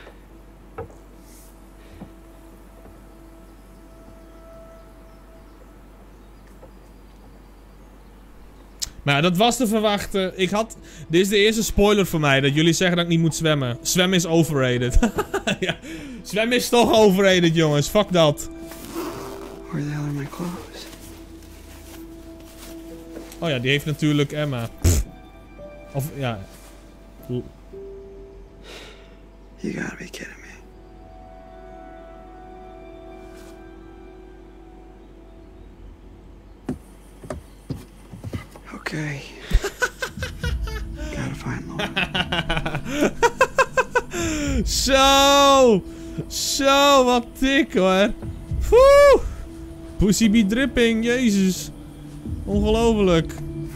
Maar ja, dat was te verwachten. Ik had... Dit is de eerste spoiler voor mij. Dat jullie zeggen dat ik niet moet zwemmen. Zwemmen is overrated. Ja. Zwemmen is toch overrated, jongens. Fuck dat. Where the hell are my clothes? Oh ja, die heeft natuurlijk Emma. Pff. Of, ja. You gotta be kidding me. Okay. Gotta find Laura. Zo! Zo, wat dik hoor. Woe! Pussy be dripping, jezus. Ongelooflijk.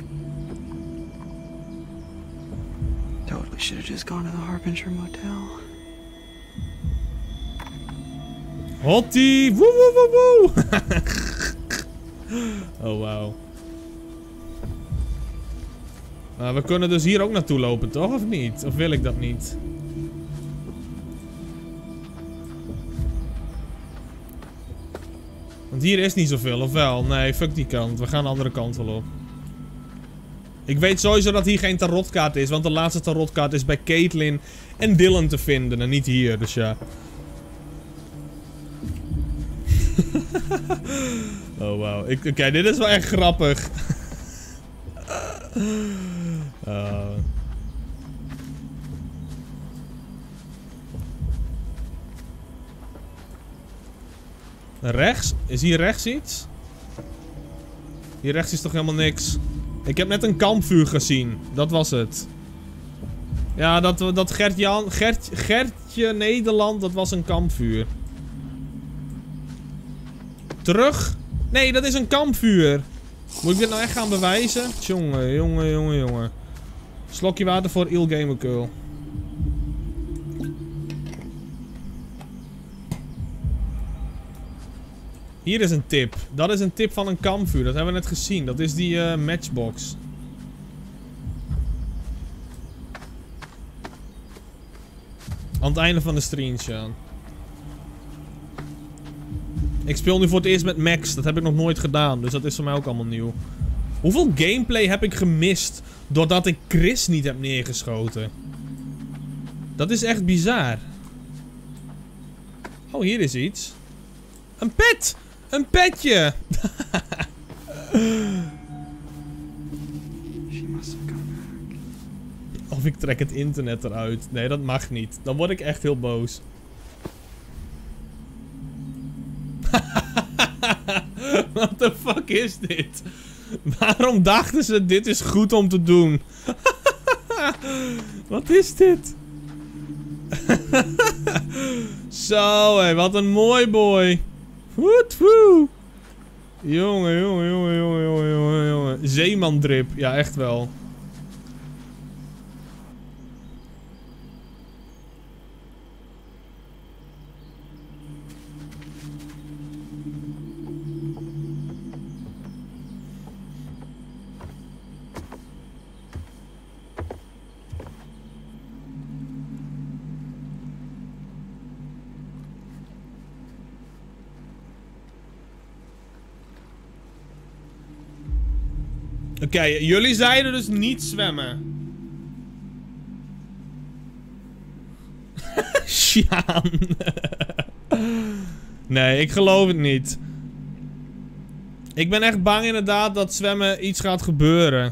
Totally should have just gone to the Harbinger Motel. Hottie! Woe woe woe woe! Oh wauw. Uh, we kunnen dus hier ook naartoe lopen, toch? Of niet? Of wil ik dat niet? Want hier is niet zoveel, of wel? Nee, fuck die kant. We gaan de andere kant wel op. Ik weet sowieso dat hier geen tarotkaart is, want de laatste tarotkaart is bij Caitlin en Dylan te vinden en niet hier, dus ja. Oh wauw. Oké, okay, dit is wel echt grappig. Uh. Rechts? Is hier rechts iets? Hier rechts is toch helemaal niks? Ik heb net een kampvuur gezien. Dat was het. Ja, dat, dat Gert-Jan... Gert, Gertje Nederland, dat was een kampvuur. Terug? Nee, dat is een kampvuur. Moet ik dit nou echt gaan bewijzen? Jongen, jongen, jongen, jongen. Slokje water voor Il Gamer Girl. Hier is een tip. Dat is een tip van een kampvuur. Dat hebben we net gezien. Dat is die uh, matchbox. Aan het einde van de stream, Sean. Ik speel nu voor het eerst met Max. Dat heb ik nog nooit gedaan. Dus dat is voor mij ook allemaal nieuw. Hoeveel gameplay heb ik gemist doordat ik Chris niet heb neergeschoten? Dat is echt bizar. Oh, hier is iets. Een pet! Een petje! Of ik trek het internet eruit. Nee, dat mag niet. Dan word ik echt heel boos. What the fuck is dit? Waarom dachten ze dit is goed om te doen? Wat is dit? Zo hé, wat een mooi boy. Woet woe. Jongen, jongen, jongen, jongen, jongen, jongen, jongen. Zeemandrip, ja echt wel. Oké, okay, jullie zeiden dus niet zwemmen. Sjaan. Nee, ik geloof het niet. Ik ben echt bang inderdaad dat zwemmen iets gaat gebeuren.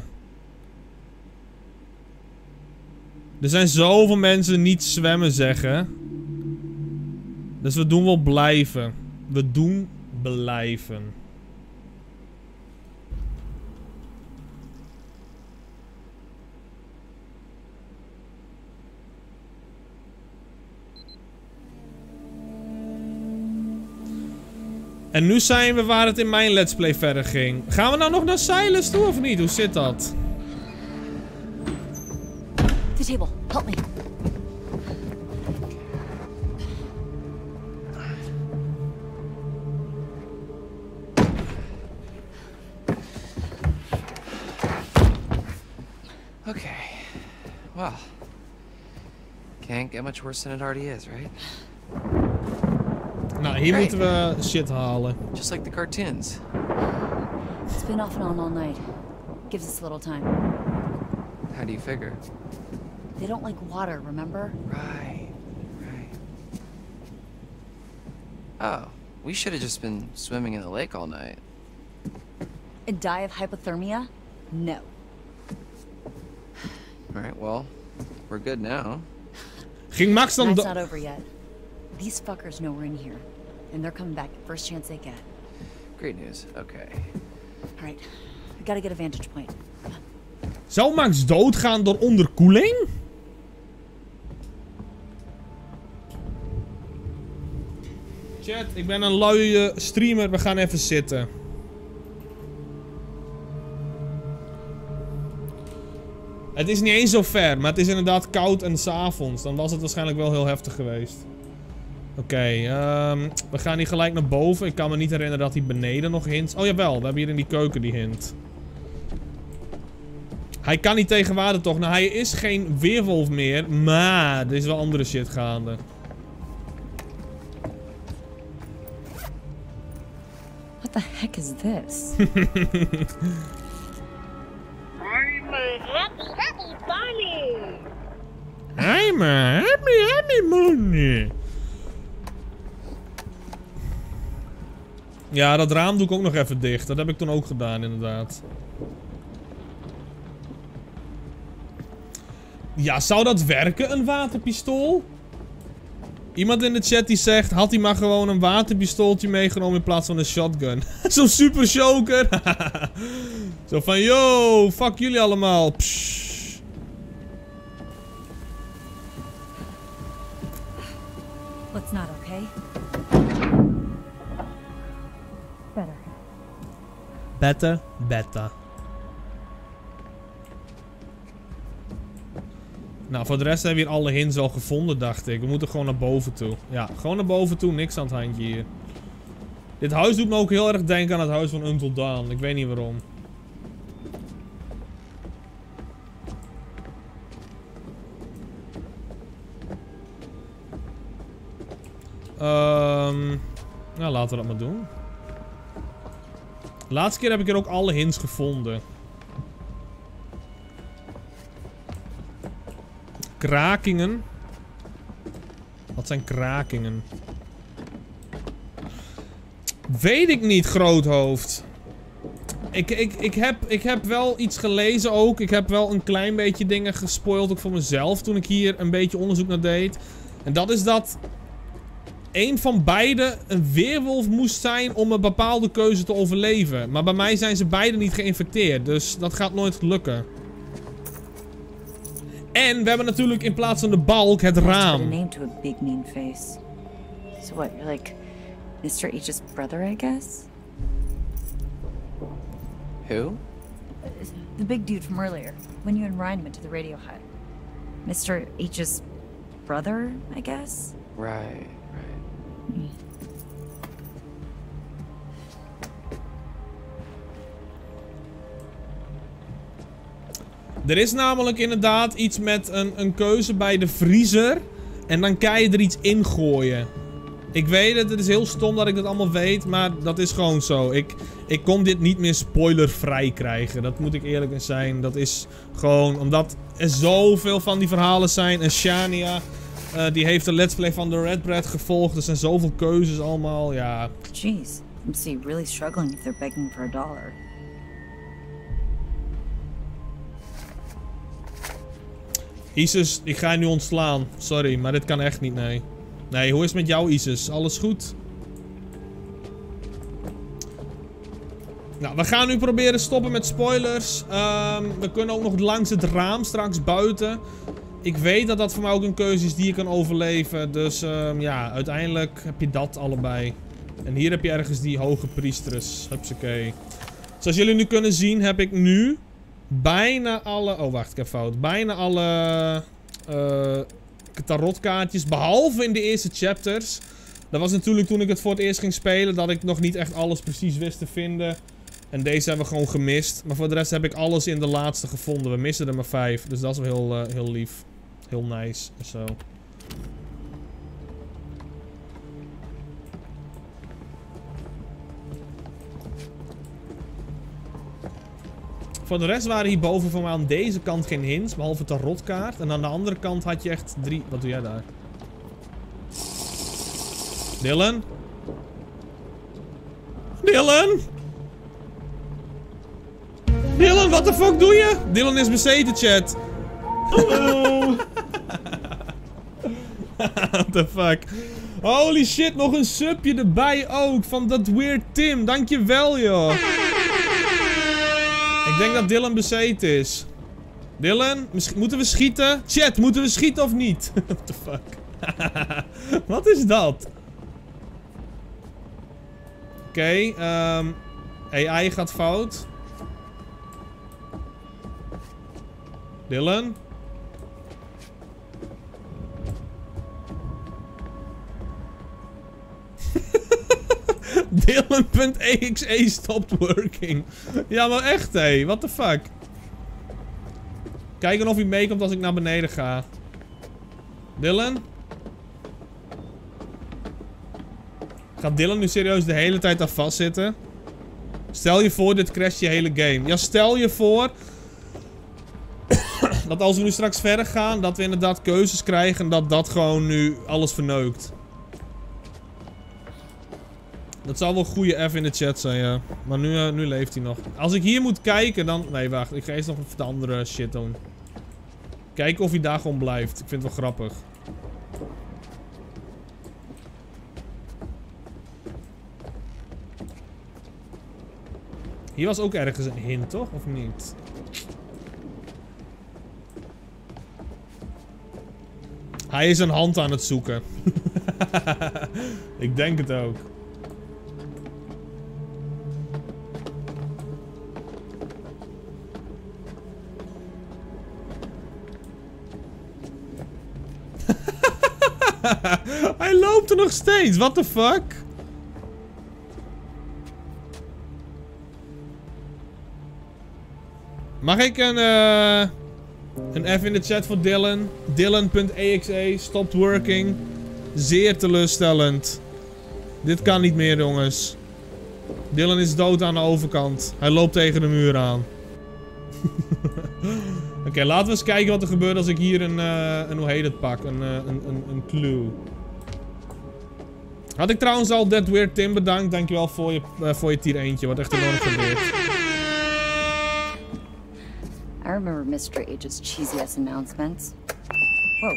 Er zijn zoveel mensen niet zwemmen zeggen. Dus we doen wel blijven. We doen blijven. En nu zijn we waar het in mijn let's play verder ging. Gaan we nou nog naar Silas toe of niet? Hoe zit dat? The table, help me. Okay. Well, can't get much worse than it already is, right? Nou, hier moeten we shit halen. Just like the cartoons. It's been off and on all night. Gives us a little time. How do you figure? They don't like water, remember? Right, right. Oh, we should have just been swimming in the lake all night. And die of hypothermia? No. Alright, well, we're good now. Ging Max dan... Night's not over yet. These fuckers know we're in here. And they're coming back first chance they get. Great news, okay. Alright, we gotta get a vantage point. Zou Max doodgaan door onderkoeling? Chat, ik ben een luie streamer. We gaan even zitten. Het is niet eens zo ver, maar het is inderdaad koud en 's avonds. Dan was het waarschijnlijk wel heel heftig geweest. Oké, okay, um, we gaan hier gelijk naar boven. Ik kan me niet herinneren dat hij beneden nog hint. Oh jawel, we hebben hier in die keuken die hint. Hij kan niet tegen water toch? Nou, hij is geen weerwolf meer, maar er is wel andere shit gaande. What the heck is this? I'm a happy, happy bunny. I'm a happy, happy bunny. Ja, dat raam doe ik ook nog even dicht. Dat heb ik toen ook gedaan, inderdaad. Ja, zou dat werken, een waterpistool? Iemand in de chat die zegt, had hij maar gewoon een waterpistooltje meegenomen in plaats van een shotgun. Zo'n super choker. Zo van, yo, fuck jullie allemaal. Psh. What's not okay? Better. Better, better. Nou, voor de rest hebben we hier alle hints al gevonden, dacht ik. We moeten gewoon naar boven toe. Ja, gewoon naar boven toe. Niks aan het handje hier. Dit huis doet me ook heel erg denken aan het huis van Until Dawn. Ik weet niet waarom. Um, nou, laten we dat maar doen. De laatste keer heb ik er ook alle hints gevonden. Krakingen. Wat zijn krakingen? Weet ik niet, groothoofd. Ik, ik, ik, heb, ik heb wel iets gelezen ook. Ik heb wel een klein beetje dingen gespoild ook voor mezelf toen ik hier een beetje onderzoek naar deed. En dat is dat een van beiden een weerwolf moest zijn om een bepaalde keuze te overleven. Maar bij mij zijn ze beide niet geïnfecteerd, dus dat gaat nooit lukken. En we hebben natuurlijk in plaats van de balk het raam. A name to a big mean face. So what? You're like mister H's brother, I guess? Who? The big dude from earlier, when you and Ryan went to the radio hut. mister H's brother, I guess? Right, right. Mm. Er is namelijk inderdaad iets met een, een keuze bij de vriezer. En dan kan je er iets in gooien. Ik weet het, het is heel stom dat ik dat allemaal weet, maar dat is gewoon zo. Ik, ik kon dit niet meer spoilervrij krijgen. Dat moet ik eerlijk in zijn. Dat is gewoon omdat er zoveel van die verhalen zijn. En Shania, uh, die heeft de Let's Play van The Red Bread gevolgd. Er zijn zoveel keuzes allemaal, ja. Jeez, I'm see really struggling if they're begging for a dollar. Isis, ik ga je nu ontslaan. Sorry, maar dit kan echt niet, nee. Nee, hoe is het met jou, Isis? Alles goed? Nou, we gaan nu proberen stoppen met spoilers. Um, we kunnen ook nog langs het raam straks buiten. Ik weet dat dat voor mij ook een keuze is die je kan overleven. Dus um, ja, uiteindelijk heb je dat allebei. En hier heb je ergens die hoge priesteres. Hupsakee. Zoals jullie nu kunnen zien heb ik nu bijna alle... Oh, wacht, ik heb fout. Bijna alle... Uh, tarotkaartjes, behalve in de eerste chapters. Dat was natuurlijk toen ik het voor het eerst ging spelen, dat ik nog niet echt alles precies wist te vinden. En deze hebben we gewoon gemist. Maar voor de rest heb ik alles in de laatste gevonden. We missen er maar vijf, dus dat is wel heel, uh, heel lief. Heel nice en zo. Voor de rest waren hierboven voor mij aan deze kant geen hints, behalve de tarotkaart. En aan de andere kant had je echt drie... Wat doe jij daar? Dylan? Dylan? Dylan, wat de fuck doe je? Dylan is bezeten, chat. Oh. What the fuck? Holy shit, nog een subje erbij ook van dat Weird Tim. Dankjewel, joh. Ik denk dat Dylan bezeten is. Dylan, moeten we schieten? Chat, moeten we schieten of niet? What the fuck? Wat is dat? Oké, okay, um, A I gaat fout. Dylan? Dylan.exe stopped working. Ja, maar echt, hé. Hey. What the fuck? Kijken of hij meekomt als ik naar beneden ga. Dylan? Gaat Dylan nu serieus de hele tijd daar vastzitten? Stel je voor, dit crasht je hele game. Ja, stel je voor... dat als we nu straks verder gaan, dat we inderdaad keuzes krijgen... en dat dat gewoon nu alles verneukt. Dat zou wel een goede F in de chat zijn, ja. Maar nu, uh, nu leeft hij nog. Als ik hier moet kijken, dan... Nee, wacht. Ik ga eerst nog even de andere shit doen. Kijken of hij daar gewoon blijft. Ik vind het wel grappig. Hier was ook ergens een hint, toch? Of niet? Hij is een hand aan het zoeken. Ik denk het ook. Hij loopt er nog steeds. What the fuck? Mag ik een, uh, een F in de chat voor Dylan? Dylan.exe stopped working. Zeer teleurstellend. Dit kan niet meer, jongens. Dylan is dood aan de overkant. Hij loopt tegen de muur aan. Oké, okay, laten we eens kijken wat er gebeurt als ik hier een, uh, een hoe heet het pak? Een, uh, een, een, een clue. Had ik trouwens al That Weird Tim bedankt. Dankjewel voor je, uh, voor je tier eentje. Wat echt enorm gebeurd. I remember mister H's cheesy ass announcements. Whoa.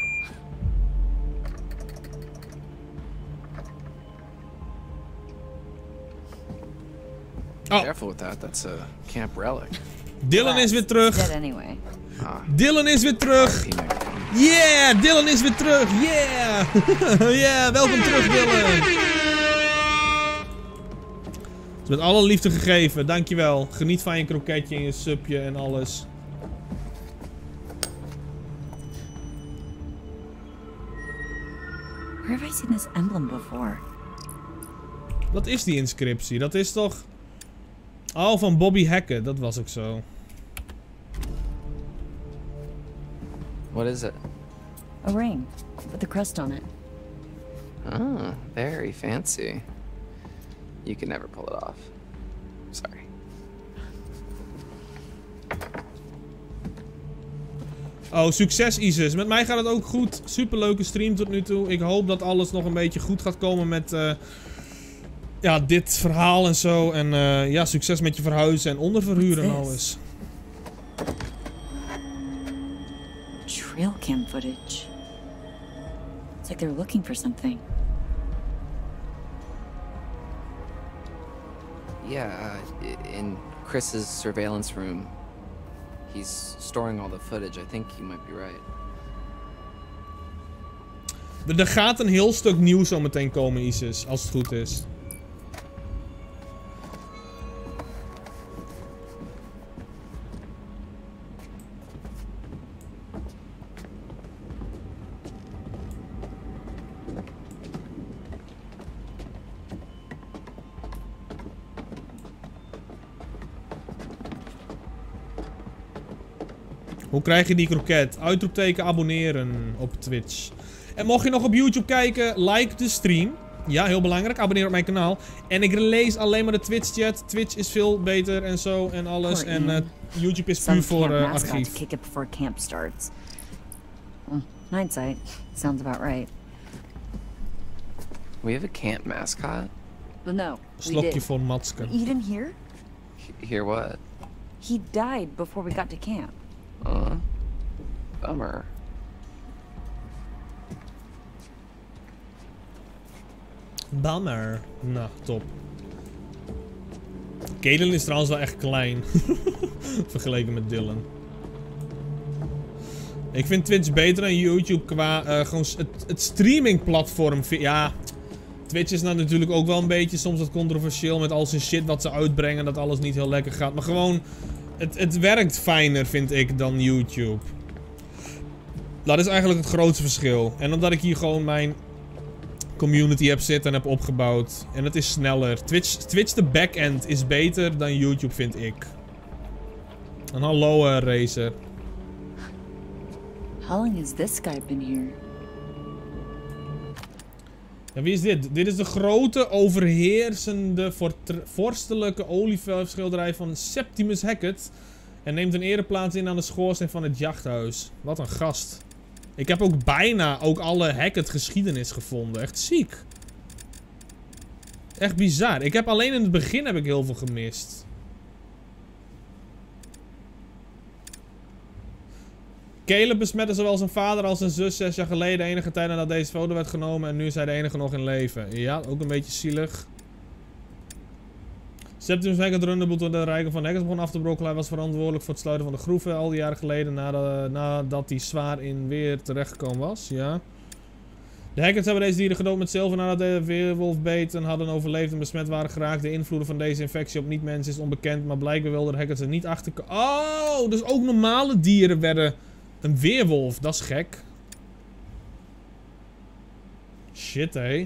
Oh. Careful with that. That's a camp relic. Dylan is weer terug. Dead anyway. Ah. Dylan is weer terug. Yeah, Dylan is weer terug. Yeah. Yeah, welkom terug, Dylan. Met alle liefde gegeven, dankjewel. Geniet van je kroketje en je subje en alles. Where have I seen this emblem before? Wat is die inscriptie? Dat is toch... Oh, van Bobby Hackett. Dat was ook zo. What is it? A ring with a crest on it. Oh, very fancy. You can never pull it off. Sorry. Oh, succes Isis. Met mij gaat het ook goed. Superleuke stream tot nu toe. Ik hoop dat alles nog een beetje goed gaat komen met uh, ja, dit verhaal en zo. En uh, ja, succes met je verhuizen en onderverhuren en alles. Trailcam footage. It's like they're looking for something. Yeah, uh, in Chris's surveillance room. He's storing all the footage. I think you might be right. Er, er gaat een heel stuk nieuws zo meteen komen, Isis, als het goed is. Hoe krijg je die kroket? Uitroepteken abonneren op Twitch. En mocht je nog op YouTube kijken, like de stream. Ja, heel belangrijk. Abonneer op mijn kanaal. En ik lees alleen maar de Twitch chat. Twitch is veel beter en zo en alles. En uh, YouTube is puur voor uh, archief. Kick it before camp starts. Well, hindsight, sounds about right. We have a camp mascot? Well, no, Slokje voor Matske. You didn't hear? H hear what? He died before we got to camp. Uh, bummer. Bummer. Nou, top. Kaden is trouwens wel echt klein. Vergeleken met Dylan. Ik vind Twitch beter dan YouTube qua uh, gewoon het, het streamingplatform. Ja, Twitch is nou natuurlijk ook wel een beetje soms wat controversieel met al zijn shit wat ze uitbrengen. Dat alles niet heel lekker gaat. Maar gewoon, het, het werkt fijner vind ik dan YouTube. Dat is eigenlijk het grootste verschil. En omdat ik hier gewoon mijn community heb zitten en heb opgebouwd. En het is sneller. Twitch, Twitch de backend is beter dan YouTube vind ik. En hallo uh, Razer. How long has this guy been here? En wie is dit? Dit is de grote, overheersende, vorstelijke olieverfschilderij van Septimus Hackett. En neemt een ereplaats in aan de schoorsteen van het jachthuis. Wat een gast. Ik heb ook bijna ook alle Hackett geschiedenis gevonden. Echt ziek. Echt bizar. Ik heb alleen in het begin heb ik heel veel gemist. Caleb besmette zowel zijn vader als zijn zus zes jaar geleden, enige tijd nadat deze foto werd genomen. En nu is hij de enige nog in leven. Ja, ook een beetje zielig. Septimus Hackett runde door de rijken van Hackett begon af te brokkelen. Hij was verantwoordelijk voor het sluiten van de groeven al die jaren geleden nadat, nadat hij zwaar in weer terechtgekomen was. Ja. De Hacketts hebben deze dieren gedood met zilver nadat de weerwolf beet en hadden overleefd en besmet waren geraakt. De invloeden van deze infectie op niet-mensen is onbekend, maar blijkbaar wilden de Hacketts er niet achter komen. Oh, dus ook normale dieren werden een weerwolf. Dat is gek. Shit, hé.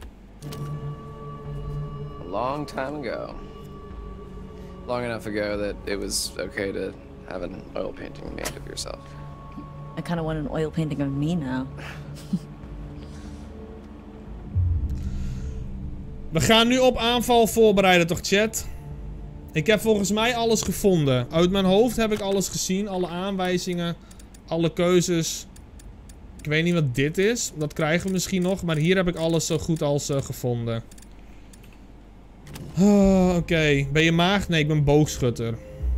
A long time ago. Long enough ago that it was okay to have an oil painting made of yourself. I kind of want an oil painting of me now. We gaan nu op aanval voorbereiden, toch chat? Ik heb volgens mij alles gevonden. Uit mijn hoofd heb ik alles gezien. Alle aanwijzingen. Alle keuzes. Ik weet niet wat dit is. Dat krijgen we misschien nog. Maar hier heb ik alles zo goed als uh, gevonden. Oh, Oké. Okay. Ben je maagd? Nee, ik ben boogschutter.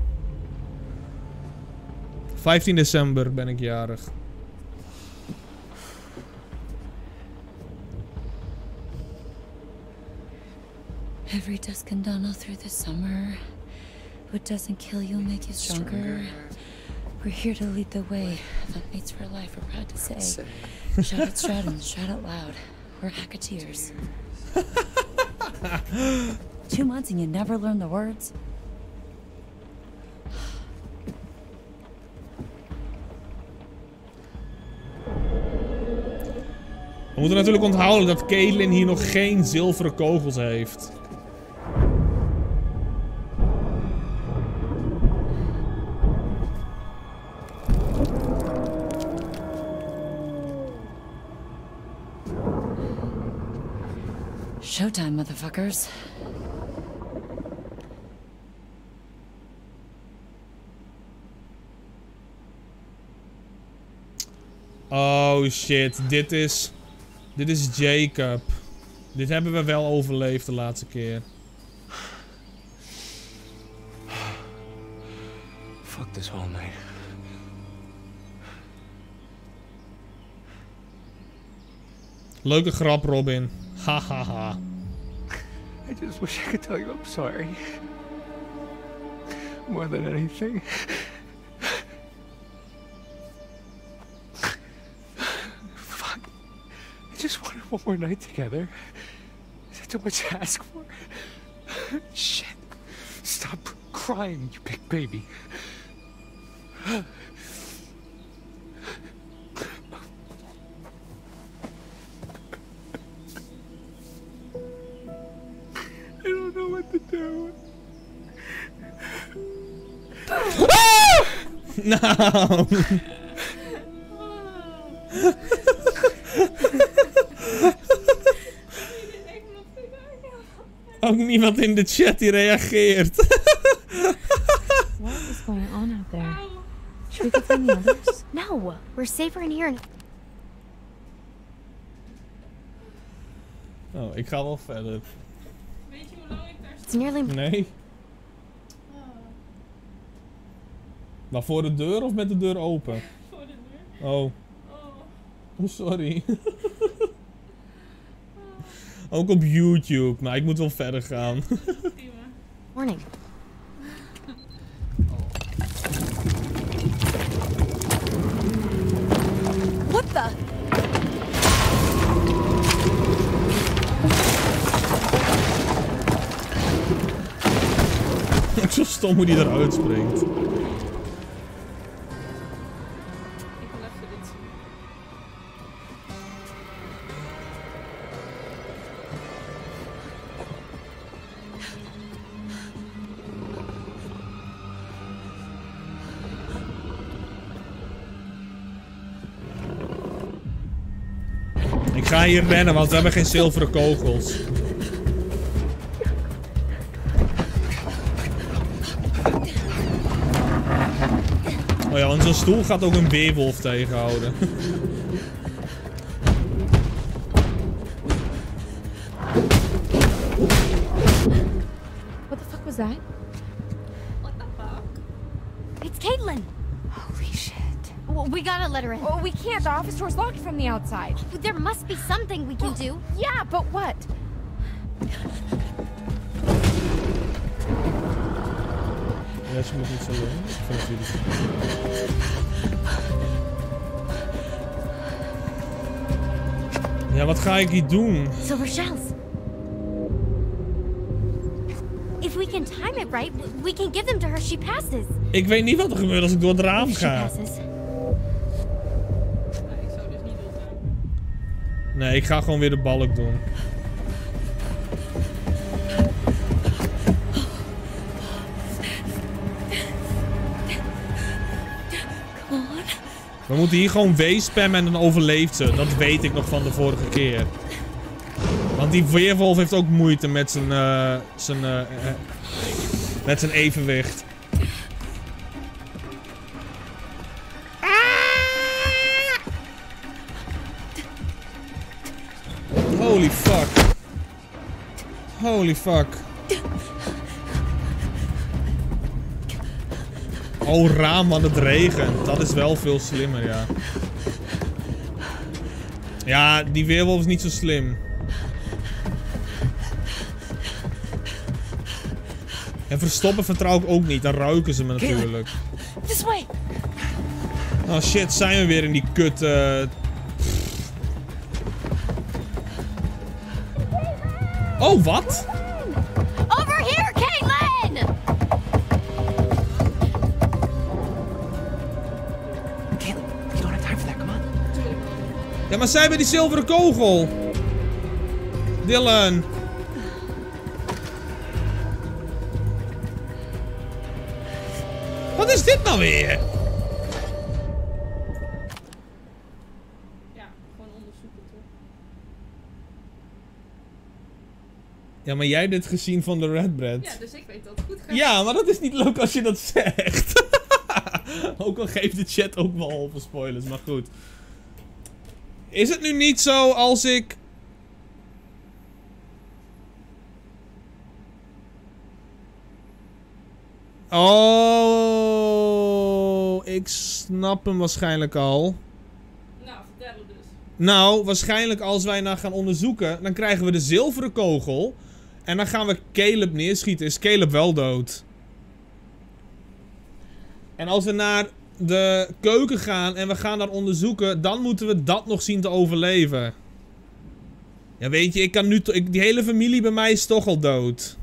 vijftien december ben ik jarig. Every dusk and dawn all through the summer. What doesn't kill you make you stronger. stronger. We're here to lead the way. Mates for life, we're proud to say. say. Shout it, Stratton, shout it loud. We're Hacketeers. Two months and you never learn the words? We moeten natuurlijk onthouden dat Caitlin hier nog geen zilveren kogels heeft. Showtime, motherfuckers. Oh shit, dit is... Dit is Jacob. Dit hebben we wel overleefd de laatste keer. Fuck this whole night. Leuke grap, Robin. Ha ha ha. I just wish I could tell you I'm sorry. More than anything. Fuck. I just wanted one more night together. Is that too much to ask for? Shit. Stop crying, you big baby. I don't know what to do. No. Ook niemand in de chat die reageert. What is going on out there? Should we go find the others? No, we're safer in here. Oh, ik ga wel verder. Weet je hoe lang ik daar sta? It's nearly... Nee. Maar voor de deur of met de deur open? Voor de deur. Oh. Oh, sorry. Ook op YouTube, maar ik moet wel verder gaan. Morning. What the? Zo stom hoe die eruit springt. Ik wil even dit zien. Ik ga hier rennen, want we hebben geen zilveren kogels. Oh ja, want zo'n stoel gaat ook een weerwolf tegenhouden. What the fuck was that? What the fuck? It's Caitlin. Holy shit. Well, we gotta let her in. Oh, we can't. The office door's locked from the outside. There must be something we can do. Yeah, but what? Ja, ze moet niet zo doen. Ik vind het jullie. Ja, wat ga ik hier doen? Silver shells. If we can time it right, we can give them to her. She passes. Ik weet niet wat er gebeurt als ik door het raam If she ga. passes. Nee, ik ga gewoon weer de balk doen. We moeten hier gewoon W spammen en dan overleeft ze. Dat weet ik nog van de vorige keer. Want die weerwolf heeft ook moeite met zijn, uh, zijn, uh, uh, met zijn evenwicht. Holy fuck. Holy fuck. Oh, raam, want het regent. Dat is wel veel slimmer, ja. Ja, die weerwolf is niet zo slim. En verstoppen vertrouw ik ook niet. Dan ruiken ze me natuurlijk. This way. Oh shit, zijn we weer in die kut... Uh... Oh, wat? Over here, Caitlin! Ja, maar zij hebben die zilveren kogel. Dylan. Wat is dit nou weer? Ja, gewoon onderzoeken toch. Ja, maar jij hebt dit gezien van de Red Bread. Ja, dus ik weet dat het goed gaat. Ja, maar dat is niet leuk als je dat zegt. Ook al geeft de chat ook wel halve spoilers, maar goed. Is het nu niet zo als ik... Oh, ik snap hem waarschijnlijk al. Nou, vertel het dus. Nou, waarschijnlijk als wij nou gaan onderzoeken, dan krijgen we de zilveren kogel. En dan gaan we Caleb neerschieten. Is Caleb wel dood? En als we naar de keuken gaan en we gaan daar onderzoeken, dan moeten we dat nog zien te overleven. Ja, weet je, ik kan nu... Ik, die hele familie bij mij is toch al dood.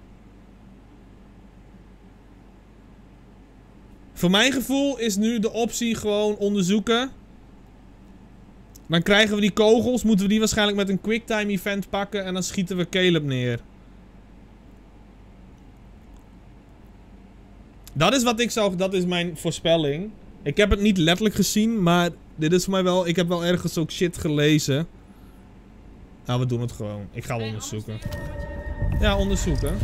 Voor mijn gevoel is nu de optie gewoon onderzoeken. Dan krijgen we die kogels, moeten we die waarschijnlijk met een quicktime event pakken en dan schieten we Caleb neer. Dat is wat ik zou... Dat is mijn voorspelling. Ik heb het niet letterlijk gezien, maar dit is voor mij wel... Ik heb wel ergens ook shit gelezen. Nou, we doen het gewoon. Ik ga wel onderzoeken. Ja, onderzoeken.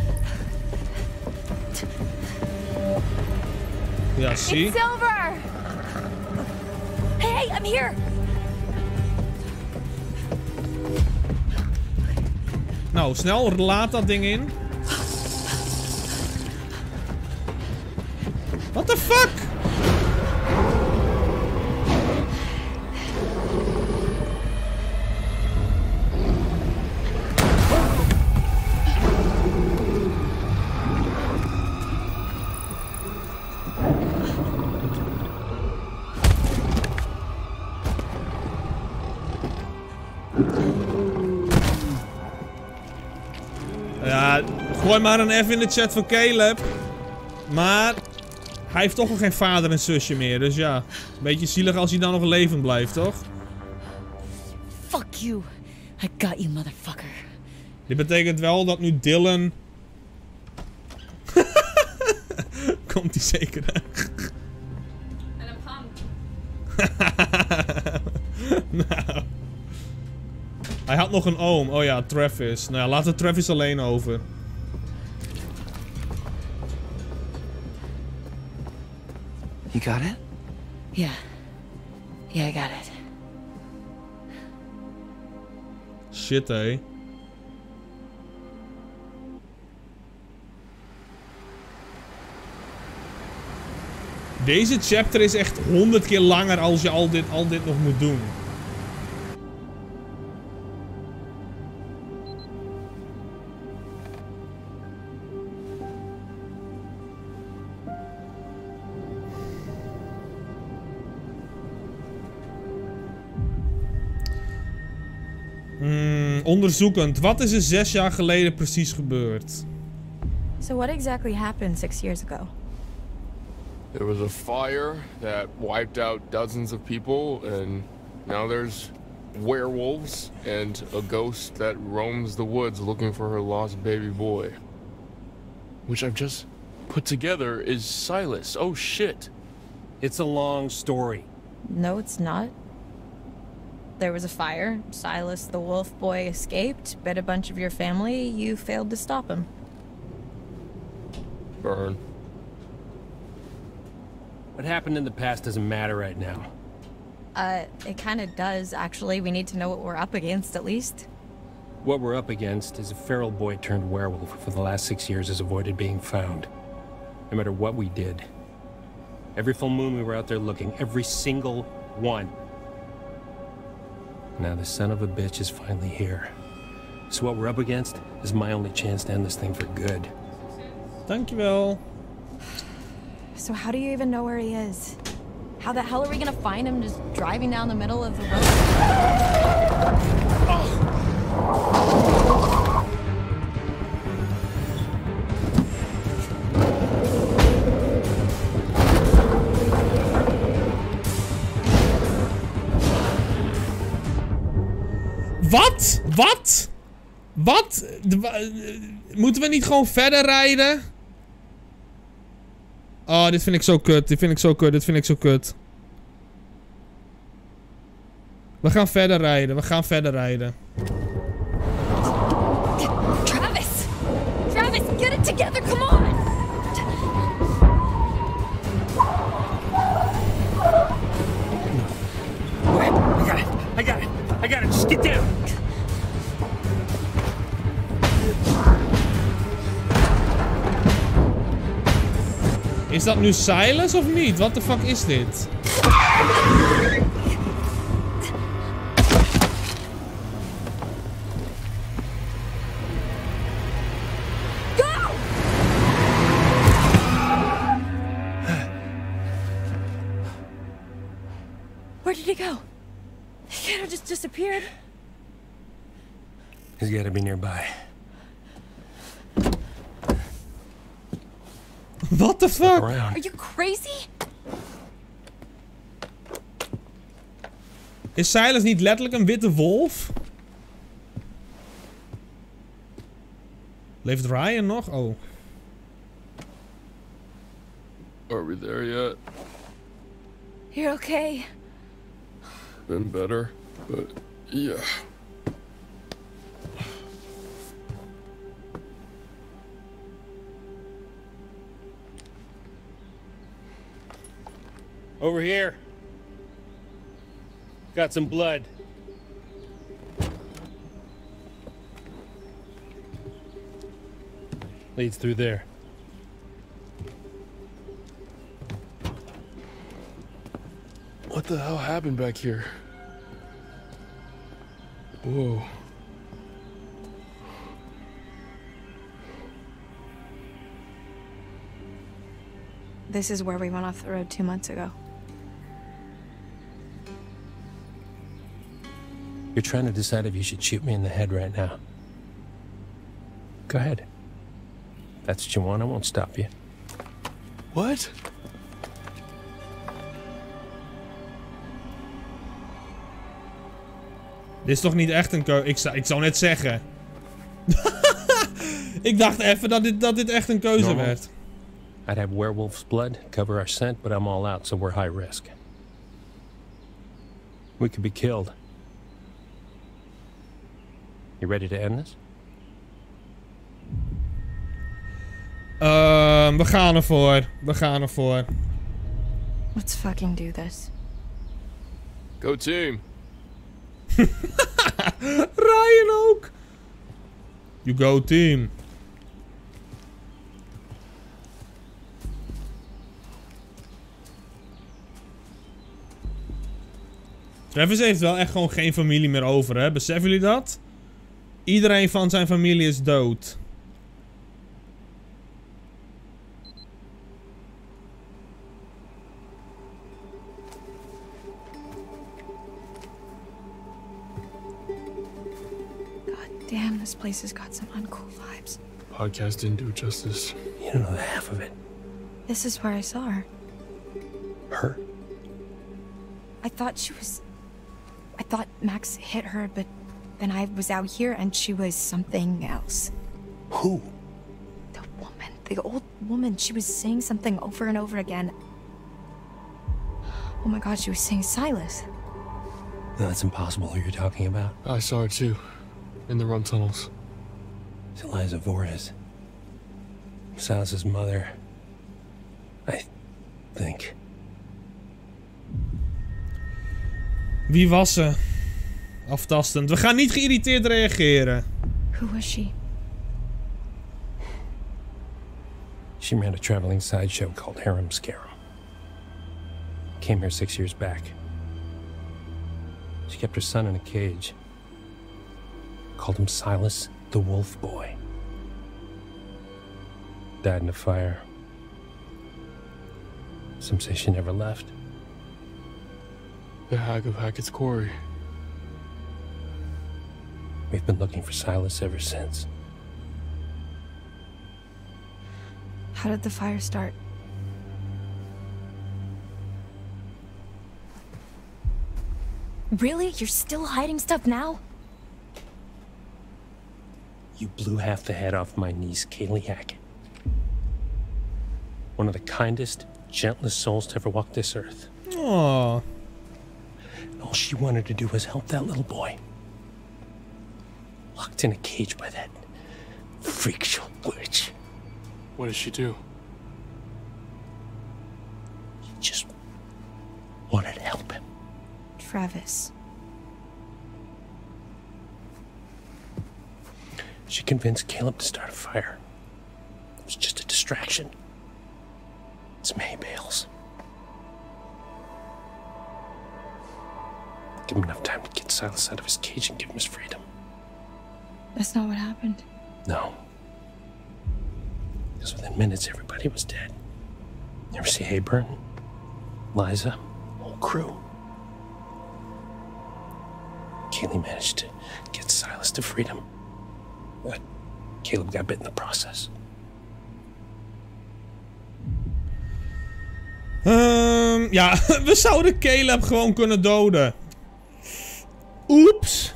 Ja, zie. It's Silver! Hey, hey, I'm here! Nou, snel, laat dat ding in. What the fuck? Ja, gooi maar een F in de chat voor Caleb. Maar hij heeft toch al geen vader en zusje meer, dus ja. Een beetje zielig als hij dan nog levend blijft, toch? Fuck you. I got you, motherfucker. Dit betekent wel dat nu Dylan... Komt hij zeker uit. En hem gaan. Nou. Hij had nog een oom. Oh ja, Travis. Nou ja, laten we Travis alleen over. You got it? Yeah. Yeah, I got it. Shit, hé. Deze chapter is echt honderd keer langer als je al dit, al dit nog moet doen. Hmm, onderzoekend. Wat is er zes jaar geleden precies gebeurd? So what exactly happened six years ago? There was a fire that wiped out dozens of people, and now there's werewolves and a ghost that roams the woods looking for her lost baby boy. Which I've just put together is Silas. Oh shit. It's a long story. No, it's not. There was a fire. Silas the wolf boy escaped, bit a bunch of your family. You failed to stop him. Burn. What happened in the past doesn't matter right now. Uh, it kind of does, actually. We need to know what we're up against, at least. What we're up against is a feral boy turned werewolf who for the last six years has avoided being found. No matter what we did. Every full moon we were out there looking. Every single one. Now the son of a bitch is finally here. So what we're up against is my only chance to end this thing for good. Dankjewel. So how do you even know where he is? How the hell are we gonna find him just driving down the middle of the road? Wat? Wat? Wat? De, wa, moeten we niet gewoon verder rijden? Oh, dit vind ik zo kut. Dit vind ik zo kut. Dit vind ik zo kut. We gaan verder rijden. We gaan verder rijden. Travis! Is dat nu Silas of niet? What the fuck is dit? Where did he go? He kind of just disappeared. He's gotta be nearby. What the fuck? Are you crazy? Is Silas niet letterlijk een witte wolf? Leeft Ryan nog? Oh. Are we there yet? You're okay. Been better, but yeah. Over here. Got some blood. Leads through there. What the hell happened back here? Whoa. This is where we went off the road two months ago. You're trying to decide if you should shoot me in the head right now. Go ahead. If that's what you want, I won't stop you. What? Dit is toch niet echt een keuze? Ik, zou- ik zou net zeggen. Ik dacht even dat dit, dat dit echt een keuze Normal. werd. I'd have werewolf's blood, cover our scent, but I'm all out, so we're high risk. We could be killed. You ready to end this? Ehm, we gaan ervoor. We gaan ervoor. Let's fucking do this. Go team. Ryan ook. You go team. Travis heeft wel echt gewoon geen familie meer over, hè? Beseffen jullie dat? Iedereen van zijn familie is dood. Damn, this place has got some uncool vibes. Podcast didn't do it justice. You don't know the half of it. This is where I saw her. Her? I thought she was... I thought Max hit her, but then I was out here and she was something else. Who? The woman. The old woman. She was saying something over and over again. Oh my god, she was saying Silas. No, that's impossible who you're talking about. I saw her too. In the run tunnels. It's Eliza Vorez. Silas's mother. I think. Wie was ze? Aftastend. We gaan niet geïrriteerd reageren. Who was she? She ran a traveling sideshow called Harem Scarum. Came here six years back. She kept her son in a cage. Called him Silas the Wolf Boy. Died in a fire. Some say she never left. The Hag of Hackett's Quarry. We've been looking for Silas ever since. How did the fire start? Really? You're still hiding stuff now? You blew half the head off my niece, Kaylee Hackett. One of the kindest, gentlest souls to ever walk this earth. Aww. All she wanted to do was help that little boy. Locked in a cage by that freak show witch. What does she do? She just wanted to help him. Travis. She convinced Caleb to start a fire. It was just a distraction. some hay bales. Give him enough time to get Silas out of his cage and give him his freedom. That's not what happened. No. Because within minutes, everybody was dead. You ever see Hayburn? Liza? Whole crew. Kaylee managed to get Silas to freedom. But Caleb got bit in the process. Um, ja, we zouden Caleb gewoon kunnen doden. Oeps.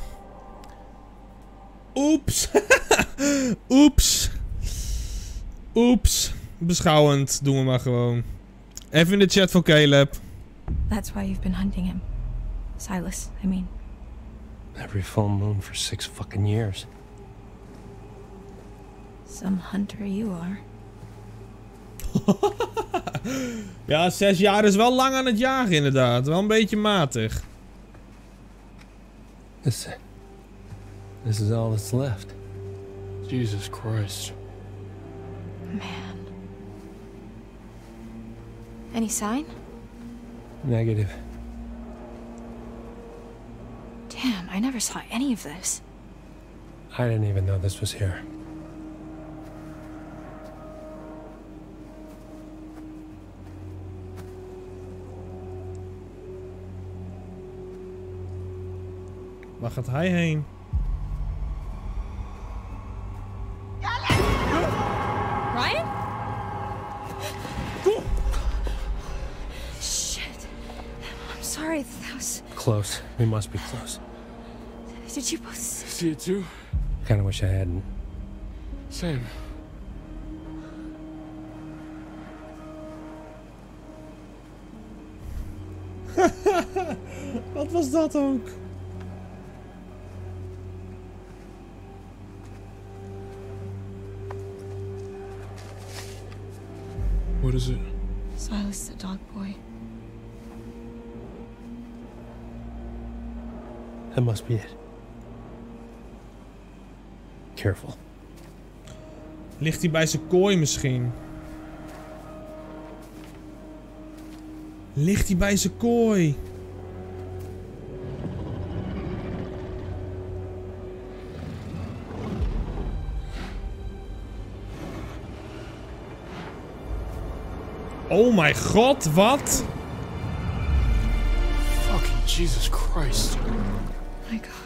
Oeps. Oeps. Oeps. Beschouwend. Doen we maar gewoon. Even in de chat voor Caleb. That's why you've been hunting him. Silas, I mean. Every full moon for six fucking years. Some hunter you are. Ja, zes jaar is wel lang aan het jagen inderdaad. Wel een beetje matig. This, this is all that's left. Jesus Christ. Man. Any sign? Negative. Damn, I never saw any of this. I didn't even know this was here. Waar gaat hij heen? Ryan? Shit. I'm sorry, that was... Close. We must be close. Did you both... See it too? Kinda wish I hadn't. Same. Wat was dat ook? What is it? Silas the dog boy. That must be it. Careful. Ligt hij bij zijn kooi misschien? Ligt hij bij zijn kooi? Oh mijn god, wat? Fucking Jesus Christ. My god.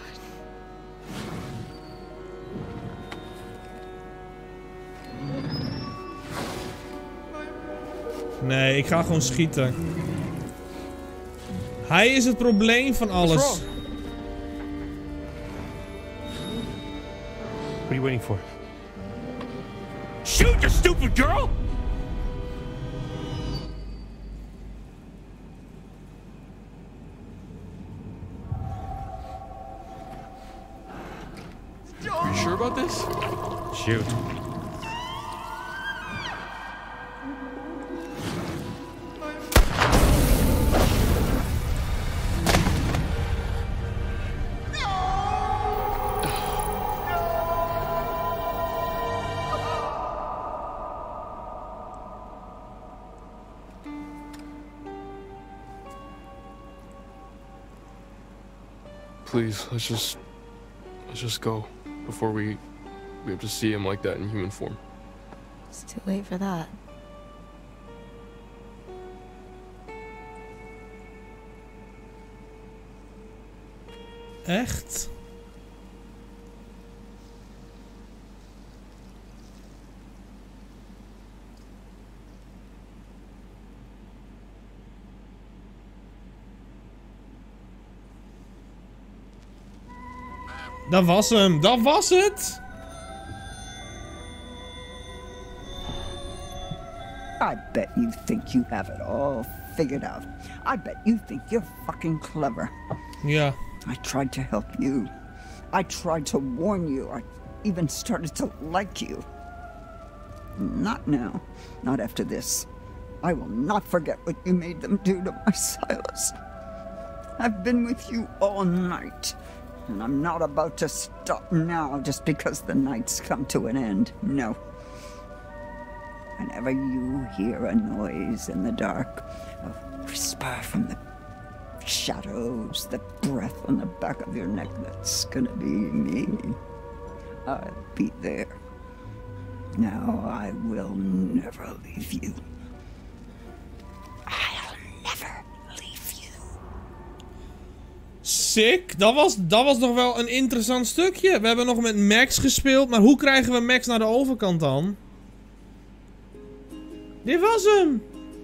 Nee, ik ga gewoon schieten. Hij is het probleem van alles. What are you waiting for? Shoot, you stupid girl! Are you sure about this? Shoot. Please, let's just let's just go before we we have to see him like that in human form. It's too late for that. Echt? Dat was hem, dat was het! I bet you think you have it all figured out. I bet you think you're fucking clever. Yeah. I tried to help you. I tried to warn you. I even started to like you. Not now. Not after this. I will not forget what you made them do to my Silas. I've been with you all night. And I'm not about to stop now just because the night's come to an end. No. Whenever you hear a noise in the dark, a whisper from the shadows, the breath on the back of your neck, that's gonna be me. I'll be there. Now I will never leave you. I'll never leave you. Sick. Dat was, dat was nog wel een interessant stukje. We hebben nog met Max gespeeld. Maar hoe krijgen we Max naar de overkant dan? Dit was hem.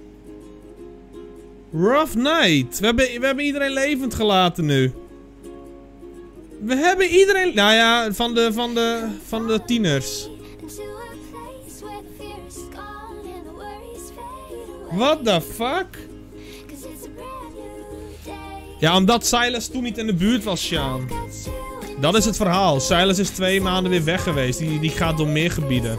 Rough Night. We hebben, we hebben iedereen levend gelaten nu. We hebben iedereen... Nou ja, van de, van de, van de tieners. What the fuck? Ja, omdat Silas toen niet in de buurt was, Sjaan. Dat is het verhaal. Silas is twee maanden weer weg geweest. Die, die gaat door meer gebieden.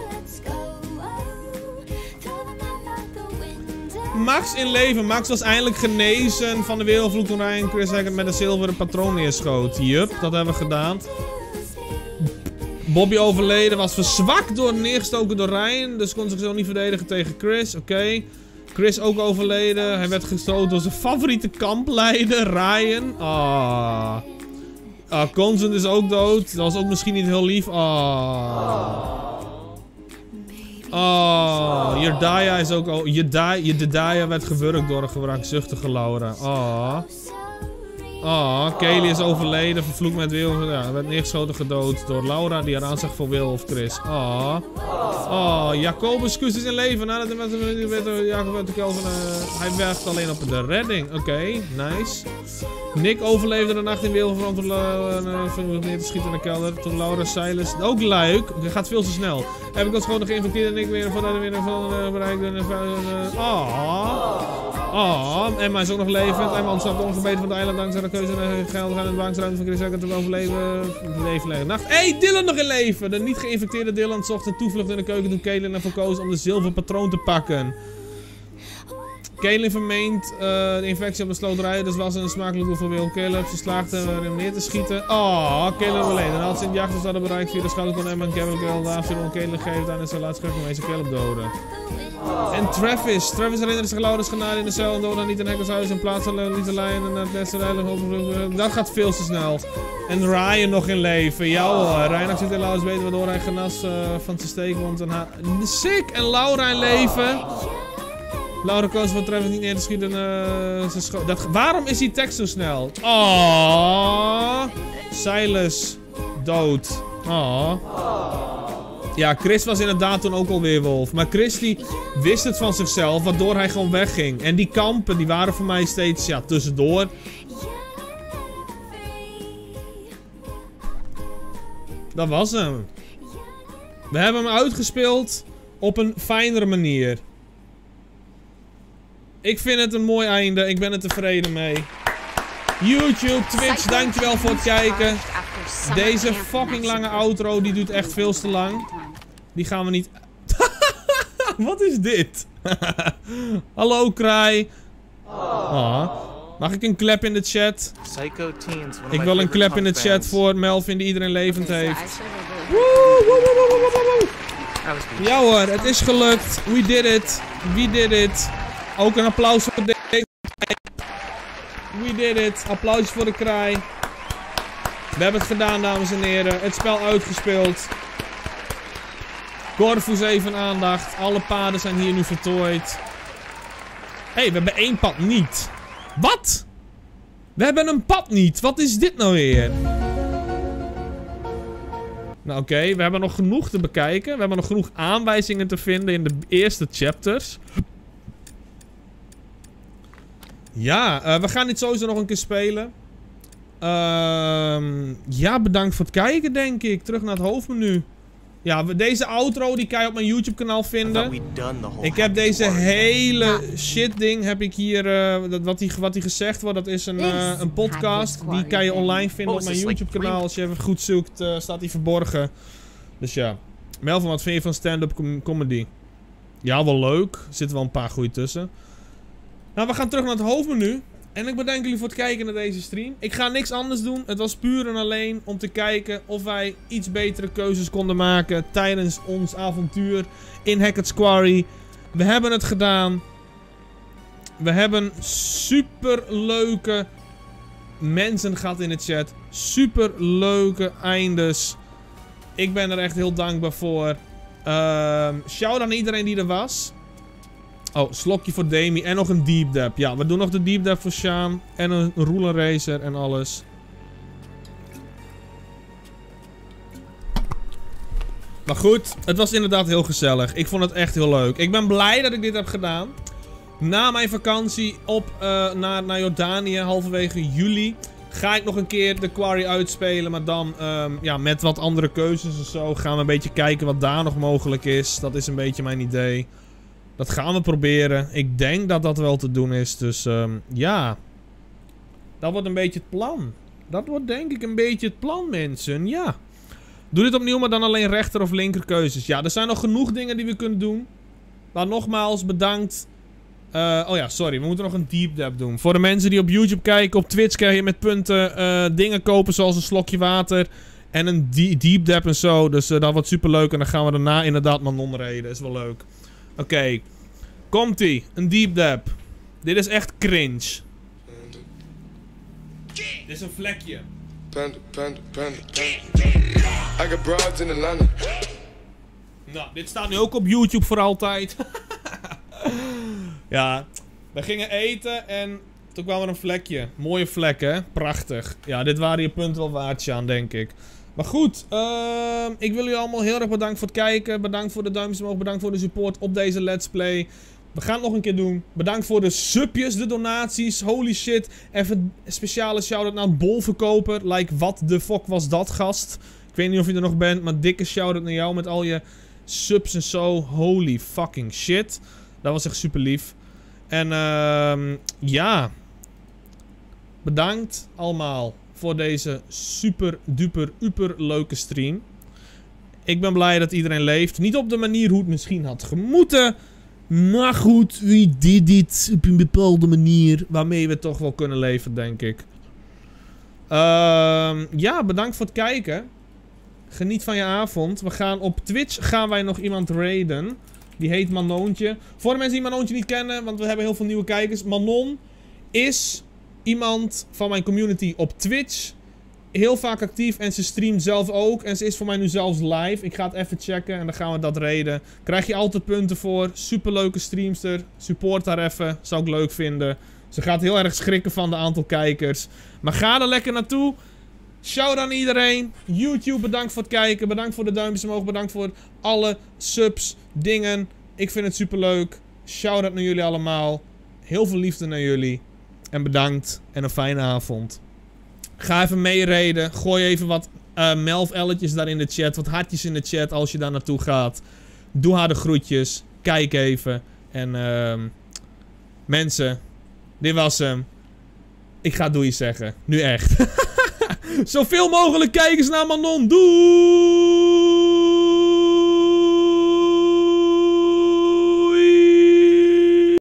Max in leven. Max was eindelijk genezen van de wereldvloek toen Ryan Chris Hackett met een zilveren patroon neerschoot. Yup, dat hebben we gedaan. Bobby overleden, was verzwakt door neergestoken door Ryan. Dus kon zichzelf niet verdedigen tegen Chris. Oké. Okay. Chris ook overleden. Hij werd gestoten door zijn favoriete kampleider, Ryan. Ah. Ah, Constant is ook dood. Dat was ook misschien niet heel lief. Ah. Oh, Jedediah is ook al. Jedediah werd gewurgd door een gewraakzuchtige Laura. Oh. Oh, Kaylee is overleden. Vervloekt met Wilf. Ja, werd neergeschoten gedood door Laura die haar aanzag voor Will of Chris. Oh. Oh, Jacobus Kus is in leven. Nadat hij met Jacob uit de kelder. Uh, hij werkt alleen op de redding. Oké, okay, nice. Nick overleefde de nacht in Wilverbrand om uh, neer te schieten in de kelder. Toen Laura Silas. Ook leuk. Het gaat veel te snel. Heb ik ons gewoon nog geïnfecteerd en ik weer van de weer van uh, bereikte. Uh, oh. Oh, Emma is ook nog levend. Emma ontsnapt ongebeten van het eiland dankzij de keuze en geld gaan in de bankruimte van Chris Hackett te overleven. Leven, leven, nacht. Hé, hey, Dylan nog in leven! De niet geïnfecteerde Dylan zocht een toevlucht in de keuken toen Caitlin ervoor koos om de zilveren patroon te pakken. Caitlin vermeent uh, de infectie op de sloterij, dus was een smakelijk doel voor Will Caleb. Ze slaagde hem neer te schieten. Oh, Caleb alleen. En had ze in de jacht hadden bereikt via de schouder kon Emma en Kevin Caleb de afzien om Caleb geven tijdens zijn laatste schrift om Caleb doden. En Travis. Travis herinnerde zich Laura's genade in de cel en doodde niet in Hackers huis in plaats van Lisa Lyon en naar het beste heilige. Dat gaat veel te snel. En Ryan nog in leven. Ja hoor. Ryan zit in Laura's beter waardoor hij genas uh, van zijn steekwond. En haar... Sick! En Laura in leven. Laura koos voor Travis niet neer te schieten. Uh, dat, waarom is die tekst zo snel? Oh, Silas dood. Oh. Ja, Chris was inderdaad toen ook alweer wolf. Maar Chris die wist het van zichzelf, waardoor hij gewoon wegging. En die kampen die waren voor mij steeds ja, tussendoor. Dat was hem. We hebben hem uitgespeeld op een fijnere manier. Ik vind het een mooi einde. Ik ben er tevreden mee. YouTube, Twitch, dankjewel voor het kijken. Deze fucking lange outro, die duurt echt veel te lang. Die gaan we niet... Wat is dit? Hallo, Kraai. Oh. Mag ik een klep in de chat? Ik wil een klep in de chat voor Melvin die iedereen levend heeft. Ja hoor, het is gelukt. We did it. We did it. Ook een applaus voor deze. We did it. Applausjes voor de Kraai. We hebben het gedaan, dames en heren. Het spel uitgespeeld. Corvus even aandacht. Alle paden zijn hier nu voltooid. Hé, hey, we hebben één pad niet. Wat? We hebben een pad niet. Wat is dit nou weer? Nou oké, okay. We hebben nog genoeg te bekijken. We hebben nog genoeg aanwijzingen te vinden in de eerste chapters. Ja, uh, we gaan dit sowieso nog een keer spelen. Uh, ja, bedankt voor het kijken, denk ik. Terug naar het hoofdmenu. Ja, deze outro die kan je op mijn YouTube kanaal vinden. Ik heb deze hele shit ding heb ik hier, uh, dat, wat, die, wat die gezegd wordt, dat is een, uh, een podcast. Die kan je online vinden op mijn YouTube kanaal. Als je even goed zoekt, uh, staat die verborgen. Dus ja. Melvin, wat vind je van stand-up com comedy? Ja, wel leuk. Er zitten wel een paar goeie tussen. Nou, we gaan terug naar het hoofdmenu. En ik bedank jullie voor het kijken naar deze stream. Ik ga niks anders doen. Het was puur en alleen om te kijken of wij iets betere keuzes konden maken tijdens ons avontuur in Hackett's Quarry. We hebben het gedaan. We hebben super leuke mensen gehad in de chat. Super leuke eindes. Ik ben er echt heel dankbaar voor. Uh, shout aan iedereen die er was. Oh, slokje voor Demi. En nog een deep dab. Ja, we doen nog de deep dab voor Sjaan. En een ruler racer en alles. Maar goed, het was inderdaad heel gezellig. Ik vond het echt heel leuk. Ik ben blij dat ik dit heb gedaan. Na mijn vakantie op uh, naar, naar Jordanië, halverwege juli, ga ik nog een keer de Quarry uitspelen. Maar dan um, ja, met wat andere keuzes en zo. Gaan we een beetje kijken wat daar nog mogelijk is. Dat is een beetje mijn idee. Dat gaan we proberen. Ik denk dat dat wel te doen is. Dus um, ja. Dat wordt een beetje het plan. Dat wordt denk ik een beetje het plan, mensen. Ja. Doe dit opnieuw, maar dan alleen rechter of linker keuzes. Ja, er zijn nog genoeg dingen die we kunnen doen. Maar nogmaals, bedankt. Uh, oh ja, sorry. We moeten nog een deep dab doen. Voor de mensen die op YouTube kijken, op Twitch krijg je met punten uh, dingen kopen zoals een slokje water. En een deep dab en zo. Dus uh, dat wordt super leuk. En dan gaan we daarna inderdaad Manon reden. Is wel leuk. Oké. Okay. Komt-ie. Een deep dab. Dit is echt cringe. Dit is een vlekje. Panda, panda, panda, panda. I got broads in Atlanta. Nou, dit staat nu ook op YouTube voor altijd. Ja, we gingen eten en toen kwam er een vlekje. Mooie vlek, hè? Prachtig. Ja, dit waren je punten wel waard, aan, denk ik. Maar goed, uh, ik wil jullie allemaal heel erg bedanken voor het kijken. Bedankt voor de duimpjes omhoog. Bedankt voor de support op deze Let's Play. We gaan het nog een keer doen. Bedankt voor de subjes, de donaties. Holy shit. Even een speciale shout-out naar een bolverkoper. Like, wat de fuck was dat, gast? Ik weet niet of je er nog bent, maar dikke shout-out naar jou met al je subs en zo. Holy fucking shit. Dat was echt super lief. En uh, ja. Bedankt allemaal voor deze super duper uper leuke stream. Ik ben blij dat iedereen leeft. Niet op de manier hoe het misschien had gemoeten. Maar goed, wie deed dit op een bepaalde manier waarmee we toch wel kunnen leven, denk ik. Uh, ja, bedankt voor het kijken. Geniet van je avond. We gaan op Twitch gaan wij nog iemand raiden. Die heet Manoontje. Voor de mensen die Manoontje niet kennen, want we hebben heel veel nieuwe kijkers. Manon is iemand van mijn community op Twitch. Heel vaak actief en ze streamt zelf ook. En ze is voor mij nu zelfs live. Ik ga het even checken en dan gaan we dat raiden. Krijg je altijd punten voor. Superleuke streamster. Support haar even. Zou ik leuk vinden. Ze gaat heel erg schrikken van de aantal kijkers. Maar ga er lekker naartoe. Shout aan iedereen. YouTube, bedankt voor het kijken. Bedankt voor de duimpjes omhoog. Bedankt voor alle subs, dingen. Ik vind het superleuk. Shout out naar jullie allemaal. Heel veel liefde naar jullie. En bedankt. En een fijne avond. Ga even meereden. Gooi even wat uh, melf-elletjes daar in de chat. Wat hartjes in de chat als je daar naartoe gaat. Doe haar de groetjes. Kijk even. En uh, mensen. Dit was hem. Ik ga doei zeggen. Nu echt. Zoveel mogelijk kijkers naar Manon. Doei!